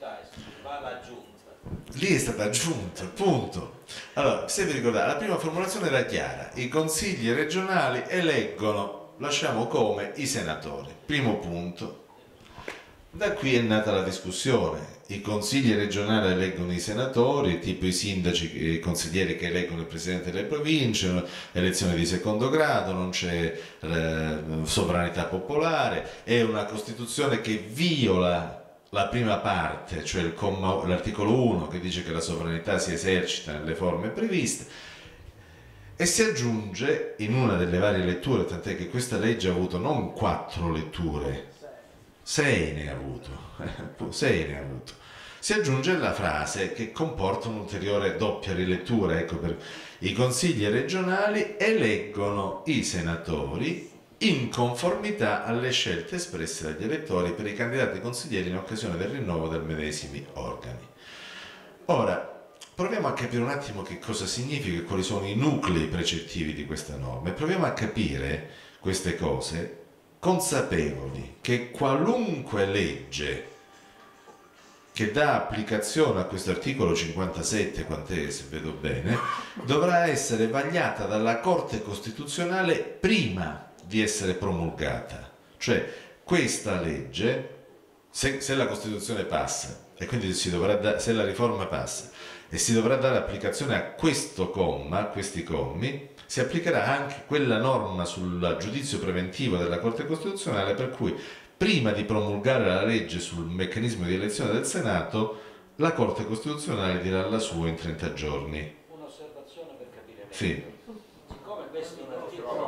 Lì è stata aggiunta, appunto. Allora, se vi ricordate, la prima formulazione era chiara, i consigli regionali eleggono, lasciamo come, i senatori. Primo punto. Da qui è nata la discussione, i consigli regionali eleggono i senatori, tipo i sindaci e i consiglieri che eleggono il presidente delle province, elezioni di secondo grado, non c'è eh, sovranità popolare, è una Costituzione che viola la prima parte, cioè l'articolo uno che dice che la sovranità si esercita nelle forme previste, e si aggiunge in una delle varie letture, tant'è che questa legge ha avuto non quattro letture, sei ne ha avuto, sei ne ha avuto. Si aggiunge la frase che comporta un'ulteriore doppia rilettura, ecco, per i consigli regionali eleggono i senatori in conformità alle scelte espresse dagli elettori per i candidati consiglieri in occasione del rinnovo del medesimi organi. Ora, proviamo a capire un attimo che cosa significa e quali sono i nuclei precettivi di questa norma e proviamo a capire queste cose consapevoli che qualunque legge che dà applicazione a questo articolo cinquantasette, quant'è se vedo bene, dovrà essere vagliata dalla Corte Costituzionale prima di essere promulgata. Cioè questa legge, se, se la Costituzione passa e quindi si dovrà da, se la riforma passa e si dovrà dare applicazione a questo comma, a questi commi, si applicherà anche quella norma sul giudizio preventivo della Corte Costituzionale per cui prima di promulgare la legge sul meccanismo di elezione del Senato la Corte Costituzionale dirà la sua in trenta giorni. Un'osservazione per capire meglio. Sì. Siccome questo è un articolo della Costituzione,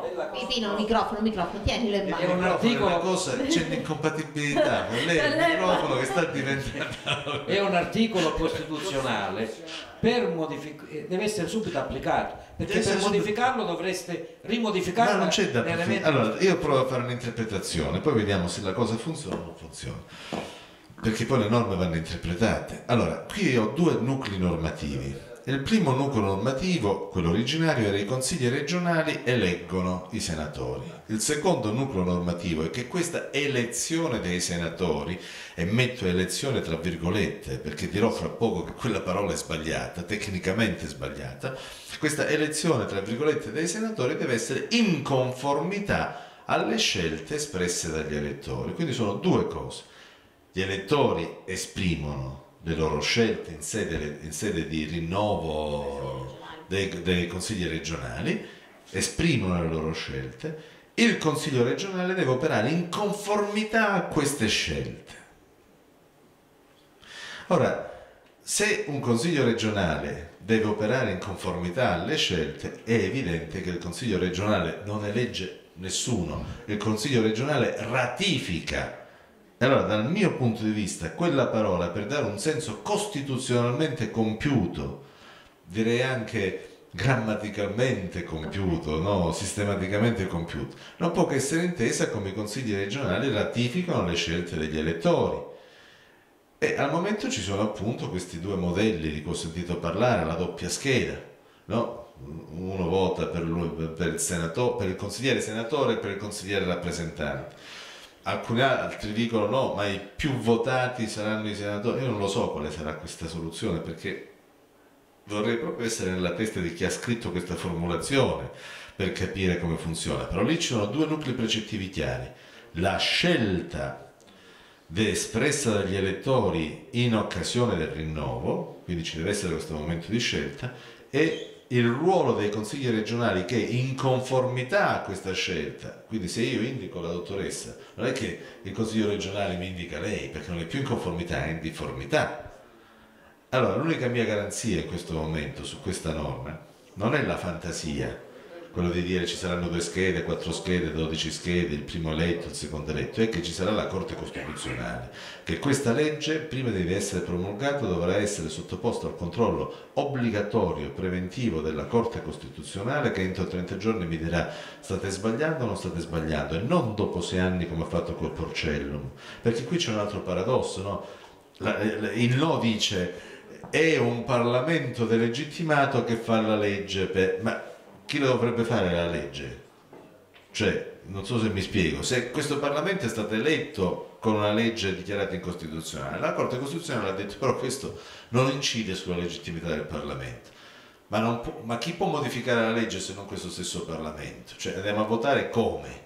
Pino, microfono, microfono, tienilo in È un mano. articolo, Una cosa, c'è un'incompatibilità con lei, il microfono che sta diventando... è un articolo costituzionale, per modific- deve essere subito applicato, perché Deve per essere modificarlo dovreste rimodificarlo. Ma non c'è da nell'elemento- Allora, io provo a fare un'interpretazione, poi vediamo se la cosa funziona o non funziona. Perché poi le norme vanno interpretate. Allora, qui ho due nuclei normativi. Il primo nucleo normativo, quello originario, era i consigli regionali eleggono i senatori. Il secondo nucleo normativo è che questa elezione dei senatori, e metto elezione tra virgolette perché dirò fra poco che quella parola è sbagliata, tecnicamente sbagliata, questa elezione tra virgolette dei senatori deve essere in conformità alle scelte espresse dagli elettori. Quindi sono due cose. Gli elettori esprimono le loro scelte in sede, in sede di rinnovo dei, dei consigli regionali, esprimono le loro scelte, il consiglio regionale deve operare in conformità a queste scelte. Ora, se un consiglio regionale deve operare in conformità alle scelte, è evidente che il consiglio regionale non elegge nessuno, il consiglio regionale ratifica. Allora, dal mio punto di vista, quella parola, per dare un senso costituzionalmente compiuto, direi anche grammaticalmente compiuto, no? Sistematicamente compiuto, non può che essere intesa come i consigli regionali ratificano le scelte degli elettori. E al momento ci sono appunto questi due modelli di cui ho sentito parlare, la doppia scheda, no? Uno vota per, lui, per, il senato, per il consigliere senatore e per il consigliere rappresentante. Alcuni altri dicono no, ma i più votati saranno i senatori. Io non lo so quale sarà questa soluzione, perché vorrei proprio essere nella testa di chi ha scritto questa formulazione per capire come funziona. Però lì ci sono due nuclei precettivi chiari: la scelta espressa dagli elettori in occasione del rinnovo, quindi ci deve essere questo momento di scelta, e il ruolo dei consigli regionali che in conformità a questa scelta, quindi se io indico la dottoressa, non è che il consiglio regionale mi indica lei, perché non è più in conformità, è in difformità. Allora, l'unica mia garanzia in questo momento su questa norma non è la fantasia, quello di dire ci saranno due schede, quattro schede, dodici schede, il primo eletto, il secondo eletto, è che ci sarà la Corte Costituzionale, che questa legge, prima di essere promulgata, dovrà essere sottoposta al controllo obbligatorio, preventivo della Corte Costituzionale, che entro trenta giorni mi dirà state sbagliando o non state sbagliando, e non dopo sei anni come ha fatto col Porcellum, perché qui c'è un altro paradosso, no? La, il no dice è un Parlamento delegittimato che fa la legge, per... ma chi lo dovrebbe fare la legge? Cioè, non so se mi spiego, se questo Parlamento è stato eletto con una legge dichiarata incostituzionale, la Corte Costituzionale ha detto però questo non incide sulla legittimità del Parlamento, ma, non può, ma chi può modificare la legge se non questo stesso Parlamento? Cioè andiamo a votare come?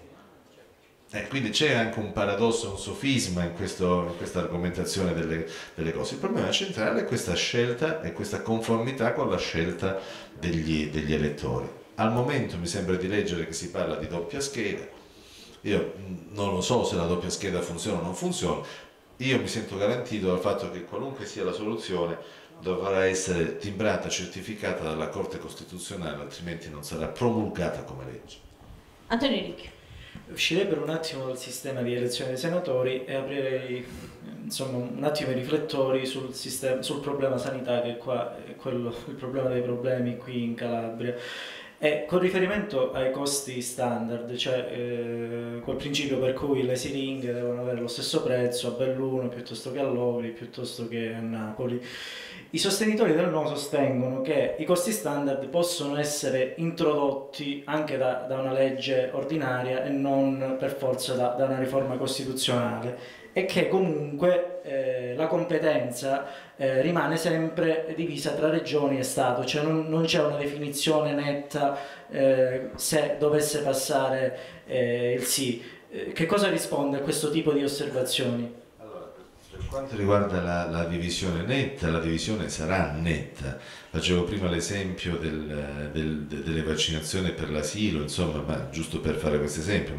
Eh, quindi c'è anche un paradosso, un sofisma in, questo, in questa argomentazione delle, delle cose. Il problema centrale è questa scelta e questa conformità con la scelta degli, degli elettori. Al momento mi sembra di leggere che si parla di doppia scheda. Io non lo so se la doppia scheda funziona o non funziona. Io mi sento garantito dal fatto che qualunque sia la soluzione dovrà essere timbrata, certificata dalla Corte Costituzionale, altrimenti non sarà promulgata come legge. Antonio Ricchio. Uscirei per un attimo dal sistema di elezione dei senatori e aprirei insomma, un attimo i riflettori sul, sistema, sul problema sanità, che qua è quello, il problema dei problemi qui in Calabria. E con riferimento ai costi standard, cioè eh, quel principio per cui le siringhe devono avere lo stesso prezzo a Belluno piuttosto che a Lodi, piuttosto che a Napoli, i sostenitori del no sostengono che i costi standard possono essere introdotti anche da, da una legge ordinaria e non per forza da, da una riforma costituzionale, e che comunque eh, la competenza eh, rimane sempre divisa tra regioni e Stato, cioè non, non c'è una definizione netta eh, se dovesse passare eh, il sì. Eh, che cosa risponde a questo tipo di osservazioni? Allora, per quanto riguarda la, la divisione netta, la divisione sarà netta. Facevo prima l'esempio del, del, delle vaccinazioni per l'asilo, insomma, ma giusto per fare questo esempio, ma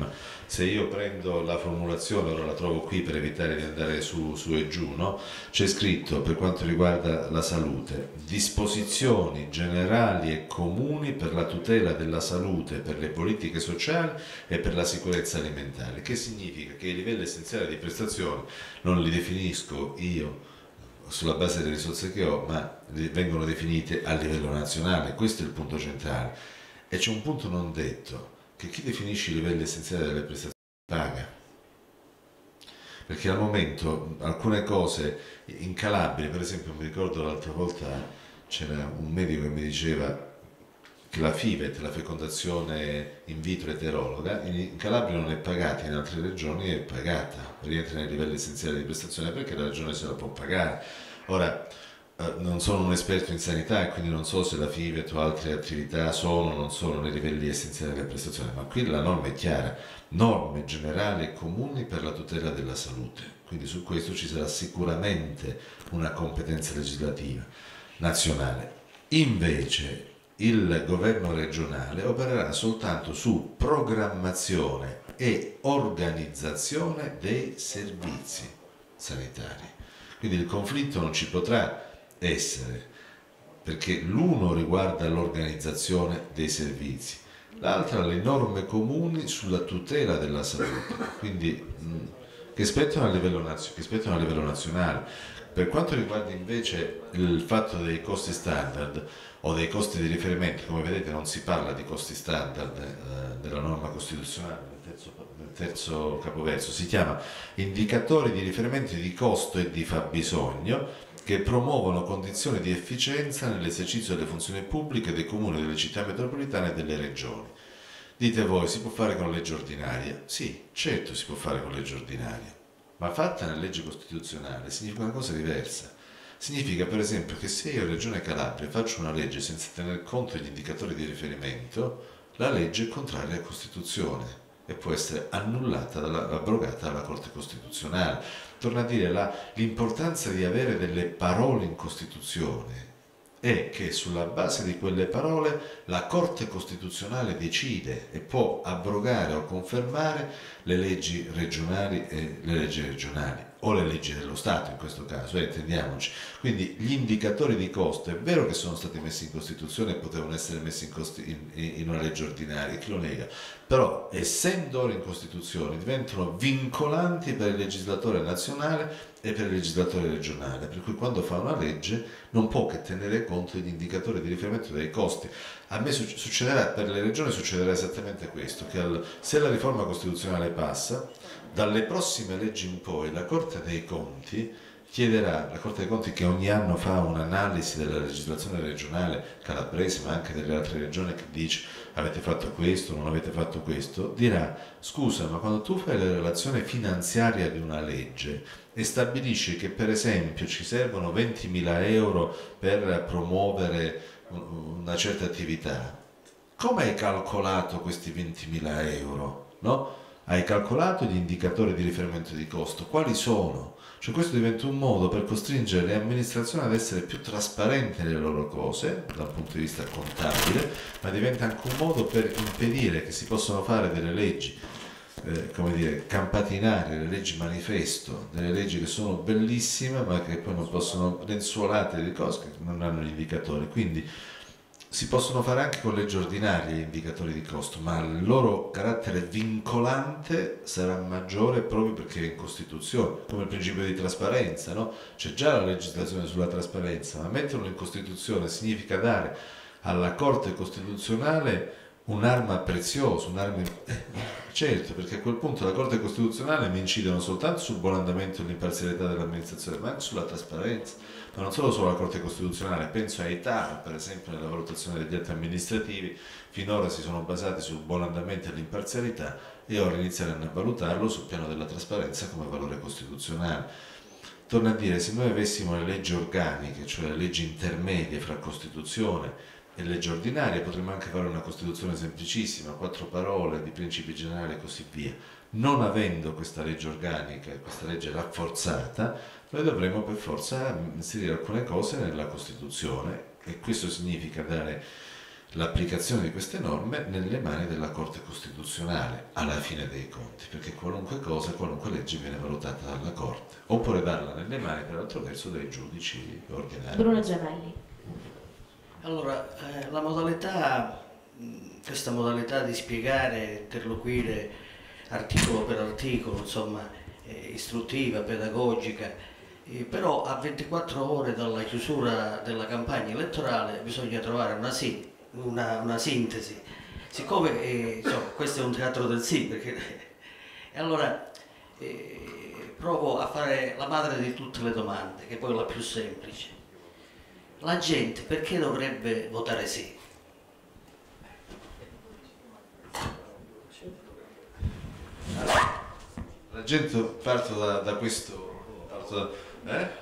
se io prendo la formulazione, ora la trovo qui per evitare di andare su, su e giù, no? C'è scritto, per quanto riguarda la salute, disposizioni generali e comuni per la tutela della salute, per le politiche sociali e per la sicurezza alimentare, che significa che i livelli essenziali di prestazione non li definisco io sulla base delle risorse che ho, ma vengono definite a livello nazionale. Questo è il punto centrale. E c'è un punto non detto, che chi definisce i livelli essenziali delle prestazioni paga. Perché al momento alcune cose in Calabria, per esempio, mi ricordo l'altra volta c'era un medico che mi diceva che la FIVET, la fecondazione in vitro eterologa, in Calabria non è pagata, in altre regioni è pagata, rientra nei livelli essenziali di prestazione perché la regione se la può pagare. Ora, eh, non sono un esperto in sanità e quindi non so se la FIVET o altre attività sono o non sono nei livelli essenziali delle prestazioni, ma qui la norma è chiara, norme generali e comuni per la tutela della salute, quindi su questo ci sarà sicuramente una competenza legislativa nazionale. Invece il governo regionale opererà soltanto su programmazione e organizzazione dei servizi sanitari. Quindi il conflitto non ci potrà essere, perché l'uno riguarda l'organizzazione dei servizi, l'altra le norme comuni sulla tutela della salute, quindi mh, che spettano a livello, nazio- che spettano a livello nazionale. Per quanto riguarda invece il fatto dei costi standard o dei costi di riferimento, come vedete non si parla di costi standard eh, della norma costituzionale nel terzo, nel terzo capoverso, si chiama indicatori di riferimento di costo e di fabbisogno che promuovono condizioni di efficienza nell'esercizio delle funzioni pubbliche dei comuni, delle città metropolitane e delle regioni. Dite voi, si può fare con legge ordinaria? Sì, certo si può fare con legge ordinaria, ma fatta nella legge costituzionale significa una cosa diversa. Significa per esempio che se io Regione Calabria faccio una legge senza tener conto degli indicatori di riferimento, la legge è contraria alla Costituzione e può essere annullata, dalla, abrogata dalla Corte Costituzionale. Torna a dire, la, l'importanza di avere delle parole in Costituzione è che sulla base di quelle parole la Corte Costituzionale decide e può abrogare o confermare le leggi regionali e le leggi regionali o le leggi dello Stato in questo caso, eh, intendiamoci. Quindi gli indicatori di costo è vero che sono stati messi in Costituzione e potevano essere messi in, costi, in, in una legge ordinaria, chi lo nega? Però essendo ora in Costituzione diventano vincolanti per il legislatore nazionale e per il legislatore regionale, per cui quando fa una legge non può che tenere conto degli indicatori di riferimento dei costi. A me succederà, per le regioni succederà esattamente questo, che al, se la riforma costituzionale passa, dalle prossime leggi in poi la Corte dei Conti chiederà, la Corte dei Conti che ogni anno fa un'analisi della legislazione regionale calabrese ma anche delle altre regioni, che dice avete fatto questo, non avete fatto questo, dirà scusa, ma quando tu fai la relazione finanziaria di una legge e stabilisci che per esempio ci servono ventimila euro per promuovere una certa attività, come hai calcolato questi ventimila euro? No? Hai calcolato gli indicatori di riferimento di costo, quali sono? Cioè questo diventa un modo per costringere le amministrazioni ad essere più trasparenti nelle loro cose, dal punto di vista contabile, ma diventa anche un modo per impedire che si possano fare delle leggi, eh, come dire, campatinare, le leggi manifesto, delle leggi che sono bellissime ma che poi non possono, lenzuolate di cose che non hanno gli indicatori. Quindi si possono fare anche con leggi ordinarie gli indicatori di costo, ma il loro carattere vincolante sarà maggiore proprio perché è in Costituzione, come il principio di trasparenza, no? C'è già la legislazione sulla trasparenza, ma metterlo in Costituzione significa dare alla Corte Costituzionale un'arma preziosa, un'arma... certo, perché a quel punto la Corte Costituzionale mi incide non soltanto sul buon andamento e l'imparzialità dell'amministrazione, ma anche sulla trasparenza. Ma non solo sulla Corte Costituzionale, penso ai T A R, per esempio nella valutazione degli atti amministrativi, finora si sono basati sul buon andamento e l'imparzialità e ora inizieranno a valutarlo sul piano della trasparenza come valore costituzionale. Torno a dire, se noi avessimo le leggi organiche, cioè le leggi intermedie fra Costituzione e legge ordinaria, potremmo anche fare una Costituzione semplicissima, quattro parole, di principi generali e così via. Non avendo questa legge organica e questa legge rafforzata, noi dovremo per forza inserire alcune cose nella Costituzione e questo significa dare l'applicazione di queste norme nelle mani della Corte Costituzionale alla fine dei conti, perché qualunque cosa, qualunque legge viene valutata dalla Corte, oppure darla nelle mani per altro verso dei giudici ordinari. Bruno Gemelli. Allora, eh, la modalità, questa modalità di spiegare, interloquire articolo per articolo, insomma, eh, istruttiva, pedagogica, eh, però a ventiquattro ore dalla chiusura della campagna elettorale bisogna trovare una, sì, una, una sintesi. Siccome eh, insomma, questo è un teatro del sì, perché e allora eh, provo a fare la madre di tutte le domande, che è poi la più semplice. La gente perché dovrebbe votare sì? La gente, parto da, da questo, parto da, eh?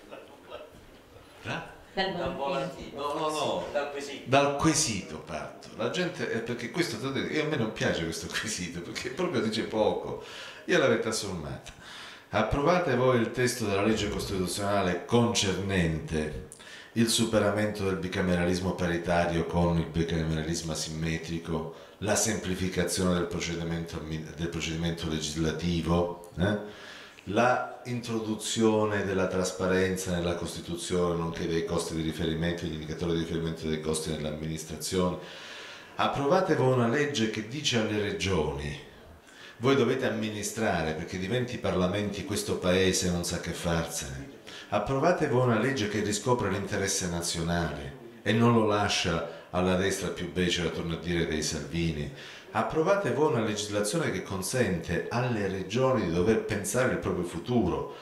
Da? Dal No, no, no, dal quesito. Dal quesito parto. La gente, è perché questo, e a me non piace questo quesito, perché proprio dice poco. Io la verità sommata. Approvate voi il testo della legge costituzionale concernente il superamento del bicameralismo paritario con il bicameralismo asimmetrico, la semplificazione del procedimento, del procedimento legislativo, eh? la introduzione della trasparenza nella Costituzione, nonché dei costi di riferimento, gli indicatori di riferimento dei costi nell'amministrazione. Approvate voi una legge che dice alle regioni: voi dovete amministrare perché di venti parlamenti questo paese non sa che farsene. Approvate voi una legge che riscopre l'interesse nazionale e non lo lascia alla destra più becera, torno a dire, dei Salvini. Approvate voi una legislazione che consente alle regioni di dover pensare il proprio futuro.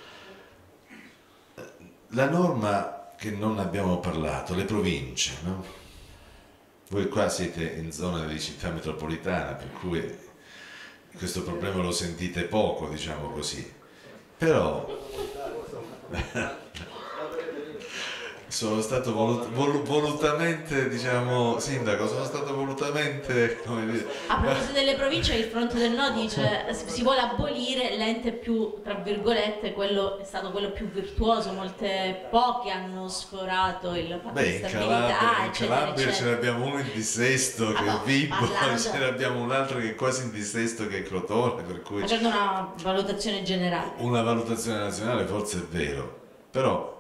La norma che non abbiamo parlato, le province, no? Voi qua siete in zona di città metropolitana, per cui questo problema lo sentite poco, diciamo così. Però sono stato volut vol volutamente, diciamo, sindaco, sono stato volutamente, come dire... A proposito delle province, il Fronte del No dice si vuole abolire l'ente più, tra virgolette, quello è stato quello più virtuoso, molte poche hanno sforato il patto di stabilità, in Calabria ce ne abbiamo uno in dissesto che allora, è Vibo, parlando... ce ne abbiamo un altro che è quasi in dissesto che è Crotone, per cui... Facendo una valutazione generale. Una valutazione nazionale forse è vero, però...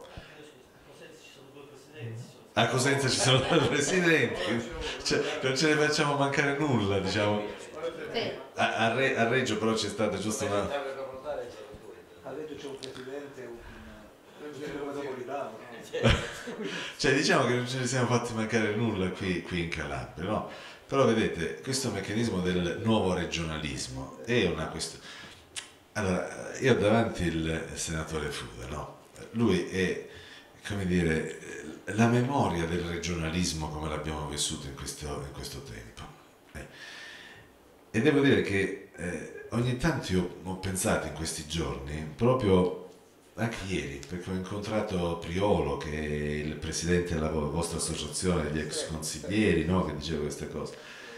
A Cosenza ci sono due presidenti, cioè, non ce ne facciamo mancare nulla, diciamo. A, a, Re, a Reggio però c'è stata giusto una... A Reggio c'è un presidente, un metropolitano. Cioè diciamo che non ce ne siamo fatti mancare nulla qui, qui in Calabria, no? Però vedete, questo meccanismo del nuovo regionalismo è una questione... Allora, io ho davanti il senatore Fuda, no? Lui è, come dire... la memoria del regionalismo come l'abbiamo vissuto in questo, in questo tempo. Eh. E devo dire che eh, ogni tanto io ho pensato in questi giorni, proprio anche ieri, perché ho incontrato Priolo, che è il presidente della vostra associazione degli ex consiglieri, no? Che diceva queste cose.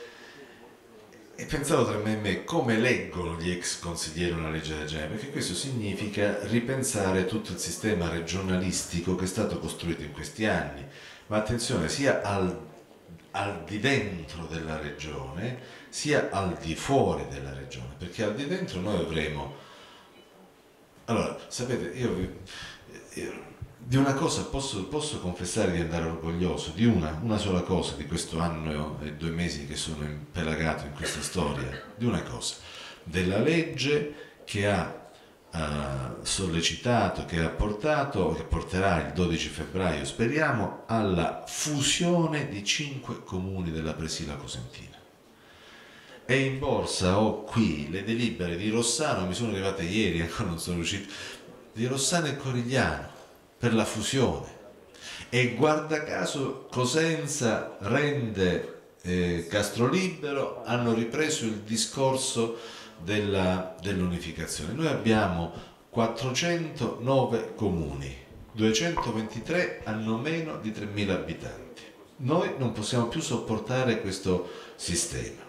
E pensavo tra me e me come leggono gli ex consiglieri una legge del genere, perché questo significa ripensare tutto il sistema regionalistico che è stato costruito in questi anni, ma attenzione, sia al, al di dentro della regione, sia al di fuori della regione, perché al di dentro noi avremo... Allora, sapete, io, io di una cosa posso, posso confessare di andare orgoglioso, di una, una sola cosa di questo anno e due mesi che sono impelagato in questa storia, di una cosa, della legge che ha uh, sollecitato, che ha portato, che porterà il dodici febbraio, speriamo, alla fusione di cinque comuni della Presila Cosentina. E in borsa ho qui le delibere di Rossano, mi sono arrivate ieri, ancora non sono riuscito, di Rossano e Corigliano, per la fusione. E guarda caso Cosenza, Rende e Castrolibero hanno ripreso il discorso dell'unificazione. Noi abbiamo quattrocentonove comuni, duecentoventitré hanno meno di tremila abitanti. Noi non possiamo più sopportare questo sistema.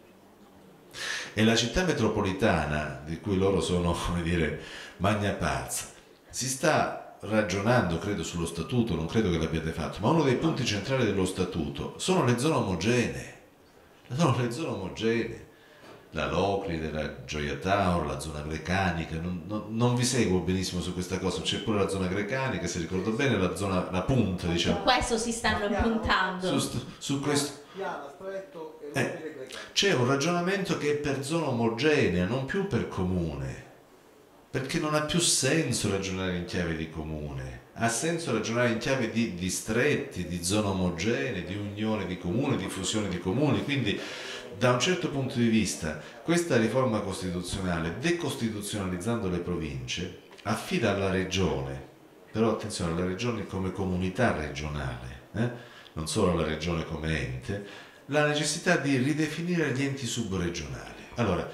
E la città metropolitana, di cui loro sono, come dire, magna pazza, si sta ragionando, credo, sullo statuto, non credo che l'abbiate fatto, ma uno dei punti centrali dello statuto sono le zone omogenee, sono le zone omogenee, la Locride, la Gioia Tauro, la zona grecanica, non, non, non vi seguo benissimo su questa cosa, c'è pure la zona grecanica, se ricordo bene, la zona, la punta, diciamo. Su questo si stanno puntando. Su, su questo. Piana, stretto e Eh, c'è un ragionamento che è per zona omogenea, non più per comune, perché non ha più senso ragionare in chiave di comune, ha senso ragionare in chiave di distretti, di zone omogenee, di unione di comune, di fusione di comuni. Quindi da un certo punto di vista questa riforma costituzionale, decostituzionalizzando le province, affida alla regione, però attenzione, alla regione come comunità regionale, eh? non solo alla regione come ente, la necessità di ridefinire gli enti subregionali. Allora,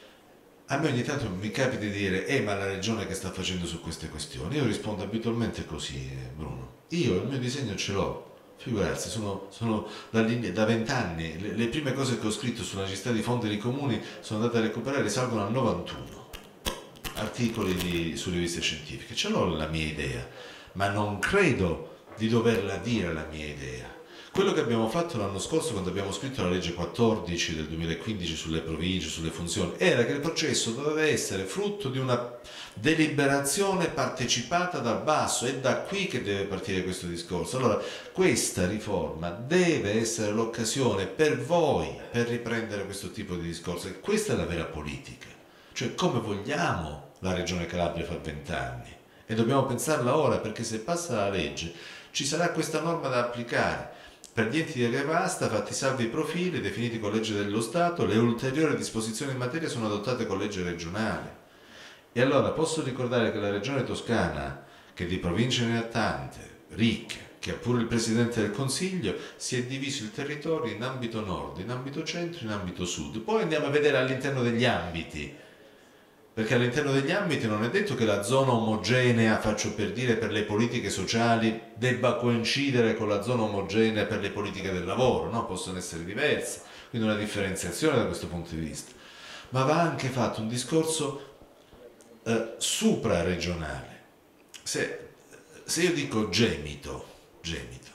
a me ogni tanto mi capita di dire, eh ma la regione che sta facendo su queste questioni? Io rispondo abitualmente così, Bruno. Io il mio disegno ce l'ho, figurarsi, sono, sono da vent'anni, le, le prime cose che ho scritto sulla necessità di fondere i comuni sono andate a recuperare, risalgono al novantuno, articoli di, su riviste scientifiche. Ce l'ho la mia idea, ma non credo di doverla dire la mia idea. Quello che abbiamo fatto l'anno scorso, quando abbiamo scritto la legge quattordici del duemilaquindici sulle province, sulle funzioni, era che il processo doveva essere frutto di una deliberazione partecipata dal basso. È da qui che deve partire questo discorso. Allora, questa riforma deve essere l'occasione per voi per riprendere questo tipo di discorso. E questa è la vera politica. Cioè, come vogliamo la Regione Calabria fra vent'anni? E dobbiamo pensarla ora, perché se passa la legge ci sarà questa norma da applicare. Per gli enti di area vasta, fatti salvi i profili definiti con legge dello Stato, le ulteriori disposizioni in materia sono adottate con legge regionale. E allora posso ricordare che la regione Toscana, che di province ne ha tante, ricche, che ha pure il Presidente del Consiglio, si è diviso il territorio in ambito nord, in ambito centro, in ambito sud. Poi andiamo a vedere all'interno degli ambiti, perché all'interno degli ambiti non è detto che la zona omogenea, faccio per dire, per le politiche sociali debba coincidere con la zona omogenea per le politiche del lavoro, no? Possono essere diverse, quindi una differenziazione da questo punto di vista. Ma va anche fatto un discorso eh, supraregionale. Se, se io dico Gemito, Gemito,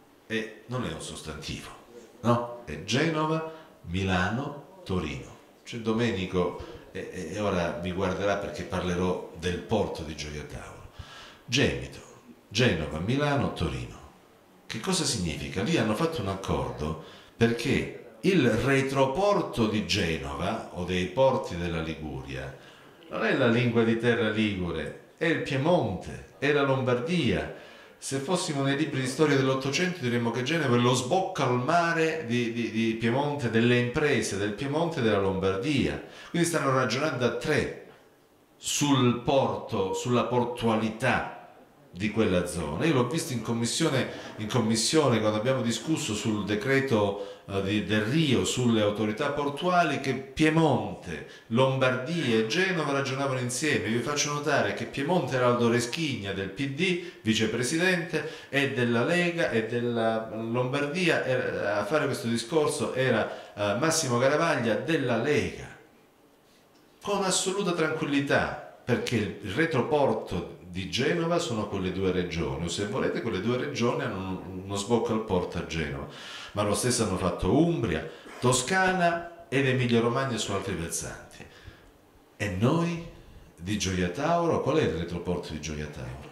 e non è un sostantivo, no? È Genova, Milano, Torino. C'è Domenico e ora mi guarderà perché parlerò del porto di Gioia Tauro. Gemito, Genova, Milano, Torino. Che cosa significa? Lì hanno fatto un accordo perché il retroporto di Genova o dei porti della Liguria non è la lingua di terra ligure, è il Piemonte, è la Lombardia. Se fossimo nei libri di storia dell'Ottocento diremmo che Genova è lo sbocco al mare di, di, di Piemonte, delle imprese del Piemonte e della Lombardia. Quindi stanno ragionando a tre sul porto, sulla portualità di quella zona. Io l'ho visto in commissione, in commissione quando abbiamo discusso sul decreto uh, di, del Rio sulle autorità portuali, che Piemonte, Lombardia e Genova ragionavano insieme. Vi faccio notare che Piemonte era Aldo Reschigna del P D, vicepresidente, e della Lega, e della Lombardia era, a fare questo discorso era uh, Massimo Garavaglia della Lega, con assoluta tranquillità, perché il retroporto di Genova sono quelle due regioni, o se volete quelle due regioni hanno uno sbocco al porto a Genova, ma lo stesso hanno fatto Umbria, Toscana ed Emilia Romagna su altri versanti. E noi di Gioia Tauro, qual è il retroporto di Gioia Tauro?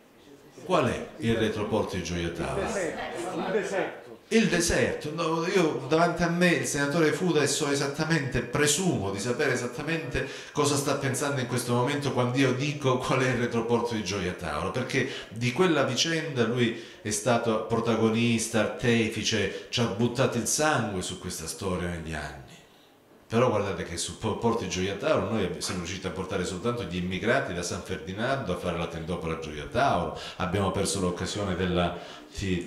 Qual è il retroporto di Gioia Tauro? Il deserto. Il deserto. No, io davanti a me il senatore Fuda e so esattamente, presumo di sapere esattamente cosa sta pensando in questo momento quando io dico qual è il retroporto di Gioia Tauro, perché di quella vicenda lui è stato protagonista, artefice, ci ha buttato il sangue su questa storia negli anni. Però guardate che sul porto di Gioia Tauro noi siamo riusciti a portare soltanto gli immigrati da San Ferdinando a fare la tendopola a Gioia Tauro, abbiamo perso l'occasione della T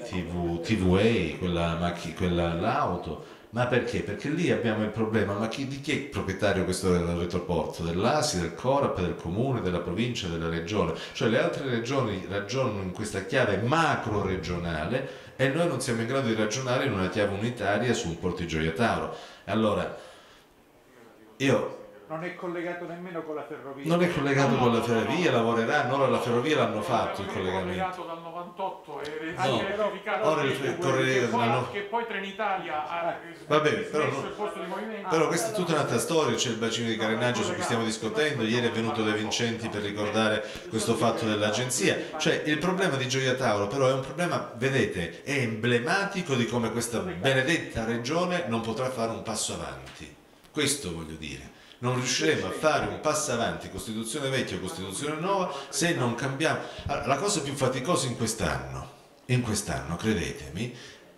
V A, quella, quella l'auto, ma perché? Perché lì abbiamo il problema, ma chi, di chi è il proprietario questo retroporto? Dell'A S I, del Corap, del comune, della provincia, della regione? Cioè le altre regioni ragionano in questa chiave macro regionale e noi non siamo in grado di ragionare in una chiave unitaria su un porto di Gioia Tauro. Allora, io Non è collegato nemmeno con la ferrovia. Non è collegato con la ferrovia, lavoreranno, ora la ferrovia l'hanno fatto il collegamento. È collegato dal novantotto e No, ora il che, corre- poi, no. che poi Trenitalia ha Vabbè, però, smesso no. il posto di movimento. Però questa è tutta un'altra storia, c'è il bacino di carenaggio su cui stiamo discutendo, ieri è venuto De Vincenti per ricordare questo fatto dell'agenzia, cioè il problema di Gioia Tauro però è un problema, vedete, è emblematico di come questa benedetta regione non potrà fare un passo avanti, questo voglio dire. Non riusciremo a fare un passo avanti, Costituzione vecchia o Costituzione nuova, se non cambiamo. Allora, la cosa più faticosa in quest'anno, in quest'anno, credetemi,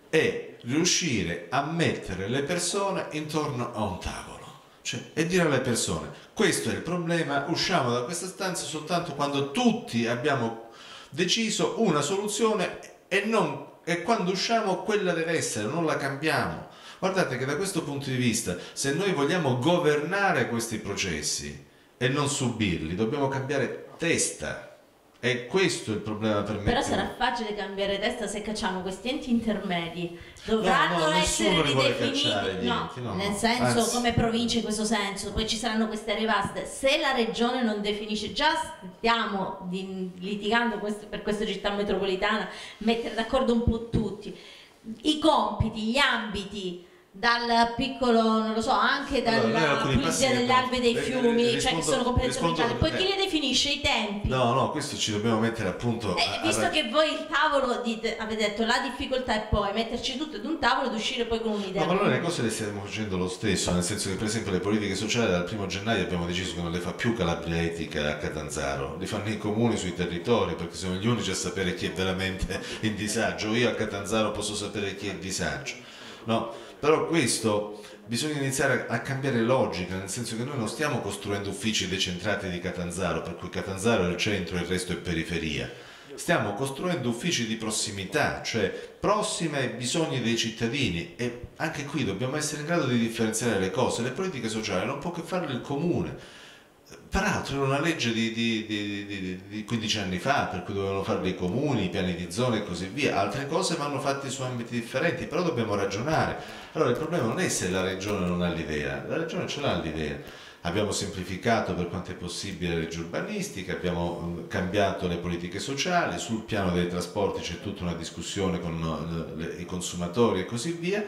è riuscire a mettere le persone intorno a un tavolo. Cioè, e dire alle persone, questo è il problema, usciamo da questa stanza soltanto quando tutti abbiamo deciso una soluzione e, non, e quando usciamo quella deve essere, non la cambiamo. Guardate che da questo punto di vista, se noi vogliamo governare questi processi e non subirli, dobbiamo cambiare testa. E questo è il problema per me. Però sarà facile cambiare testa se cacciamo questi enti intermedi. Dovranno no, no, essere ridefiniti. No, no, nel no. senso Anzi. come province in questo senso, poi ci saranno queste aree vaste. Se la regione non definisce, già stiamo di, litigando questo, per questa città metropolitana, mettere d'accordo un po' tutti. I compiti, gli ambiti, dal piccolo, non lo so, anche dalla allora, pulizia delle albe dei eh, fiumi, rispondo, cioè che sono competenze rispondo, provinciali, poi eh, chi le definisce i tempi? No, no, questo ci dobbiamo mettere appunto Eh, a, visto a... che voi il tavolo dite, avete detto la difficoltà è poi metterci tutto ad un tavolo ed uscire poi con un'idea. No, ma allora le cose le stiamo facendo lo stesso, nel senso che per esempio le politiche sociali dal primo gennaio abbiamo deciso che non le fa più Calabria Etica a Catanzaro, le fanno i comuni sui territori, perché sono gli unici a sapere chi è veramente in disagio. Io a Catanzaro posso sapere chi è in disagio, no? Però questo bisogna iniziare a cambiare logica, nel senso che noi non stiamo costruendo uffici decentrati di Catanzaro, per cui Catanzaro è il centro e il resto è periferia. Stiamo costruendo uffici di prossimità, cioè prossime ai bisogni dei cittadini, e anche qui dobbiamo essere in grado di differenziare le cose. Le politiche sociali non può che farle il comune. Peraltro era una legge di, di, di, di, di quindici anni fa, per cui dovevano farli i comuni, i piani di zona e così via. Altre cose vanno fatte su ambiti differenti, però dobbiamo ragionare. Allora il problema non è se la regione non ha l'idea, la regione ce l'ha l'idea. Abbiamo semplificato per quanto è possibile la legge urbanistica, abbiamo cambiato le politiche sociali, sul piano dei trasporti c'è tutta una discussione con le, i consumatori e così via,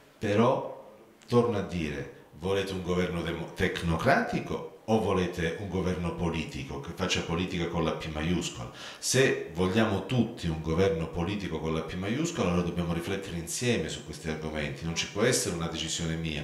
però torno a dire, volete un governo tecnocratico o volete un governo politico che faccia politica con la P maiuscola? Se vogliamo tutti un governo politico con la P maiuscola, allora dobbiamo riflettere insieme su questi argomenti, non ci può essere una decisione mia.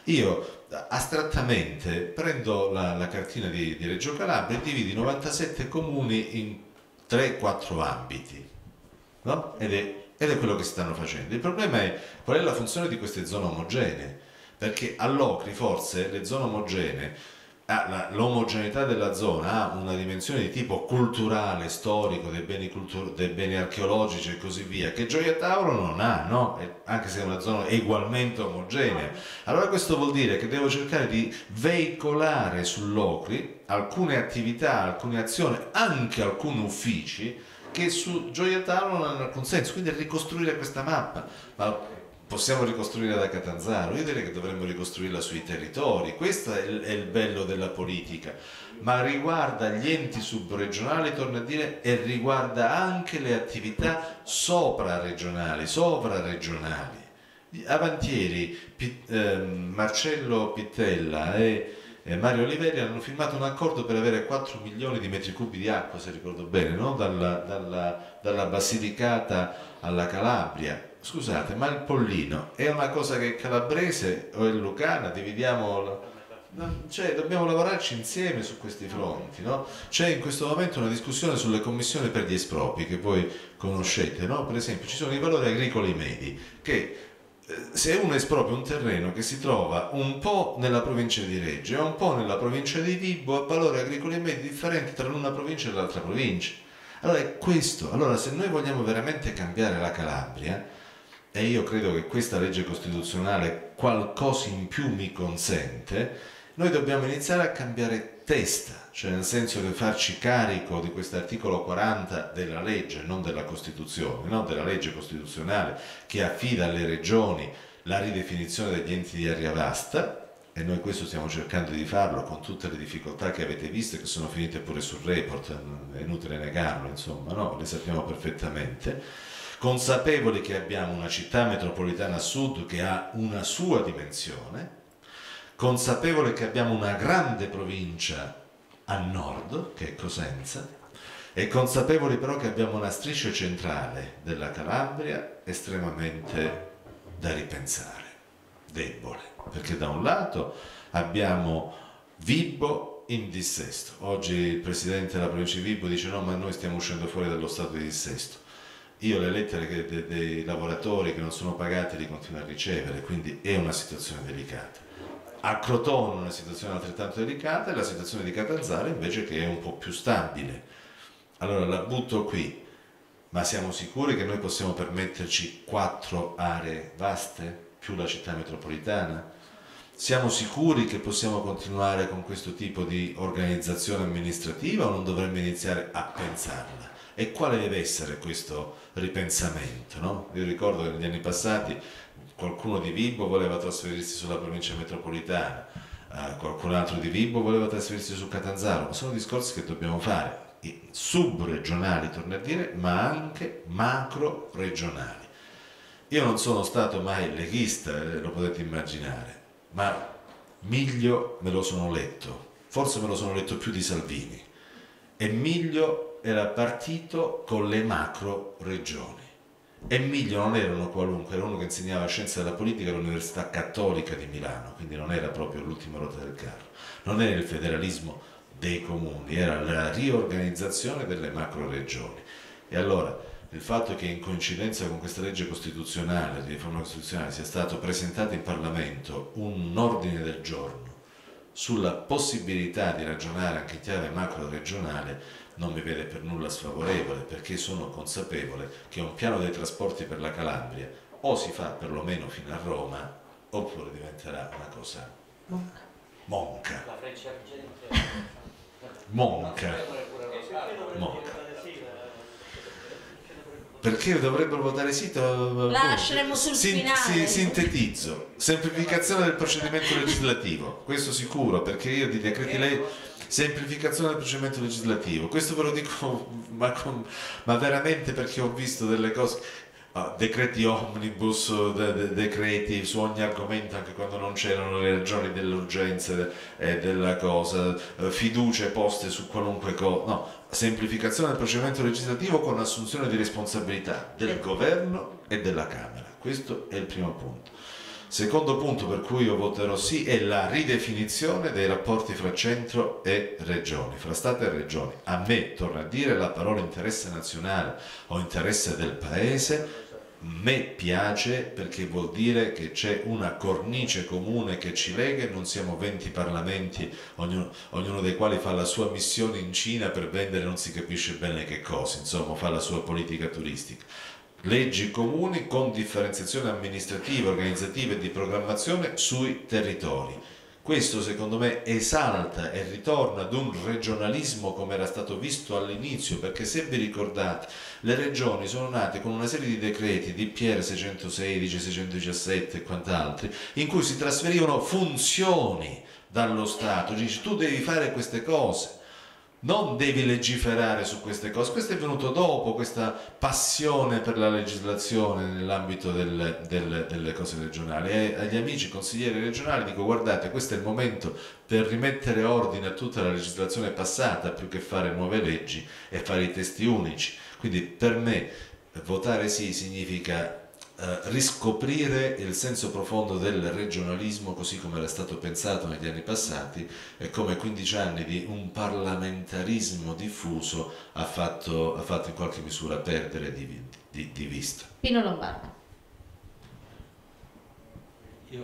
Io astrattamente prendo la, la cartina di, di Reggio Calabria e divido i novantasette comuni in tre quattro ambiti, no? Ed è, ed è quello che stanno facendo. Il problema è qual è la funzione di queste zone omogenee, perché all'Ocri forse le zone omogenee, l'omogeneità della zona ha una dimensione di tipo culturale, storico, dei beni, cultur- dei beni archeologici e così via, che Gioia Tauro non ha, no? Anche se è una zona ugualmente omogenea. Allora questo vuol dire che devo cercare di veicolare sull'Ocri alcune attività, alcune azioni, anche alcuni uffici che su Gioia Tauro non hanno alcun senso, quindi ricostruire questa mappa. Ma possiamo ricostruirla da Catanzaro? Io direi che dovremmo ricostruirla sui territori, questo è il, è il bello della politica, ma riguarda gli enti subregionali, torno a dire, e riguarda anche le attività sopraregionali, sovraregionali. Avantieri, P- eh, Marcello Pittella e eh, Mario Olivetti hanno firmato un accordo per avere quattro milioni di metri cubi di acqua, se ricordo bene, no? dalla, dalla, dalla Basilicata alla Calabria. Scusate, ma il Pollino è una cosa che è calabrese o è lucana? Dividiamo, cioè dobbiamo lavorarci insieme su questi fronti, no? C'è in questo momento una discussione sulle commissioni per gli espropri che voi conoscete, no? Per esempio ci sono i valori agricoli medi che eh, se uno espropria un terreno che si trova un po' nella provincia di Reggio e un po' nella provincia di Vibo, ha valori agricoli medi differenti tra una provincia e l'altra provincia. Allora è questo, allora se noi vogliamo veramente cambiare la Calabria, e io credo che questa legge costituzionale qualcosa in più mi consente, noi dobbiamo iniziare a cambiare testa, cioè nel senso di farci carico di questo articolo quaranta della legge, non della Costituzione, no? Della legge costituzionale che affida alle regioni la ridefinizione degli enti di area vasta, e noi questo stiamo cercando di farlo con tutte le difficoltà che avete visto e che sono finite pure sul report, è inutile negarlo, insomma, no? Le sappiamo perfettamente, consapevoli che abbiamo una città metropolitana a sud che ha una sua dimensione, consapevoli che abbiamo una grande provincia a nord, che è Cosenza, e consapevoli però che abbiamo una striscia centrale della Calabria estremamente da ripensare, debole, perché da un lato abbiamo Vibo in dissesto. Oggi il presidente della provincia di Vibo dice no, ma noi stiamo uscendo fuori dallo stato di dissesto. Io le lettere che, de, dei lavoratori che non sono pagati li continuo a ricevere, quindi è una situazione delicata. A Crotone una situazione altrettanto delicata e la situazione di Catanzaro invece che è un po' più stabile. Allora la butto qui, ma siamo sicuri che noi possiamo permetterci quattro aree vaste più la città metropolitana? Siamo sicuri che possiamo continuare con questo tipo di organizzazione amministrativa o non dovremmo iniziare a pensarla? E quale deve essere questo ripensamento? No? Io ricordo che negli anni passati qualcuno di Vibo voleva trasferirsi sulla provincia metropolitana, eh, qualcun altro di Vibo voleva trasferirsi su Catanzaro, ma sono discorsi che dobbiamo fare, subregionali, torno a dire, ma anche macro regionali. Io non sono stato mai leghista, eh, lo potete immaginare, ma Miglio me lo sono letto, forse me lo sono letto più di Salvini, e Miglio era partito con le macro regioni. E Miglio non era uno qualunque, era uno che insegnava scienze della politica all'Università Cattolica di Milano, quindi non era proprio l'ultima ruota del carro, non era il federalismo dei comuni, era la riorganizzazione delle macro regioni. E allora il fatto che in coincidenza con questa legge costituzionale, di riforma costituzionale, sia stato presentato in Parlamento un ordine del giorno sulla possibilità di ragionare anche in chiave macro regionale non mi vede per nulla sfavorevole, perché sono consapevole che un piano dei trasporti per la Calabria o si fa perlomeno fino a Roma oppure diventerà una cosa monca, monca. monca. monca. Perché dovrebbero votare sì? Lasceremo sul Sin- finale. si- sintetizzo, semplificazione del procedimento legislativo, questo sicuro, perché io di decreti legge, semplificazione del procedimento legislativo, questo ve lo dico ma, con, ma veramente perché ho visto delle cose, ah, decreti omnibus, de- de- decreti su ogni argomento anche quando non c'erano le ragioni dell'urgenza e eh, della cosa, eh, fiducie poste su qualunque cosa, no. Semplificazione del procedimento legislativo con assunzione di responsabilità del governo e della Camera. Questo è il primo punto. Secondo punto per cui io voterò sì è la ridefinizione dei rapporti fra centro e regioni, fra Stato e regioni. A me, torno a dire, la parola interesse nazionale o interesse del paese me piace perché vuol dire che c'è una cornice comune che ci lega e non siamo venti parlamenti, ognuno, ognuno dei quali fa la sua missione in Cina per vendere non si capisce bene che cosa, insomma fa la sua politica turistica. Leggi comuni con differenziazione amministrativa, organizzativa e di programmazione sui territori. Questo secondo me esalta e ritorna ad un regionalismo come era stato visto all'inizio, perché se vi ricordate le regioni sono nate con una serie di decreti, D P R seicentosedici, seicentodiciassette e quant'altri, in cui si trasferivano funzioni dallo Stato, dici tu devi fare queste cose, non devi legiferare su queste cose. Questo è venuto dopo, questa passione per la legislazione nell'ambito del, del, delle cose regionali, e agli amici consiglieri regionali dico guardate, questo è il momento per rimettere ordine a tutta la legislazione passata più che fare nuove leggi e fare i testi unici. Quindi per me votare sì significa Uh, riscoprire il senso profondo del regionalismo così come era stato pensato negli anni passati e come quindici anni di un parlamentarismo diffuso ha fatto, ha fatto in qualche misura perdere di, di, di vista. Pino Lombardo. Io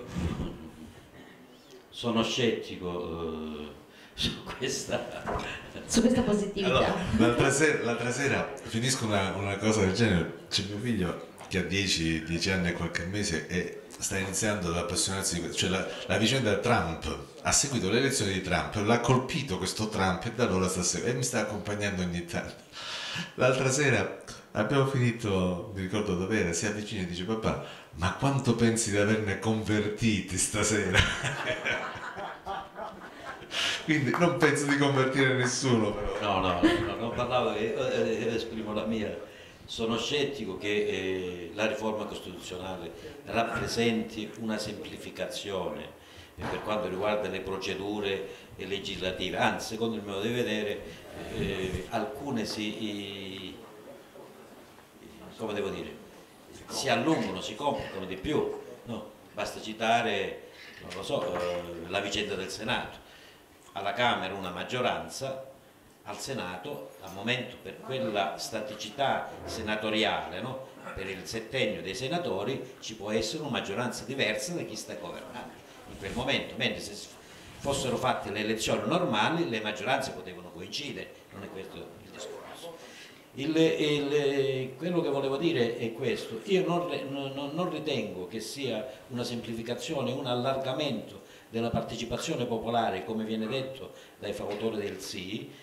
sono scettico uh, su questa su questa positività. Allora, l'altra sera, l'altra sera finisco una, una cosa del genere, c'è mio figlio che ha dieci anni e qualche mese e sta iniziando ad appassionarsi di questo, cioè la, la vicenda Trump, ha seguito le elezioni di Trump, l'ha colpito questo Trump e da allora sta e mi sta accompagnando ogni tanto. L'altra sera abbiamo finito, mi ricordo dov'era, si avvicina e dice papà, ma quanto pensi di averne convertiti stasera? quindi non penso di convertire nessuno però. No, no, no, non parlavo, eh, eh, esprimo la mia. Sono scettico che eh, la riforma costituzionale rappresenti una semplificazione eh, per quanto riguarda le procedure eh, legislative, anzi secondo il mio modo di vedere eh, alcune si, eh, come devo dire, si allungano, si complicano di più, no? Basta citare, non lo so, eh, la vicenda del Senato. Alla Camera una maggioranza, al Senato, al momento per quella staticità senatoriale, no? Per il settennio dei senatori ci può essere una maggioranza diversa da chi sta governando in quel momento, mentre se fossero fatte le elezioni normali le maggioranze potevano coincidere, non è questo il discorso. Il, il, quello che volevo dire è questo: io non, non, non ritengo che sia una semplificazione, un allargamento della partecipazione popolare, come viene detto dai fautori del sì,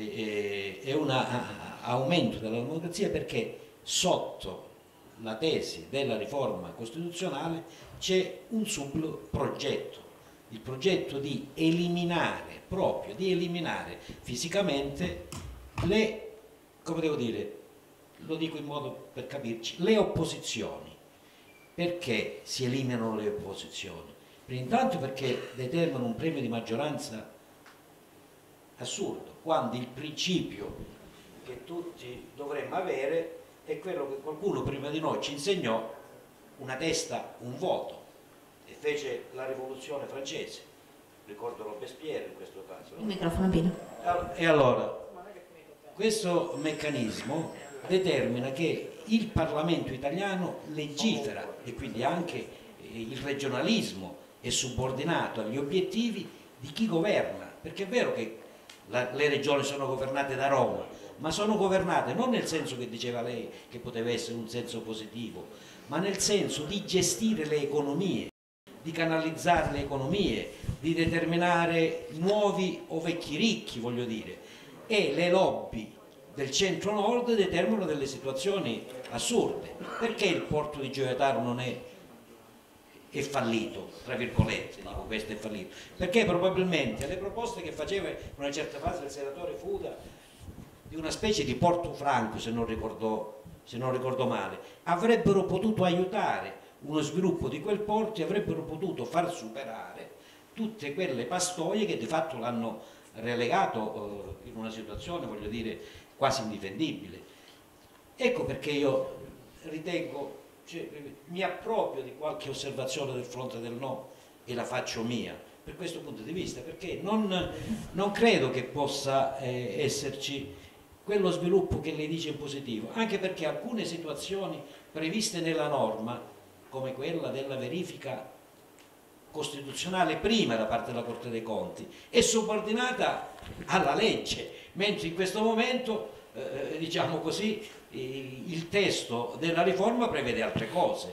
è un aumento della democrazia, perché sotto la tesi della riforma costituzionale c'è un subprogetto, il progetto di eliminare, proprio di eliminare fisicamente le, come devo dire, lo dico in modo per capirci, le opposizioni. Perché si eliminano le opposizioni? Intanto perché determinano un premio di maggioranza assurdo, quando il principio che tutti dovremmo avere è quello che qualcuno prima di noi ci insegnò: una testa, un voto, e fece la rivoluzione francese, ricordo Robespierre in questo caso, no? Il microfono Pino. E allora questo meccanismo determina che il Parlamento italiano legifera, e quindi anche il regionalismo è subordinato agli obiettivi di chi governa, perché è vero che La, le regioni sono governate da Roma, ma sono governate non nel senso che diceva lei, che poteva essere un senso positivo, ma nel senso di gestire le economie, di canalizzare le economie, di determinare nuovi o vecchi ricchi, voglio dire, e le lobby del centro-nord determinano delle situazioni assurde. Perché il porto di Gioia Tauro non è è fallito, tra virgolette, dico questo è fallito, perché probabilmente le proposte che faceva in una certa fase il senatore Fuda di una specie di porto franco, se non ricordo, se non ricordo male, avrebbero potuto aiutare uno sviluppo di quel porto e avrebbero potuto far superare tutte quelle pastoie che di fatto l'hanno relegato eh, in una situazione, voglio dire, quasi indifendibile. Ecco perché io ritengo, cioè, mi approprio di qualche osservazione del fronte del no e la faccio mia per questo punto di vista, perché non, non credo che possa eh, esserci quello sviluppo che lei dice in positivo, anche perché alcune situazioni previste nella norma, come quella della verifica costituzionale prima da parte della Corte dei Conti, è subordinata alla legge, mentre in questo momento eh, diciamo così, il testo della riforma prevede altre cose,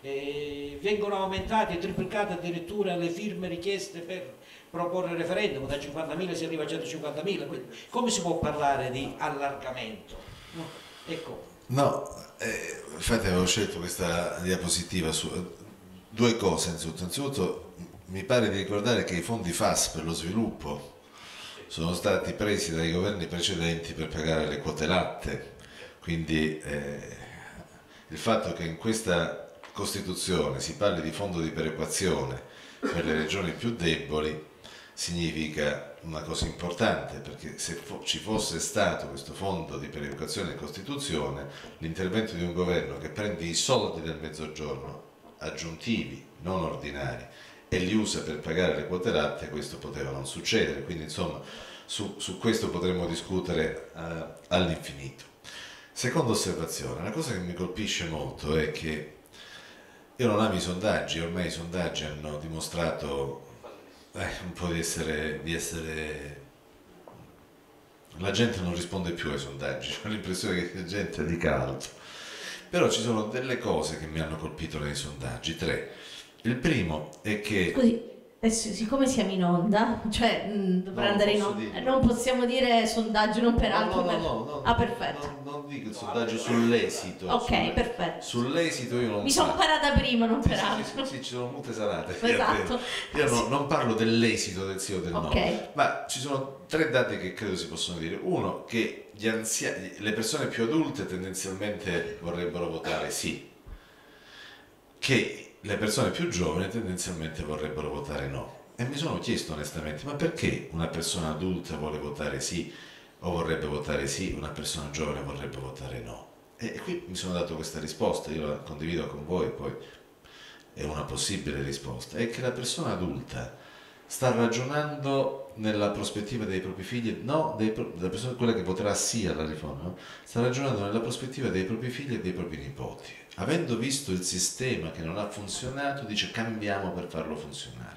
eh, vengono aumentate e triplicate addirittura le firme richieste per proporre referendum, da cinquantamila si arriva a centocinquantamila, come si può parlare di allargamento? No, ecco. No, eh, infatti avevo scelto questa diapositiva su due cose. Innanzitutto, innanzitutto mi pare di ricordare che i fondi F A S per lo sviluppo sono stati presi dai governi precedenti per pagare le quote latte. Quindi eh, il fatto che in questa Costituzione si parli di fondo di perequazione per le regioni più deboli significa una cosa importante, perché se fo- ci fosse stato questo fondo di perequazione in Costituzione, l'intervento di un governo che prende i soldi del Mezzogiorno aggiuntivi, non ordinari, e li usa per pagare le quote latte, questo poteva non succedere. Quindi insomma su, su questo potremmo discutere uh, all'infinito. Seconda osservazione, una cosa che mi colpisce molto è che io non amo i sondaggi, ormai i sondaggi hanno dimostrato eh, un po' di essere, di essere... la gente non risponde più ai sondaggi, ho l'impressione che la gente dica altro. Però ci sono delle cose che mi hanno colpito nei sondaggi, tre. Il primo è che... Scusi, Adesso, siccome siamo in onda, cioè mh, dovrà No, andare in posso onda, dirlo. non possiamo dire sondaggio non per altro. No, no, per- no, no, ah, no, perfetto. non, non dico il sondaggio sull'esito. Ok, sulle- perfetto. Sull'esito io non Mi sono parlo. parata prima, non Sì, per sì, altro. sì, sì, ci sono molte salate. Esatto. Io no- non parlo dell'esito del sì o del Ok. no, ma ci sono tre dati che credo si possono dire. Uno, che gli anziani, le persone più adulte tendenzialmente vorrebbero votare sì, che le persone più giovani tendenzialmente vorrebbero votare no. E mi sono chiesto onestamente, ma perché una persona adulta vuole votare sì o vorrebbe votare sì, una persona giovane vorrebbe votare no? E qui mi sono dato questa risposta, io la condivido con voi, poi è una possibile risposta, è che la persona adulta sta ragionando nella prospettiva dei propri figli, no, dei pro- della persona, quella che voterà sì alla riforma, no? Sta ragionando nella prospettiva dei propri figli e dei propri nipoti. Avendo visto il sistema che non ha funzionato, dice cambiamo per farlo funzionare.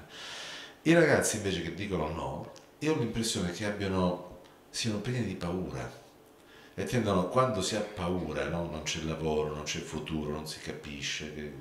I ragazzi invece che dicono no, io ho l'impressione che abbiano, siano pieni di paura e tendono, quando si ha paura, no? Non c'è lavoro, non c'è futuro, non si capisce, che,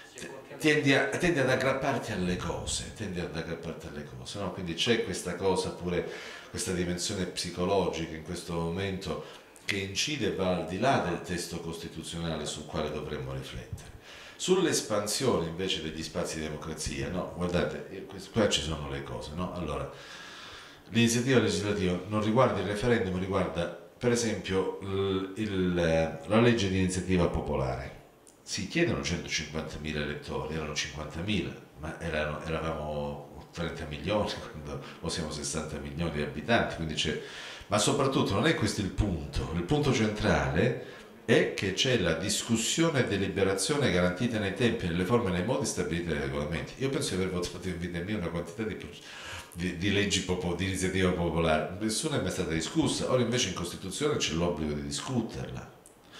tendi, a, tendi ad aggrapparti alle cose, tendi ad aggrapparti alle cose, no? Quindi c'è questa cosa pure, questa dimensione psicologica in questo momento che incide e va al di là del testo costituzionale sul quale dovremmo riflettere. Sull'espansione invece degli spazi di democrazia, no, guardate, qua ci sono le cose, no? Allora, l'iniziativa legislativa non riguarda il referendum, riguarda per esempio il, il, la legge di iniziativa popolare. Si chiedono centocinquantamila elettori, erano cinquantamila, ma erano, eravamo trenta milioni quando, o siamo sessanta milioni di abitanti, quindi c'è, ma soprattutto non è questo il punto, il punto centrale è che c'è la discussione e deliberazione garantita nei tempi, nelle forme e nei modi stabiliti dai regolamenti. Io penso di aver votato in vita mia una quantità di, di, di leggi popo, di iniziativa popolare, nessuna è mai stata discussa, ora invece in Costituzione c'è l'obbligo di discuterla.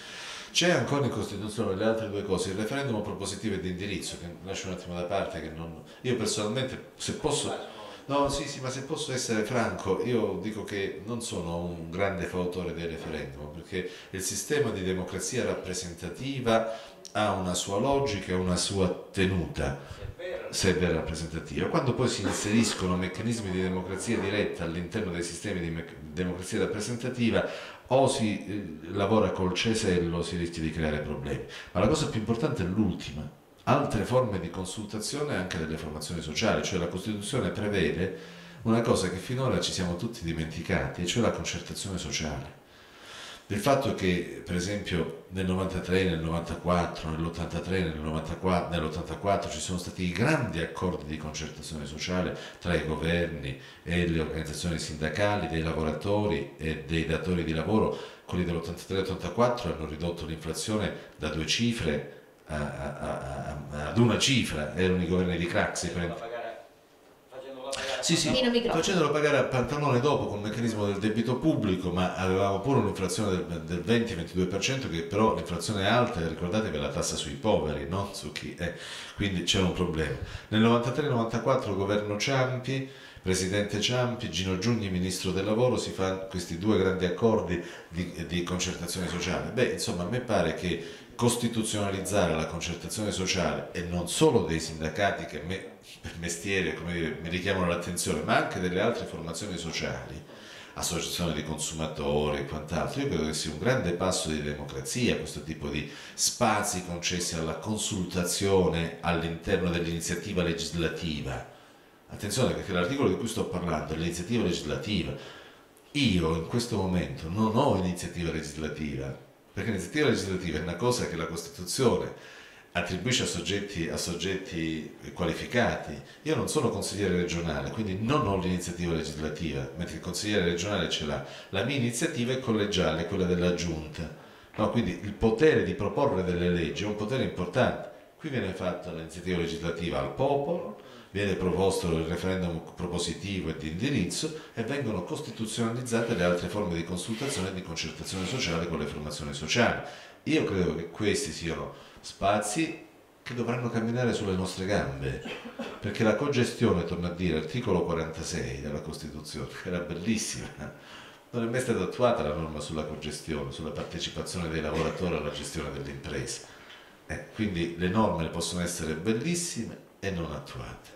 C'è ancora in Costituzione le altre due cose, il referendum propositivo e di indirizzo, che lascio un attimo da parte, che non, io personalmente, se posso... No, sì, sì, ma se posso essere franco, io dico che non sono un grande fautore del referendum, perché il sistema di democrazia rappresentativa ha una sua logica e una sua tenuta, se è vera rappresentativa. Quando poi si inseriscono meccanismi di democrazia diretta all'interno dei sistemi di me- democrazia rappresentativa, o si eh, lavora col cesello o si rischia di creare problemi. Ma la cosa più importante è l'ultima. Altre forme di consultazione anche delle formazioni sociali, cioè la Costituzione prevede una cosa che finora ci siamo tutti dimenticati, e cioè la concertazione sociale. Del fatto che, per esempio, nel novantatré, nel novantaquattro, nell'ottantatré, nel novantaquattro, nell'ottantaquattro ci sono stati i grandi accordi di concertazione sociale tra i governi e le organizzazioni sindacali, dei lavoratori e dei datori di lavoro. Quelli dell'ottantatré e ottantaquattro hanno ridotto l'inflazione da due cifre A, a, a, ad una cifra, erano i governi di Craxi, sì, sì, facendolo pagare a pantalone dopo con il meccanismo del debito pubblico, ma avevamo pure un'inflazione del, del venti ventidue per cento, che però l'inflazione è alta, e ricordatevi la tassa sui poveri, no? Su chi è. Quindi c'era un problema. Nel novantatré novantaquattro governo Ciampi, presidente Ciampi, Gino Giugni, ministro del lavoro, si fanno questi due grandi accordi di, di concertazione sociale. Beh, insomma, a me pare che costituzionalizzare la concertazione sociale, e non solo dei sindacati che me, per mestiere, come dire, mi richiamano l'attenzione, ma anche delle altre formazioni sociali, associazioni di consumatori e quant'altro, io credo che sia un grande passo di democrazia questo tipo di spazi concessi alla consultazione all'interno dell'iniziativa legislativa. Attenzione, perché l'articolo di cui sto parlando è l'iniziativa legislativa. Io in questo momento non ho iniziativa legislativa, perché l'iniziativa legislativa è una cosa che la Costituzione attribuisce a soggetti, a soggetti qualificati. Io non sono consigliere regionale, quindi non ho l'iniziativa legislativa, mentre il consigliere regionale ce l'ha. La mia iniziativa è collegiale, quella della giunta. No, quindi il potere di proporre delle leggi è un potere importante. Qui viene fatta l'iniziativa legislativa al popolo, viene proposto il referendum propositivo e di indirizzo, e vengono costituzionalizzate le altre forme di consultazione e di concertazione sociale con le formazioni sociali. Io credo che questi siano spazi che dovranno camminare sulle nostre gambe, perché la cogestione, torno a dire, articolo quarantasei della Costituzione, che era bellissima, non è mai stata attuata la norma sulla cogestione, sulla partecipazione dei lavoratori alla gestione dell'impresa. Eh, quindi le norme possono essere bellissime e non attuate.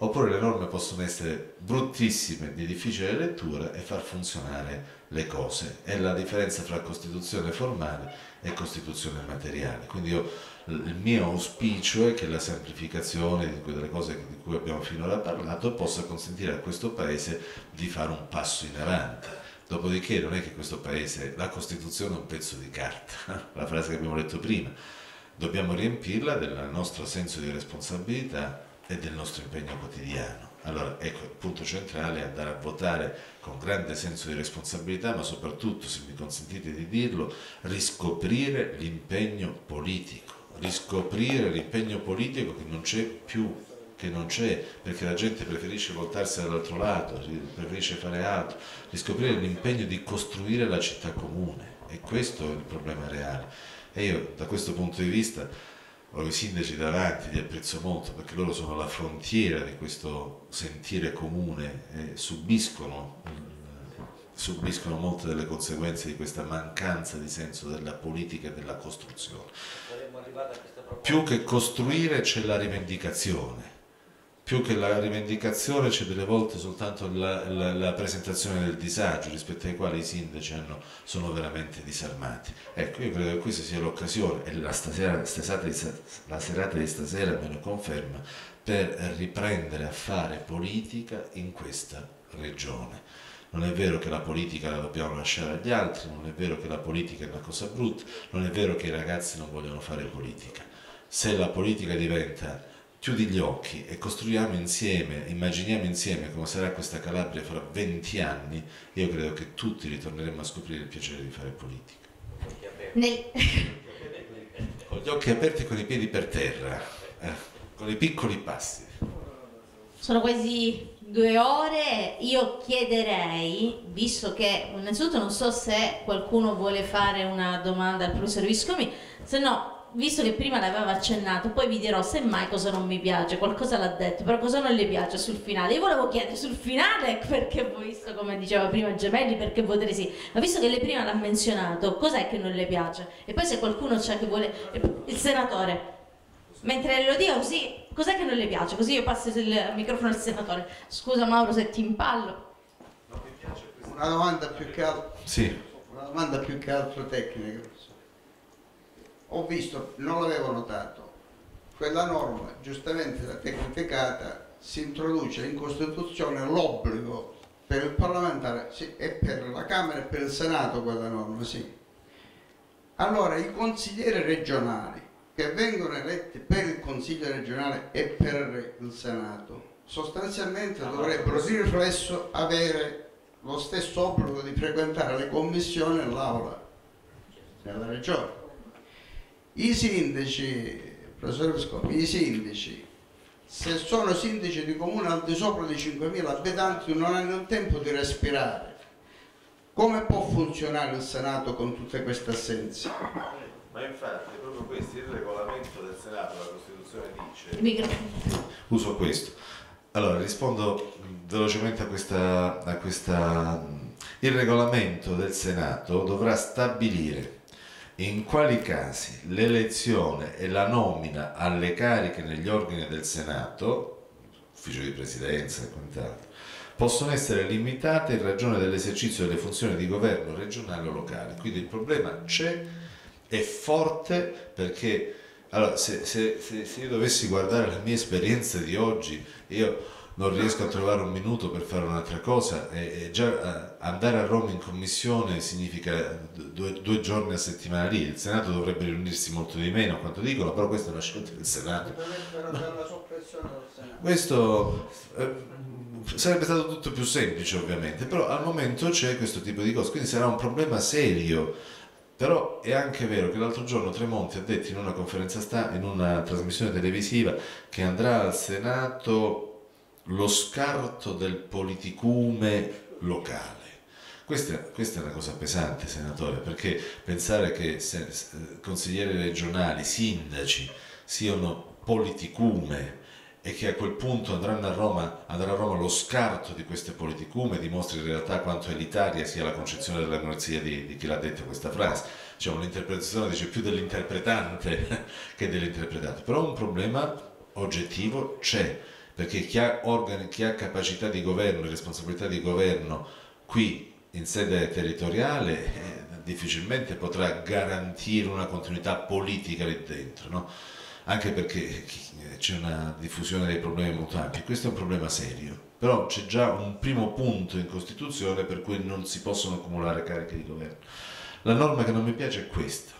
oppure le norme possono essere bruttissime, di difficile lettura e far funzionare le cose. È la differenza fra Costituzione formale e Costituzione materiale. Quindi io, il mio auspicio è che la semplificazione di quelle cose di cui abbiamo finora parlato possa consentire a questo Paese di fare un passo in avanti. Dopodiché non è che questo Paese, la Costituzione è un pezzo di carta, la frase che abbiamo letto prima, dobbiamo riempirla del nostro senso di responsabilità e del nostro impegno quotidiano. Allora, ecco, il punto centrale è andare a votare con grande senso di responsabilità, ma soprattutto, se mi consentite di dirlo, riscoprire l'impegno politico, riscoprire l'impegno politico che non c'è più, che non c'è, perché la gente preferisce voltarsi dall'altro lato, preferisce fare altro, riscoprire l'impegno di costruire la città comune, e questo è il problema reale. E io, da questo punto di vista, ho i sindaci davanti, li apprezzo molto perché loro sono la frontiera di questo sentire comune e subiscono, subiscono molte delle conseguenze di questa mancanza di senso della politica e della costruzione. Più che costruire c'è la rivendicazione, più che la rivendicazione c'è delle volte soltanto la, la, la presentazione del disagio, rispetto ai quali i sindaci hanno, sono veramente disarmati. Ecco, io credo che questa sia l'occasione, e la, stasera, stasera, la serata di stasera me lo conferma, per riprendere a fare politica in questa regione. Non è vero che la politica la dobbiamo lasciare agli altri, non è vero che la politica è una cosa brutta, non è vero che i ragazzi non vogliono fare politica. Se la politica diventa chiudi gli occhi e costruiamo insieme, immaginiamo insieme come sarà questa Calabria fra venti anni, io credo che tutti ritorneremo a scoprire il piacere di fare politica. Nel... Con gli occhi aperti e con i piedi per terra, eh, con i piccoli passi. Sono quasi due ore, io chiederei, visto che innanzitutto non so se qualcuno vuole fare una domanda al professor Viscomi, se no, visto che prima l'aveva accennato, poi vi dirò semmai cosa non mi piace, qualcosa l'ha detto, però cosa non le piace sul finale. Io volevo chiedere sul finale, perché ho visto, come diceva prima Gemelli, perché votere sì, ma visto che lei prima l'ha menzionato, cos'è che non le piace? E poi se qualcuno c'è che vuole, il senatore, mentre lo dico così, cos'è che non le piace? Così io passo il microfono al senatore. Scusa Mauro se ti impallo. Non mi piace questa. Una domanda più che altro, sì. Una domanda più che altro tecnica. Ho visto, non l'avevo notato, quella norma giustamente da te criticata, si introduce in Costituzione l'obbligo per il parlamentare, sì, e per la Camera e per il Senato quella norma, sì. Allora i consiglieri regionali che vengono eletti per il Consiglio regionale e per il Senato sostanzialmente dovrebbero di riflesso avere lo stesso obbligo di frequentare le commissioni e l'aula nella regione. I sindaci, professor Viscomi, i sindaci, se sono sindaci di comune al di sopra di cinquemila abitanti, non hanno il tempo di respirare. Come può funzionare il Senato con tutte queste assenze? Ma infatti è proprio questo, il regolamento del Senato, la Costituzione dice... Uso questo. Allora, rispondo velocemente a questa, a questa... Il regolamento del Senato dovrà stabilire in quali casi l'elezione e la nomina alle cariche negli organi del Senato, ufficio di presidenza e quant'altro, possono essere limitate in ragione dell'esercizio delle funzioni di governo regionale o locale. Quindi il problema c'è, è forte, perché allora, se, se, se, se io dovessi guardare la mia esperienza di oggi, io non riesco a trovare un minuto per fare un'altra cosa, e, e già andare a Roma in commissione significa due, due giorni a settimana lì. Il Senato dovrebbe riunirsi molto di meno, quanto dicono, però questa è una scelta del Senato. Questo eh, sarebbe stato tutto più semplice ovviamente, però al momento c'è questo tipo di cose, quindi sarà un problema serio. Però è anche vero che l'altro giorno Tremonti ha detto in una conferenza stampa, in una trasmissione televisiva, che andrà al Senato lo scarto del politicume locale. Questa, questa è una cosa pesante, senatore, perché pensare che se, se, consiglieri regionali, sindaci siano politicume e che a quel punto andranno a Roma, andrà a Roma lo scarto di queste politicume dimostra in realtà quanto elitaria sia la concezione della democrazia di, di chi l'ha detto questa frase. Cioè un'interpretazione dice più dell'interpretante che dell'interpretato, però un problema oggettivo c'è. perché chi ha, organi, chi ha capacità di governo e responsabilità di governo qui in sede territoriale eh, difficilmente potrà garantire una continuità politica lì dentro, no? Anche perché c'è una diffusione dei problemi molto ampi. Questo è un problema serio, però c'è già un primo punto in Costituzione per cui non si possono accumulare cariche di governo. La norma che non mi piace è questa,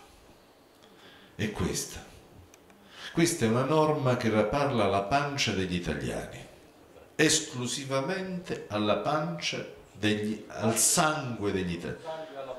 è questa. Questa è una norma che parla alla pancia degli italiani, esclusivamente alla pancia degli, al sangue degli italiani.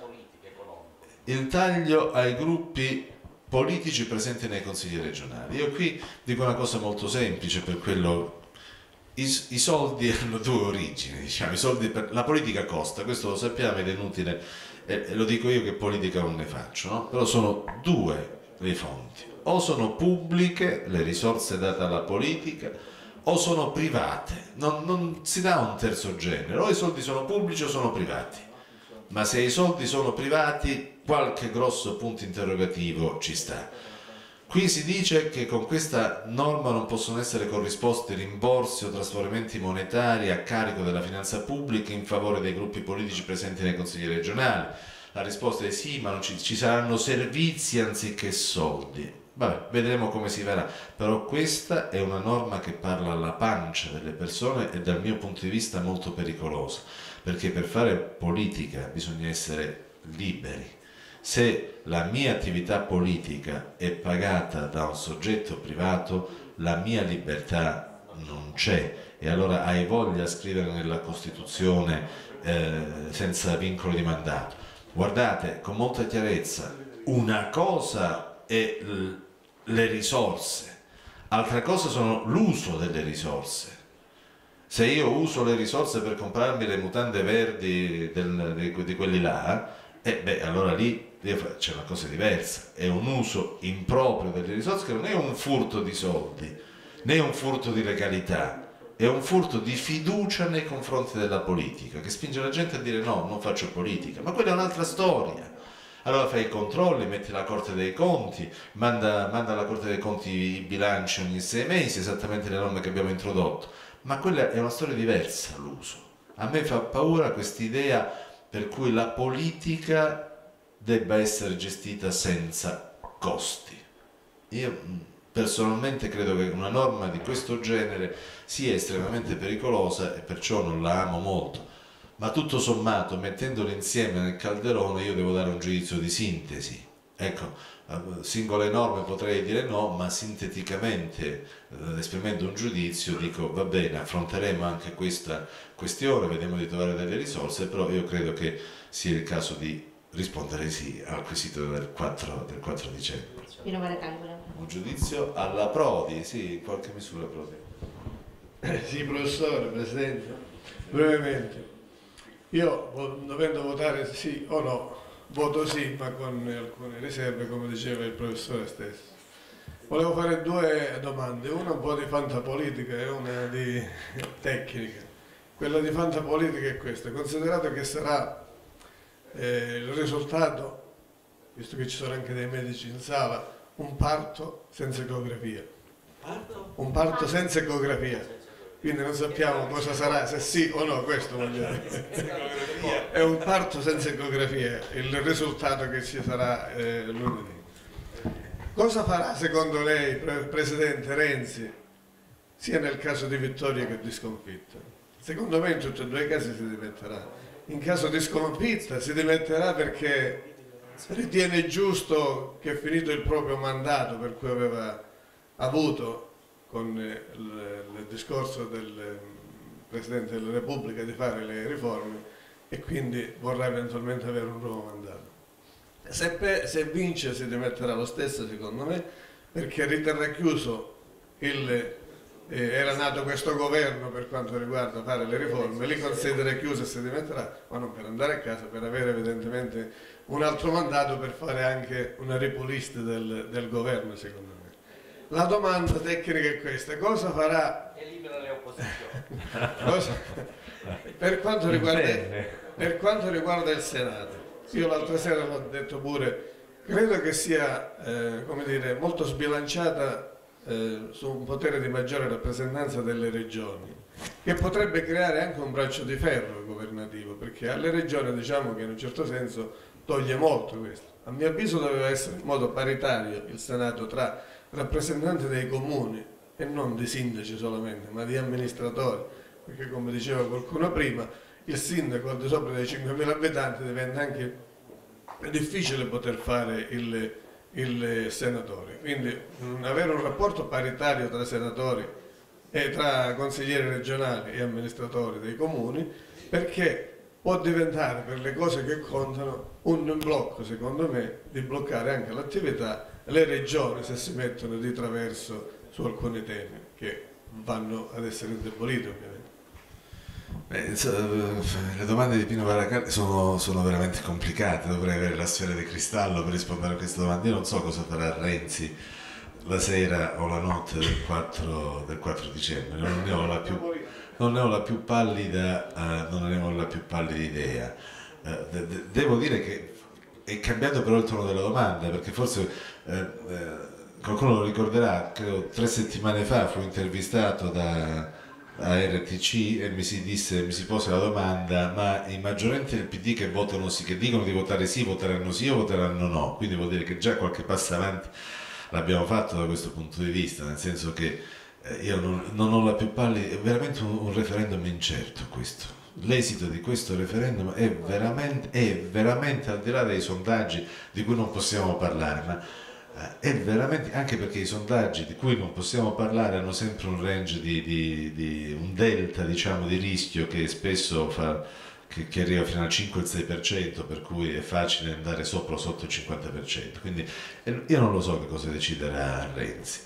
Il taglio ai gruppi politici presenti nei consigli regionali. Io qui dico una cosa molto semplice, per quello i, i soldi hanno due origini, diciamo, i soldi per, la politica costa, questo lo sappiamo ed è inutile, e, e lo dico io che politica non ne faccio, no? Però sono due le fonti, o sono pubbliche le risorse date alla politica o sono private, non, non si dà un terzo genere, o i soldi sono pubblici o sono privati, ma se i soldi sono privati qualche grosso punto interrogativo ci sta. Qui si dice che con questa norma non possono essere corrisposti rimborsi o trasferimenti monetari a carico della finanza pubblica in favore dei gruppi politici presenti nei consigli regionali. La risposta è sì, ma non ci, ci saranno servizi anziché soldi. Vabbè, vedremo come si verrà, però questa è una norma che parla alla pancia delle persone e dal mio punto di vista molto pericolosa, perché per fare politica bisogna essere liberi. Se la mia attività politica è pagata da un soggetto privato, la mia libertà non c'è, e allora hai voglia a scrivere nella Costituzione eh, senza vincolo di mandato. Guardate, con molta chiarezza, una cosa è le risorse, altra cosa sono l'uso delle risorse. Se io uso le risorse per comprarmi le mutande verdi del, di, di quelli là, eh, beh, allora lì c'è una cosa diversa, è un uso improprio delle risorse che non è un furto di soldi, né un furto di legalità, è un furto di fiducia nei confronti della politica, che spinge la gente a dire no, non faccio politica, ma quella è un'altra storia. Allora fai i controlli, metti la Corte dei Conti, manda, manda alla Corte dei Conti i bilanci ogni sei mesi, esattamente le norme che abbiamo introdotto, ma quella è una storia diversa l'uso. A me fa paura quest'idea per cui la politica debba essere gestita senza costi. Io personalmente credo che una norma di questo genere sia estremamente pericolosa e perciò non la amo molto, ma tutto sommato, mettendole insieme nel calderone, io devo dare un giudizio di sintesi. Ecco, singole norme potrei dire no, ma sinteticamente, eh, esprimendo un giudizio, dico va bene, affronteremo anche questa questione, vediamo di trovare delle risorse, però io credo che sia il caso di rispondere sì al quesito del quattro, del quattro dicembre. Un giudizio alla Prodi, sì, in qualche misura Prodi. Eh, sì, professore, Presidente, brevemente. Io, dovendo votare sì o no, voto sì, ma con alcune riserve, come diceva il professore stesso. Volevo fare due domande, una un po' di fantapolitica e una di tecnica. Quella di fantapolitica è questa: considerato che sarà eh, il risultato, visto che ci sono anche dei medici in sala, un parto senza ecografia. Un parto senza ecografia. Quindi non sappiamo cosa sarà, se sì o no, questo voglio dire. È un parto senza ecografia, il risultato che ci sarà eh, lunedì. Cosa farà secondo lei, Presidente Renzi, sia nel caso di vittoria che di sconfitta? Secondo me in tutti e due i casi si dimetterà. In caso di sconfitta si dimetterà perché ritiene giusto che, finito il proprio mandato per cui aveva avuto con il, il discorso del Presidente della Repubblica di fare le riforme, e quindi vorrà eventualmente avere un nuovo mandato. Se, pe, se vince si dimetterà lo stesso, secondo me, perché riterrà chiuso il... Eh, era nato questo governo per quanto riguarda fare le riforme, li considera chiuso e si dimetterà, ma non per andare a casa, per avere evidentemente un altro mandato per fare anche una ripulista del, del governo, secondo me. La domanda tecnica è questa: cosa farà? Elimina le opposizioni. Cosa? Per quanto riguarda, per quanto riguarda il Senato, io l'altra sera l'ho detto pure, credo che sia eh, come dire, molto sbilanciata eh, su un potere di maggiore rappresentanza delle regioni, che potrebbe creare anche un braccio di ferro governativo, perché alle regioni diciamo che in un certo senso toglie molto questo. A mio avviso doveva essere in modo paritario il Senato tra rappresentanti dei comuni e non di sindaci solamente, ma di amministratori, perché come diceva qualcuno prima, il sindaco al di sopra dei cinquemila abitanti diventa anche difficile poter fare il, il senatore. Quindi mh, avere un rapporto paritario tra senatori e tra consiglieri regionali e amministratori dei comuni, perché può diventare per le cose che contano un blocco, secondo me, di bloccare anche l'attività le regioni se si mettono di traverso su alcuni temi che vanno ad essere indeboliti ovviamente. Beh, le domande di Pino Varacalli sono, sono veramente complicate, dovrei avere la sfera di cristallo per rispondere a queste domande. Io non so cosa farà Renzi la sera o la notte del quattro, del quattro dicembre, non ne ho la più, non ne ho la più pallida, uh, non ne ho la più pallida idea. Uh, de de devo dire che è cambiato però il tono della domanda, perché forse eh, eh, qualcuno lo ricorderà, credo tre settimane fa fu intervistato da a R T C e mi si disse, mi si pose la domanda: ma i maggiorenni del P D che votano sì, che dicono di votare sì, voteranno sì o voteranno no? Quindi vuol dire che già qualche passo avanti l'abbiamo fatto da questo punto di vista, nel senso che eh, io non, non ho la più pallida, è veramente un, un referendum incerto questo. L'esito di questo referendum è veramente, è veramente al di là dei sondaggi di cui non possiamo parlare, ma è veramente, anche perché i sondaggi di cui non possiamo parlare hanno sempre un range di, di, di un delta, diciamo, di rischio che spesso fa, che, che arriva fino al cinque sei per cento, per cui è facile andare sopra o sotto il cinquanta per cento. Quindi io non lo so che cosa deciderà Renzi.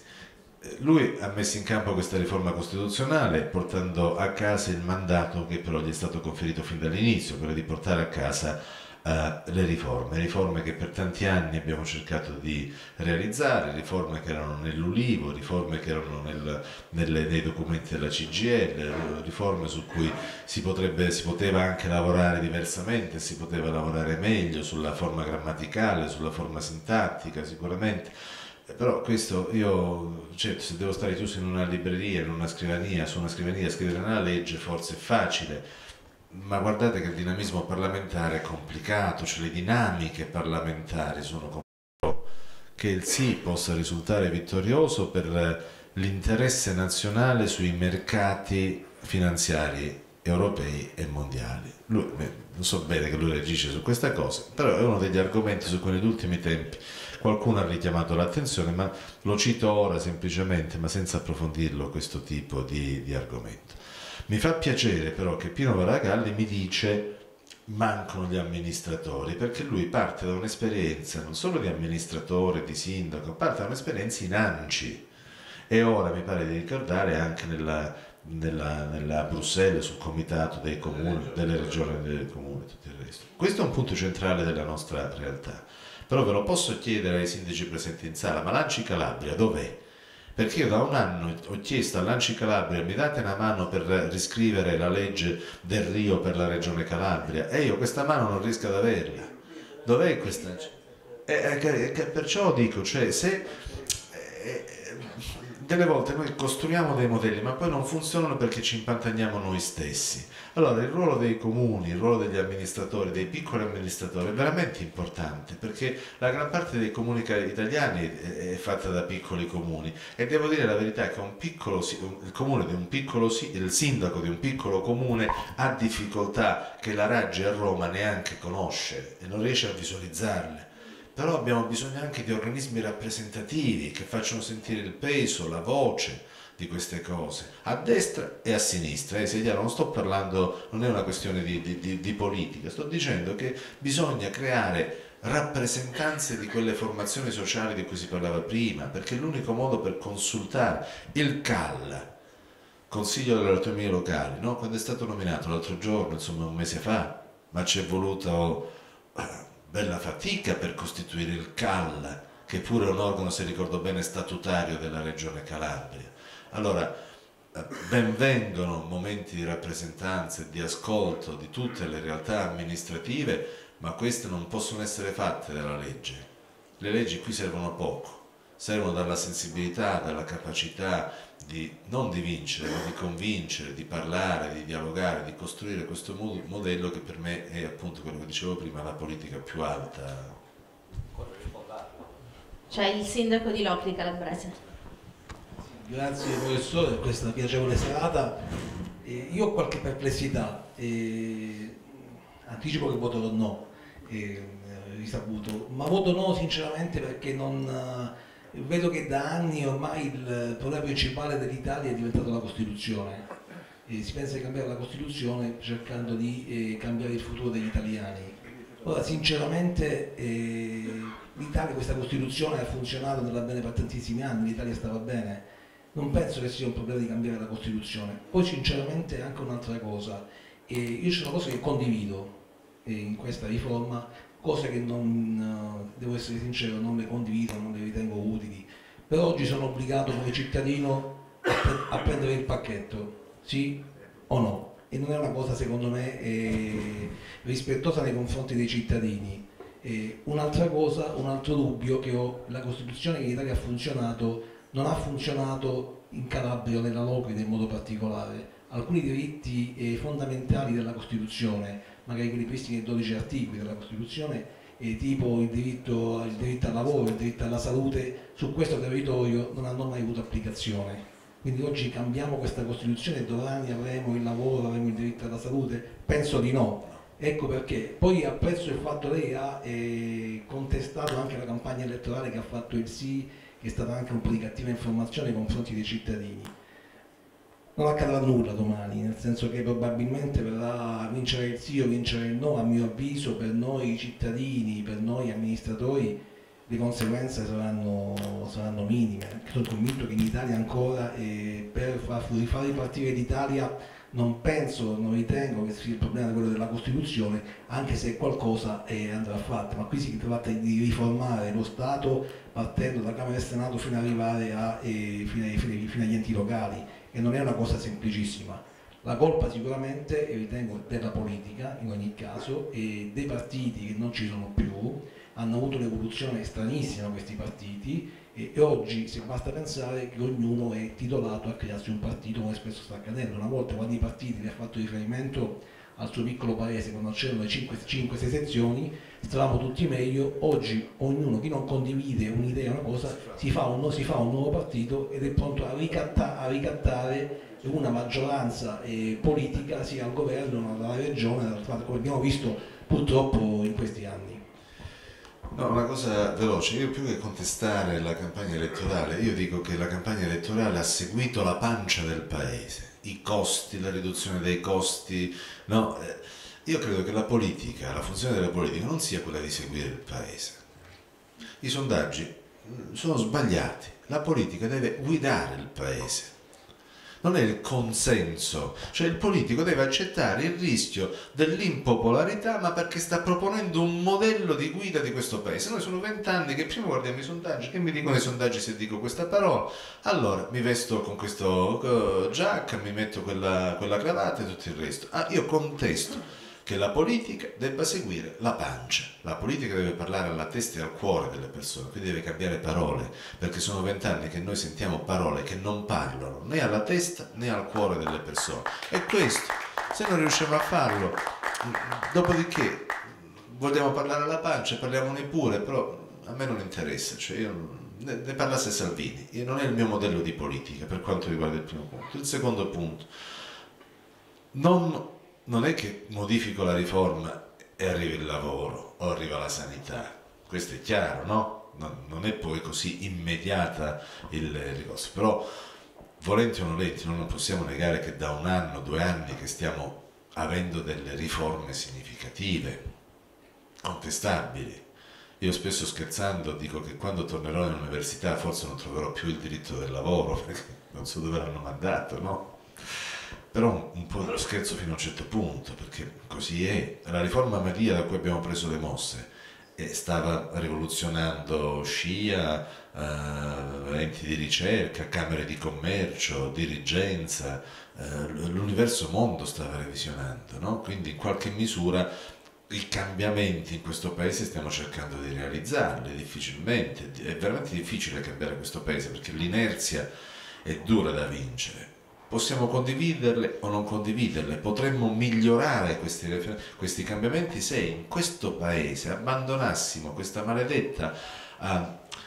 Lui ha messo in campo questa riforma costituzionale portando a casa il mandato che però gli è stato conferito fin dall'inizio, quello di portare a casa uh, le riforme, riforme che per tanti anni abbiamo cercato di realizzare, riforme che erano nell'Ulivo, riforme che erano nel, nelle, nei documenti della C G I L, riforme su cui si, potrebbe, si poteva anche lavorare diversamente, si poteva lavorare meglio sulla forma grammaticale, sulla forma sintattica sicuramente. Però questo io, certo, se devo stare chiuso in una libreria, in una scrivania, su una scrivania a scrivere una legge forse è facile, ma guardate che il dinamismo parlamentare è complicato, cioè le dinamiche parlamentari sono complicate, che il sì possa risultare vittorioso per l'interesse nazionale sui mercati finanziari europei e mondiali. Lui, non so bene che lui reagisce su questa cosa, però è uno degli argomenti su cui negli ultimi tempi qualcuno ha richiamato l'attenzione, ma lo cito ora semplicemente, ma senza approfondirlo, questo tipo di, di argomento. Mi fa piacere però che Pino Varacalli mi dice mancano gli amministratori, perché lui parte da un'esperienza non solo di amministratore, di sindaco, parte da un'esperienza in ANCI e ora mi pare di ricordare anche nella, nella, nella Bruxelles sul comitato dei comuni, delle regioni e dei comuni e tutto il resto. Questo è un punto centrale della nostra realtà. Però ve lo posso chiedere ai sindaci presenti in sala, ma l'Anci Calabria dov'è? Perché io da un anno ho chiesto all'Anci Calabria: mi date una mano per riscrivere la legge del Rio per la regione Calabria, e io questa mano non riesco ad averla. Dov'è questa? E, e, e, perciò dico, cioè, se eh, delle volte noi costruiamo dei modelli ma poi non funzionano perché ci impantaniamo noi stessi. Allora il ruolo dei comuni, il ruolo degli amministratori, dei piccoli amministratori è veramente importante, perché la gran parte dei comuni italiani è fatta da piccoli comuni e devo dire la verità che un piccolo, il comune di un piccolo, il sindaco di un piccolo comune ha difficoltà che la Raggi a Roma neanche conosce e non riesce a visualizzarle. Però abbiamo bisogno anche di organismi rappresentativi che facciano sentire il peso, la voce di queste cose, a destra e a sinistra. Eh, se io non sto parlando, non è una questione di, di, di, di politica, sto dicendo che bisogna creare rappresentanze di quelle formazioni sociali di cui si parlava prima, perché è l'unico modo per consultare. Il C A L, Consiglio delle Autonomie Locali, no? Quando è stato nominato l'altro giorno, insomma un mese fa, ma ci è voluto bella fatica per costituire il C A L, che pure è un organo, se ricordo bene, statutario della regione Calabria. Allora, benvengono momenti di rappresentanza e di ascolto di tutte le realtà amministrative, ma queste non possono essere fatte dalla legge. Le leggi qui servono poco, servono dalla sensibilità, dalla capacità di non di vincere, ma di convincere, di parlare, di dialogare, di costruire questo modello che per me è appunto quello che dicevo prima, la politica più alta. C'è il sindaco di Locri Calabrese. Grazie professore per questa piacevole serata. Eh, io ho qualche perplessità, eh, anticipo che voterò no, eh, risaputo, ma voto no sinceramente perché non... Eh, vedo che da anni ormai il problema principale dell'Italia è diventato la Costituzione. E si pensa di cambiare la Costituzione cercando di eh, cambiare il futuro degli italiani. Ora, sinceramente, eh, l'Italia, questa Costituzione ha funzionato, andava bene per tantissimi anni, l'Italia stava bene. Non penso che sia un problema di cambiare la Costituzione. Poi, sinceramente, anche un'altra cosa. Eh, io ci sono cose che condivido eh, in questa riforma, cose che non, devo essere sincero, non le condivido, non le ritengo utili, però oggi sono obbligato come cittadino a, pre a prendere il pacchetto, sì o no? E non è una cosa secondo me eh, rispettosa nei confronti dei cittadini. Eh, un'altra cosa, un altro dubbio che ho, la Costituzione che in Italia ha funzionato non ha funzionato in Calabria o nella Locride in modo particolare. Alcuni diritti eh, fondamentali della Costituzione, magari quelli previsti nei dodici articoli della Costituzione, eh, tipo il diritto, il diritto al lavoro, il diritto alla salute, su questo territorio non hanno mai avuto applicazione. Quindi oggi cambiamo questa Costituzione e domani avremo il lavoro, avremo il diritto alla salute? Penso di no. Ecco perché. Poi apprezzo il fatto che lei ha eh, contestato anche la campagna elettorale che ha fatto il sì, che è stata anche un po' di cattiva informazione nei confronti dei cittadini. Non accadrà nulla domani, nel senso che probabilmente verrà a vincere il sì o vincere il no. A mio avviso, per noi cittadini, per noi amministratori, le conseguenze saranno, saranno minime. Sono convinto che in Italia ancora eh, per far rifare ripartire l'Italia non penso, non ritengo che sia il problema quello della Costituzione, anche se qualcosa eh, andrà fatto, ma qui si tratta di riformare lo Stato partendo da Camera e Senato fino ad arrivare a, eh, fino, ai, fino agli enti locali, e non è una cosa semplicissima. La colpa sicuramente, ritengo, della politica in ogni caso, e dei partiti che non ci sono più. Hanno avuto un'evoluzione stranissima questi partiti, e, e oggi se basta pensare che ognuno è titolato a crearsi un partito, come spesso sta accadendo. Una volta, quando i partiti ne ha fatto riferimento al suo piccolo paese, quando c'erano le cinque sei sezioni, stavamo tutti meglio. Oggi ognuno, chi non condivide un'idea, una cosa, si fa un, si fa un nuovo partito ed è pronto a, ricatta, a ricattare una maggioranza eh, politica sia al governo, alla regione, come abbiamo visto purtroppo in questi anni. No, una cosa veloce, io più che contestare la campagna elettorale, io dico che la campagna elettorale ha seguito la pancia del paese, i costi, la riduzione dei costi, no? Io credo che la politica, la funzione della politica non sia quella di seguire il paese. I sondaggi sono sbagliati, la politica deve guidare il paese. Non è il consenso, cioè il politico deve accettare il rischio dell'impopolarità, ma perché sta proponendo un modello di guida di questo paese. Noi sono vent'anni che prima guardiamo i sondaggi, che mi dicono i sondaggi se dico questa parola, allora mi vesto con questo uh, giacca, mi metto quella, quella cravatta e tutto il resto. Ah, io contesto che la politica debba seguire la pancia, la politica deve parlare alla testa e al cuore delle persone, quindi deve cambiare parole, perché sono vent'anni che noi sentiamo parole che non parlano né alla testa né al cuore delle persone, e questo, se non riusciamo a farlo, dopodiché vogliamo parlare alla pancia, parliamone pure, però a me non interessa, cioè io, ne, ne parlasse Salvini, io, non è il mio modello di politica per quanto riguarda il primo punto. Il secondo punto, non... non è che modifico la riforma e arriva il lavoro o arriva la sanità, questo è chiaro, no? Non, non è poi così immediata il ricorso, però volenti o nolenti non possiamo negare che da un anno, due anni che stiamo avendo delle riforme significative, contestabili. Io spesso scherzando dico che quando tornerò in università forse non troverò più il diritto del lavoro, perché non so dove l'hanno mandato, no? Però un po' scherzo fino a un certo punto, perché così è. La riforma Madia da cui abbiamo preso le mosse eh, stava rivoluzionando SCIA, eh, enti di ricerca, camere di commercio, dirigenza, eh, l'universo mondo stava revisionando, no? Quindi in qualche misura i cambiamenti in questo paese stiamo cercando di realizzarli difficilmente, è veramente difficile cambiare questo paese perché l'inerzia è dura da vincere. Possiamo condividerle o non condividerle, potremmo migliorare questi, questi cambiamenti se in questo paese abbandonassimo questa maledetta, uh,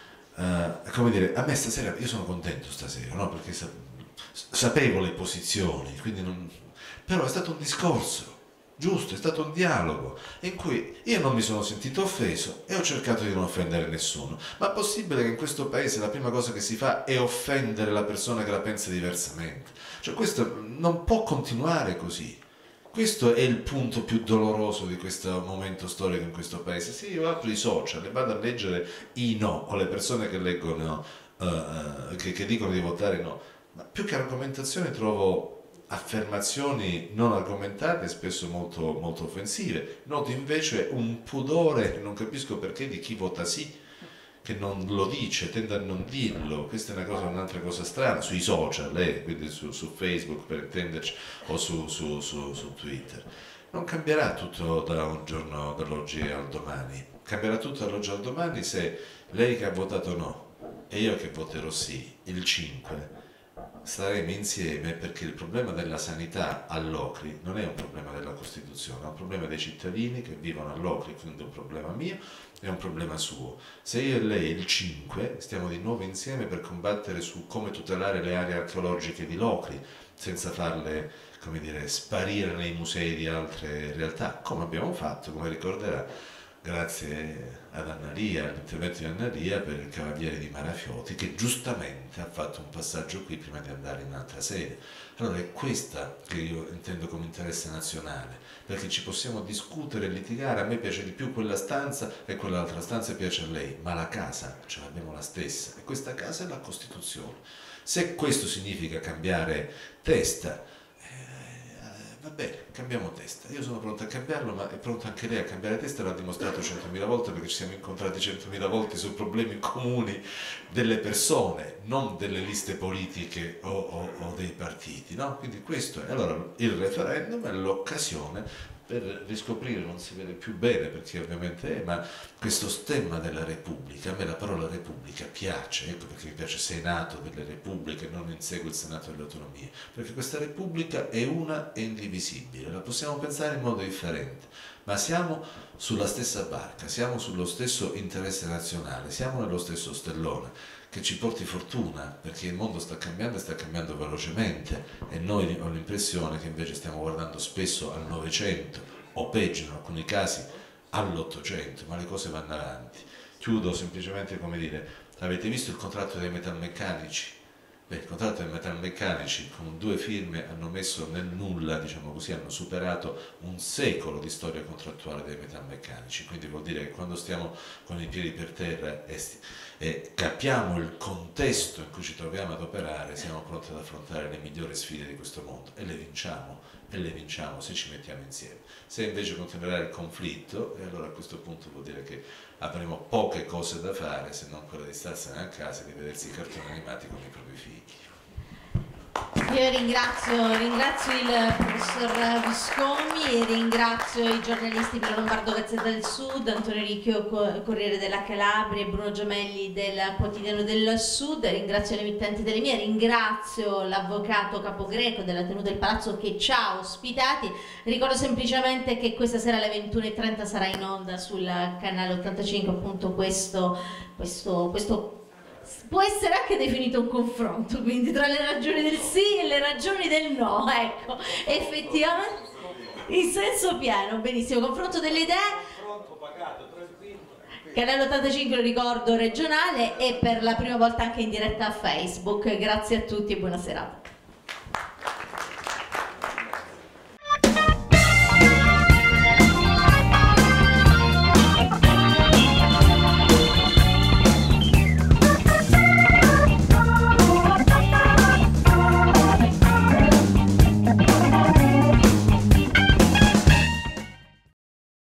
uh, come dire, a me stasera, io sono contento stasera, no? Perché sa, sapevo le posizioni, quindi non, però è stato un discorso giusto, è stato un dialogo in cui io non mi sono sentito offeso e ho cercato di non offendere nessuno. Ma è possibile che in questo paese la prima cosa che si fa è offendere la persona che la pensa diversamente? Cioè questo non può continuare così. Questo è il punto più doloroso di questo momento storico in questo paese. Se io apro i social e vado a leggere i no, o le persone che leggono, uh, uh, che, che dicono di votare no, ma più che argomentazione trovo affermazioni non argomentate, spesso molto, molto offensive. Noto invece un pudore, non capisco perché, di chi vota sì, che non lo dice, tende a non dirlo. Questa è una cosa, un'altra cosa strana, sui social, eh, quindi su, su Facebook per intenderci, o su, su, su, su Twitter. Non cambierà tutto da un giorno, dall'oggi al domani. Cambierà tutto dall'oggi al domani se lei che ha votato no e io che voterò sì, il cinque, staremo insieme, perché il problema della sanità all'Ocri non è un problema della Costituzione, è un problema dei cittadini che vivono all'Ocri, quindi è un problema mio, è un problema suo. Se io e lei il cinque stiamo di nuovo insieme per combattere su come tutelare le aree archeologiche di Locri senza farle, come dire, sparire nei musei di altre realtà, come abbiamo fatto, come ricorderà, grazie ad Annalia, all'intervento di Annalia per il Cavaliere di Marafioti, che giustamente ha fatto un passaggio qui prima di andare in un'altra sede. Allora è questa che io intendo come interesse nazionale, perché ci possiamo discutere e litigare, a me piace di più quella stanza e quell'altra stanza piace a lei, ma la casa ce l'abbiamo la stessa e questa casa è la Costituzione. Se questo significa cambiare testa, va bene, cambiamo testa, io sono pronto a cambiarlo, ma è pronto anche lei a cambiare testa, l'ha dimostrato centomila volte, perché ci siamo incontrati centomila volte su problemi comuni delle persone, non delle liste politiche o, o, o dei partiti, no? Quindi questo è, allora il referendum è l'occasione per riscoprire, non si vede più bene perché ovviamente è, ma questo stemma della Repubblica. A me la parola Repubblica piace, ecco perché mi piace Senato delle Repubbliche, non insegue il Senato delle Autonomie, perché questa Repubblica è una e indivisibile, la possiamo pensare in modo differente, ma siamo sulla stessa barca, siamo sullo stesso interesse nazionale, siamo nello stesso stellone. Che ci porti fortuna, perché il mondo sta cambiando e sta cambiando velocemente e noi ho l'impressione che invece stiamo guardando spesso al Novecento o peggio in alcuni casi all'Ottocento, ma le cose vanno avanti. Chiudo semplicemente, come dire, avete visto il contratto dei metalmeccanici? Beh, il contratto dei metalmeccanici con due firme hanno messo nel nulla, diciamo così, hanno superato un secolo di storia contrattuale dei metalmeccanici, quindi vuol dire che quando stiamo con i piedi per terra e, e capiamo il contesto in cui ci troviamo ad operare, siamo pronti ad affrontare le migliori sfide di questo mondo e le vinciamo, e le vinciamo se ci mettiamo insieme. Se invece continuerà il conflitto, e allora a questo punto vuol dire che avremo poche cose da fare, se non quella di starsene a casa e di vedersi i cartoni animati con i propri figli. Io ringrazio, ringrazio il professor Viscomi e ringrazio i giornalisti per Lombardo Gazzetta del Sud, Antonio Ricchio, Corriere della Calabria e Bruno Giomelli del Quotidiano del Sud, ringrazio le emittenti delle mie, ringrazio l'avvocato Capogreco della Tenuta del Palazzo che ci ha ospitati. Ricordo semplicemente che questa sera alle ventuno e trenta sarà in onda sul canale ottantacinque appunto questo, questo, questo può essere anche definito un confronto, quindi tra le ragioni del sì e le ragioni del no, ecco, effettivamente in senso pieno, benissimo, confronto delle idee. Canale ottantacinque, lo ricordo, regionale e per la prima volta anche in diretta a Facebook. Grazie a tutti e buona serata.